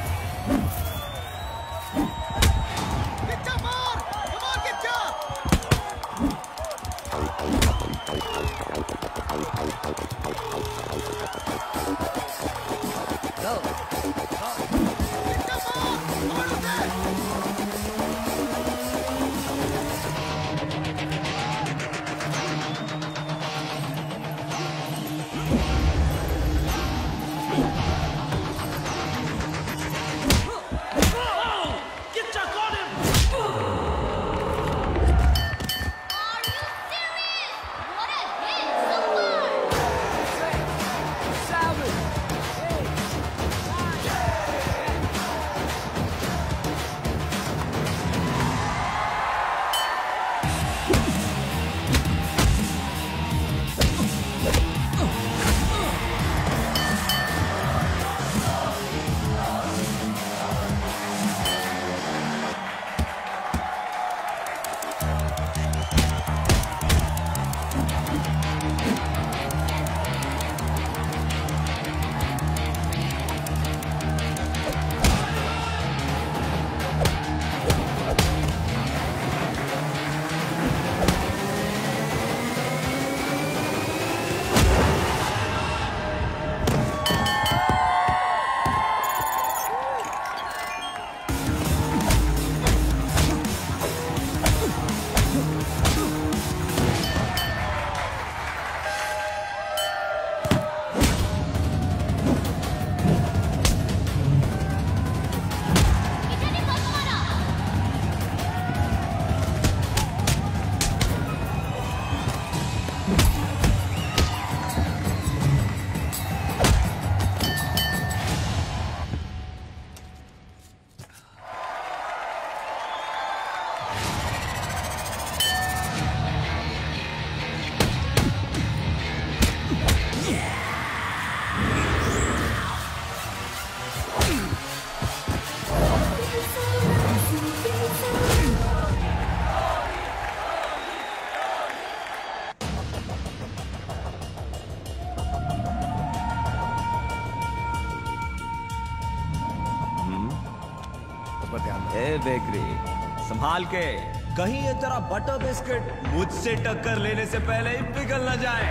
ए बेकरी, संभाल के, कहीं ये तेरा बटर बिस्किट मुझसे टक्कर लेने से पहले ही पिघल न जाए.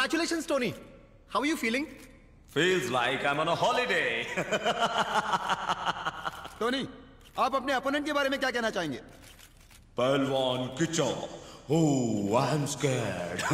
Congratulations, Tony. How are you feeling? Feels like I'm on a holiday. Tony, आप अपने अपोनेंट के बारे में क्या कहना चाहेंगे? पहलवान किचा. Oh, I'm scared.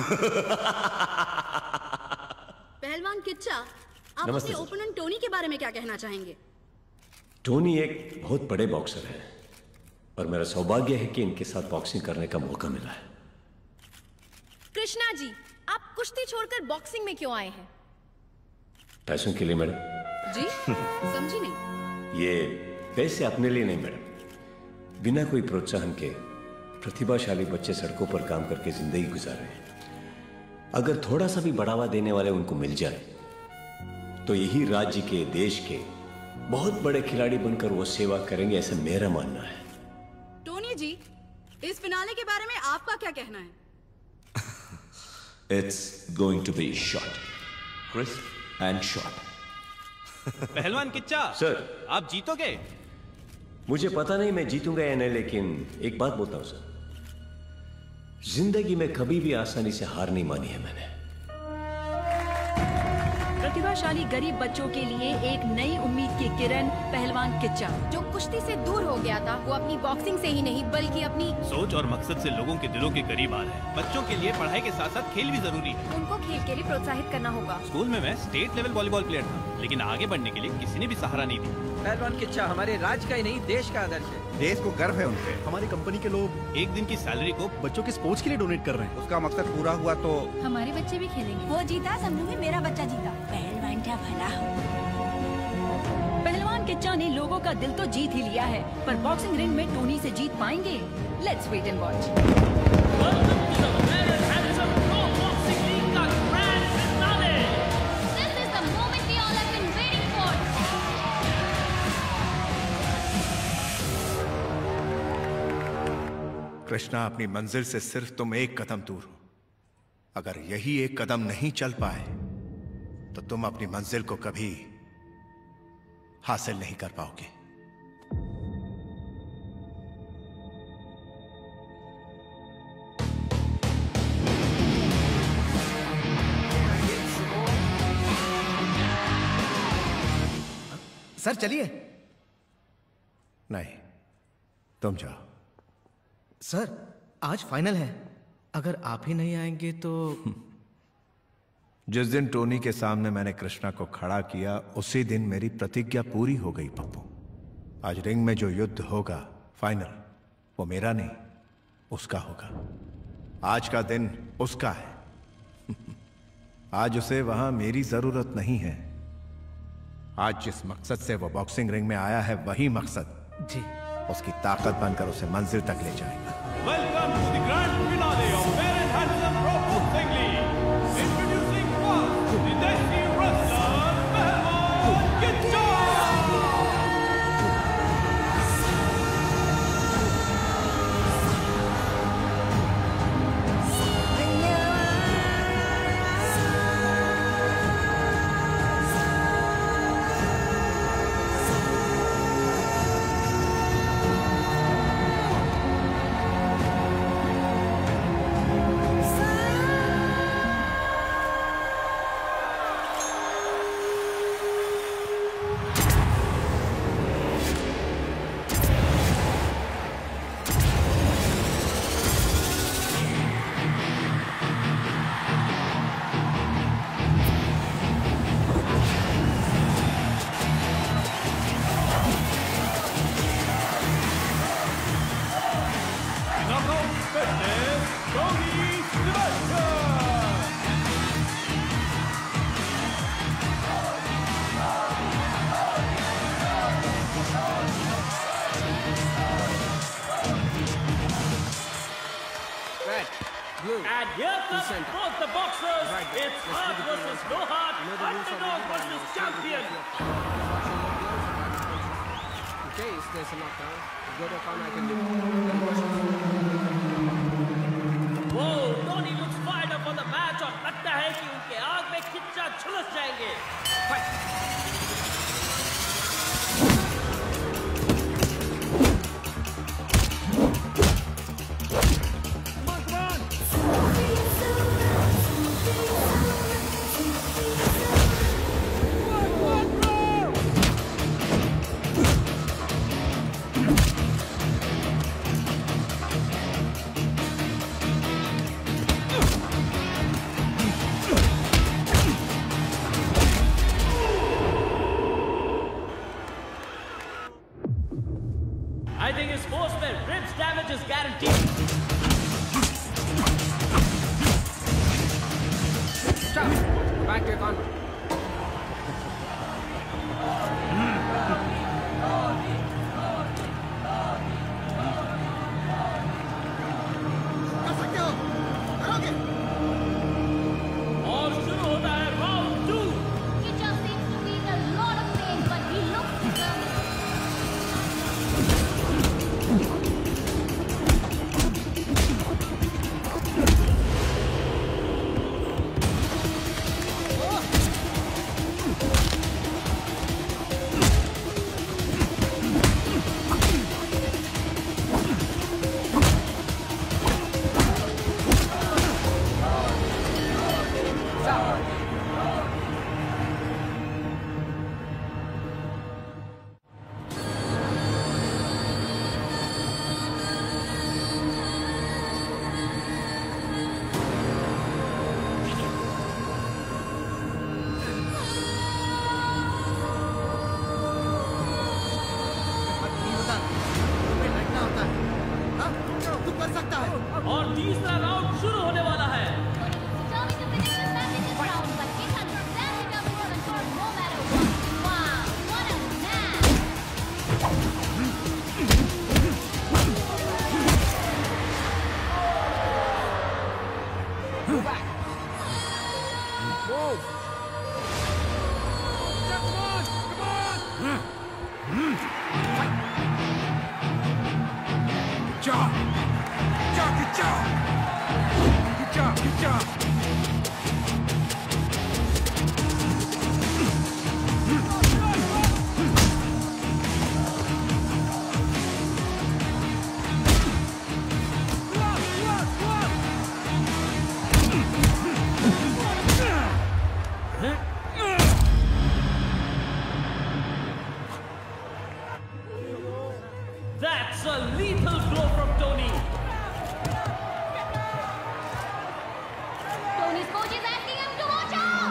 पहलवान किच्चा, आप नमस्ते अपने सर। ओपोनेंट टोनी के बारे में क्या कहना चाहेंगे? टोनी एक बहुत बड़े बॉक्सर है और मेरा सौभाग्य है कि इनके साथ बॉक्सिंग करने का मौका मिला है। कृष्णा जी, आप कुश्ती छोड़कर बॉक्सिंग में क्यों आए हैं? पैसों के लिए मैडम। जी समझी नहीं। ये पैसे अपने लिए नहीं मैडम, बिना कोई प्रोत्साहन के प्रतिभाशाली बच्चे सड़कों पर काम करके जिंदगी गुजार रहे हैं। अगर थोड़ा सा भी बढ़ावा देने वाले उनको मिल जाए तो यही राज्य के, देश के बहुत बड़े खिलाड़ी बनकर वो सेवा करेंगे, ऐसा मेरा मानना है। टोनी जी, इस फिनाले के बारे में आपका क्या कहना है? It's going to be short, crisp and short. पहलवान किच्चा, सर, आप जीतोगे? मुझे पता नहीं मैं जीतूंगा या नहीं, लेकिन एक बात बोलता हूं सर, जिंदगी में कभी भी आसानी से हार नहीं मानी है मैंने। प्रतिभाशाली गरीब बच्चों के लिए एक नई उम्मीद की किरण पहलवान किच्चा, जो कुश्ती से दूर हो गया था, वो अपनी बॉक्सिंग से ही नहीं बल्कि अपनी सोच और मकसद से लोगों के दिलों के करीब आ रहे हैं। बच्चों के लिए पढ़ाई के साथ साथ खेल भी जरूरी है। उनको खेल के लिए प्रोत्साहित करना होगा। स्कूल में मैं स्टेट लेवल वॉलीबॉल प्लेयर था, लेकिन आगे बढ़ने के लिए किसी ने भी सहारा नहीं दिया। पहलवान किच्चा हमारे राज्य का ही नहीं, देश का आदर्श है। देश को गर्व है उन पे। हमारी कंपनी के लोग एक दिन की सैलरी को बच्चों के स्पोर्ट्स के लिए डोनेट कर रहे हैं। उसका मकसद पूरा हुआ तो हमारे बच्चे भी खेलेंगे। वो जीता, समझूंगी मेरा बच्चा जीता। पहलवान क्या भला हो। पहलवान किच्चा ने लोगों का दिल तो जीत ही लिया है, पर बॉक्सिंग रिंग में टोनी से जीत पाएंगे? Let's wait and watch. Krishna, अपनी मंजिल से सिर्फ तुम एक कदम दूर हो। अगर यही एक कदम नहीं चल पाए तो तुम अपनी मंजिल को कभी हासिल नहीं कर पाओगे। सर चलिए। नहीं, तुम जाओ। सर आज फाइनल है, अगर आप ही नहीं आएंगे तो। जिस दिन टोनी के सामने मैंने कृष्णा को खड़ा किया, उसी दिन मेरी प्रतिज्ञा पूरी हो गई पप्पू। आज रिंग में जो युद्ध होगा फाइनल, वो मेरा नहीं उसका होगा। आज का दिन उसका है। आज उसे वहां मेरी जरूरत नहीं है। आज जिस मकसद से वो बॉक्सिंग रिंग में आया है, वही मकसद जी उसकी ताकत बनकर उसे मंजिल तक ले जाएगा। Welcome to the grand finale of Fair and Handsome Pro Boxing League. Introducing first, the Desi wrestler, Pehlwan Kicha. And here comes both the boxers. It's heart versus no heart, underdog versus champion. In case there's a knockdown, go to corner, I can do. Whoa, Tony looks fired up for the match और लगता है कि उनके आग में किच्चा झुलस जाएंगे. Come on, come on! I think his force में ribs damage is guaranteed. Stop. Back to your con. कर सकते हो, करोगे। और शुरू होता है round two. Kitcha seems to be in a lot of pain, but he looks determined. और तीसरा राउंड शुरू होने वाला है। Move back. Move. Come on, come on. Fight. Good job. Good job. Good job. Good job. That's a lethal blow from Tony. Tony's coach is asking him to watch out.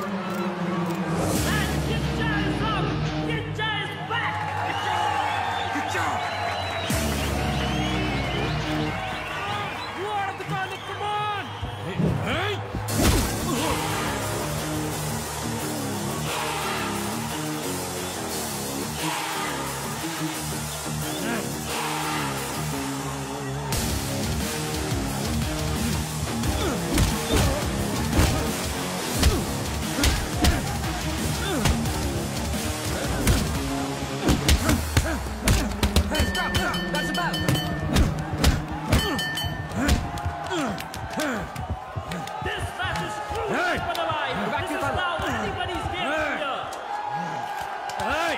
And Kitcha is up. Kitcha is back. Good job. You are at the corner. Come on. Hey. Hey, stop, stop. That's about. This match is crucial Hey. for the line. Back This to is front. now anybody's game Hey. here. Hey.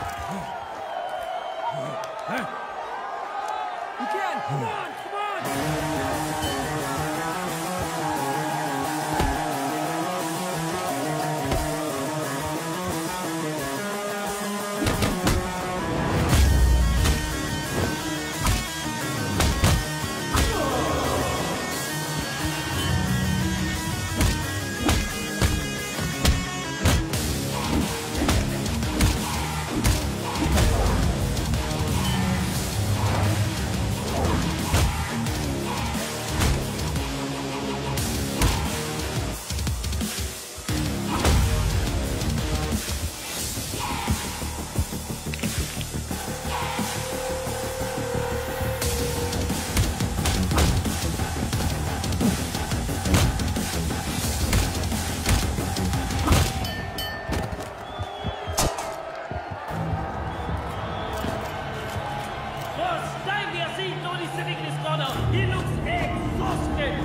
You can. Come on, come on. First time we are seeing Tony sitting in his corner. He looks exhausted.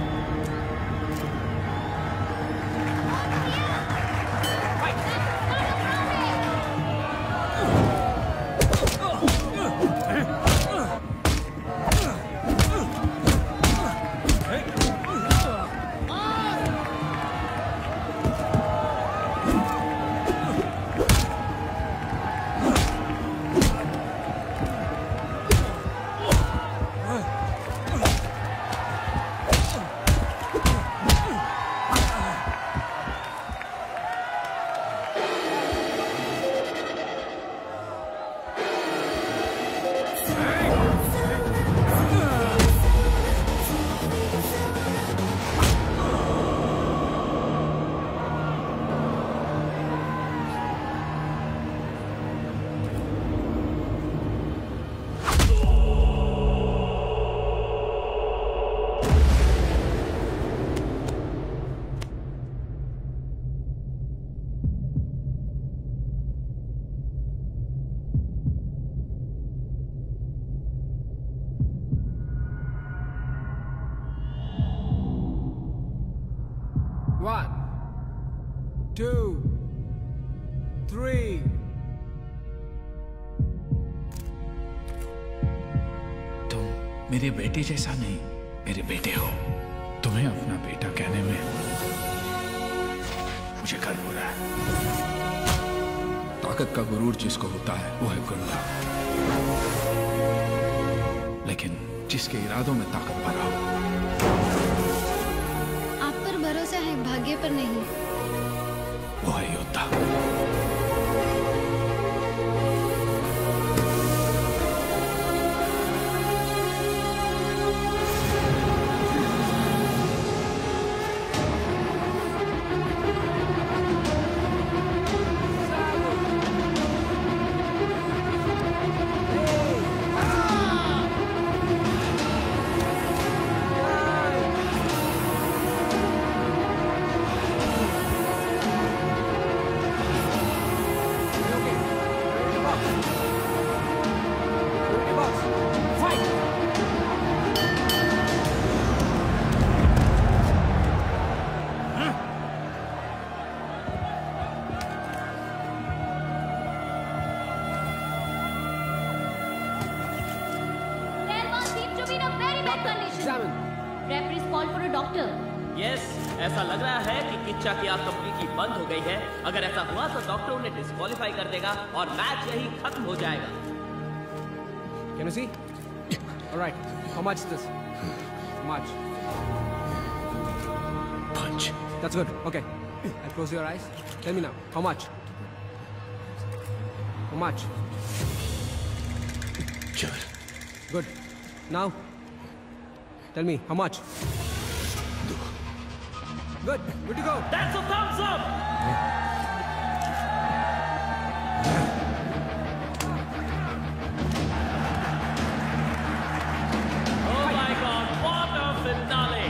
One, two, three. तुम मेरे बेटे जैसा नहीं, मेरे बेटे हो। तुम्हें अपना बेटा कहने में मुझे गर्व हो रहा है। ताकत का गुरूर जिसको होता है वो है गुंडा, लेकिन जिसके इरादों में ताकत भरा हो। आप पर भरोसा है, भाग्य पर नहीं। वो है योद्धा। Referees call for a doctor. Yes, ऐसा लग रहा है कि किच्चा की आग कंप्लीटली बंद हो गई है। अगर ऐसा हुआ तो डॉक्टर उन्हें डिस्क्वालीफाई कर देगा और मैच यही खत्म हो जाएगा। Can you see? All right. How much is this? How much? Punch. That's good. Okay. And close your eyes. Tell me now. How much? How much? Sure. Good. Now, tell me how much? Good. Good to go. That's a thumbs up. Oh my God! What a finale!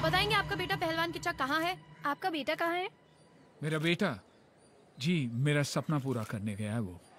बताएंगे आपका बेटा पहलवान किच्चा कहाँ है? आपका बेटा कहाँ है? मेरा बेटा जी मेरा सपना पूरा करने गया है वो।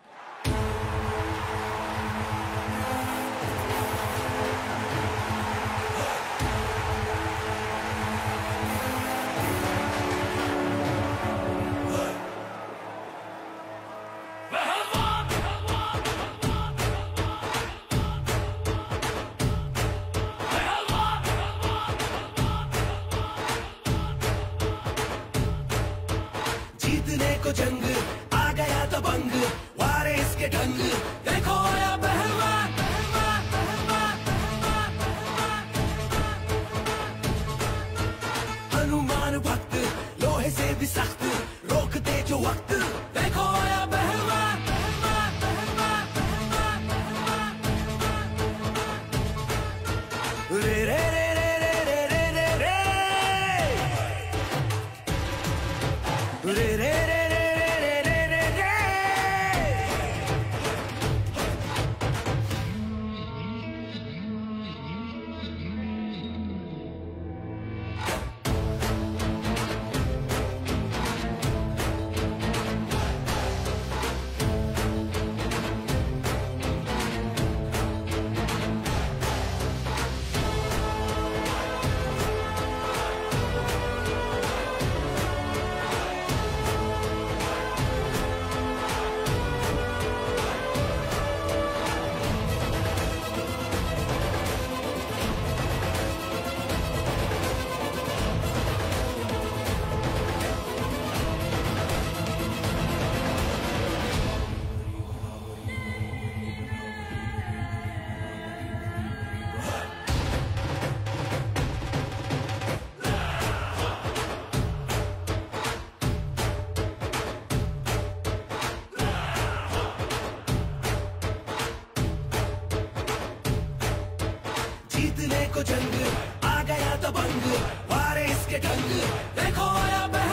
जीतने को जंग आ गया दबंग, वारे इसके ढंग, देखो आया पहलवान, पहलवान, पहलवान, पहलवान, पहलवान। हनुमान भक्त लोहे से भी सख्त, रोक दे जो वक्त, देखो आया पहलवान, पहलवान, पहलवान, पहलवान, पहलवान। रे रे रे रे रे रे रे रे रे रे रे रे जीतने को जंग आ गया दबंग, वारे इसके ढंग, देखो आया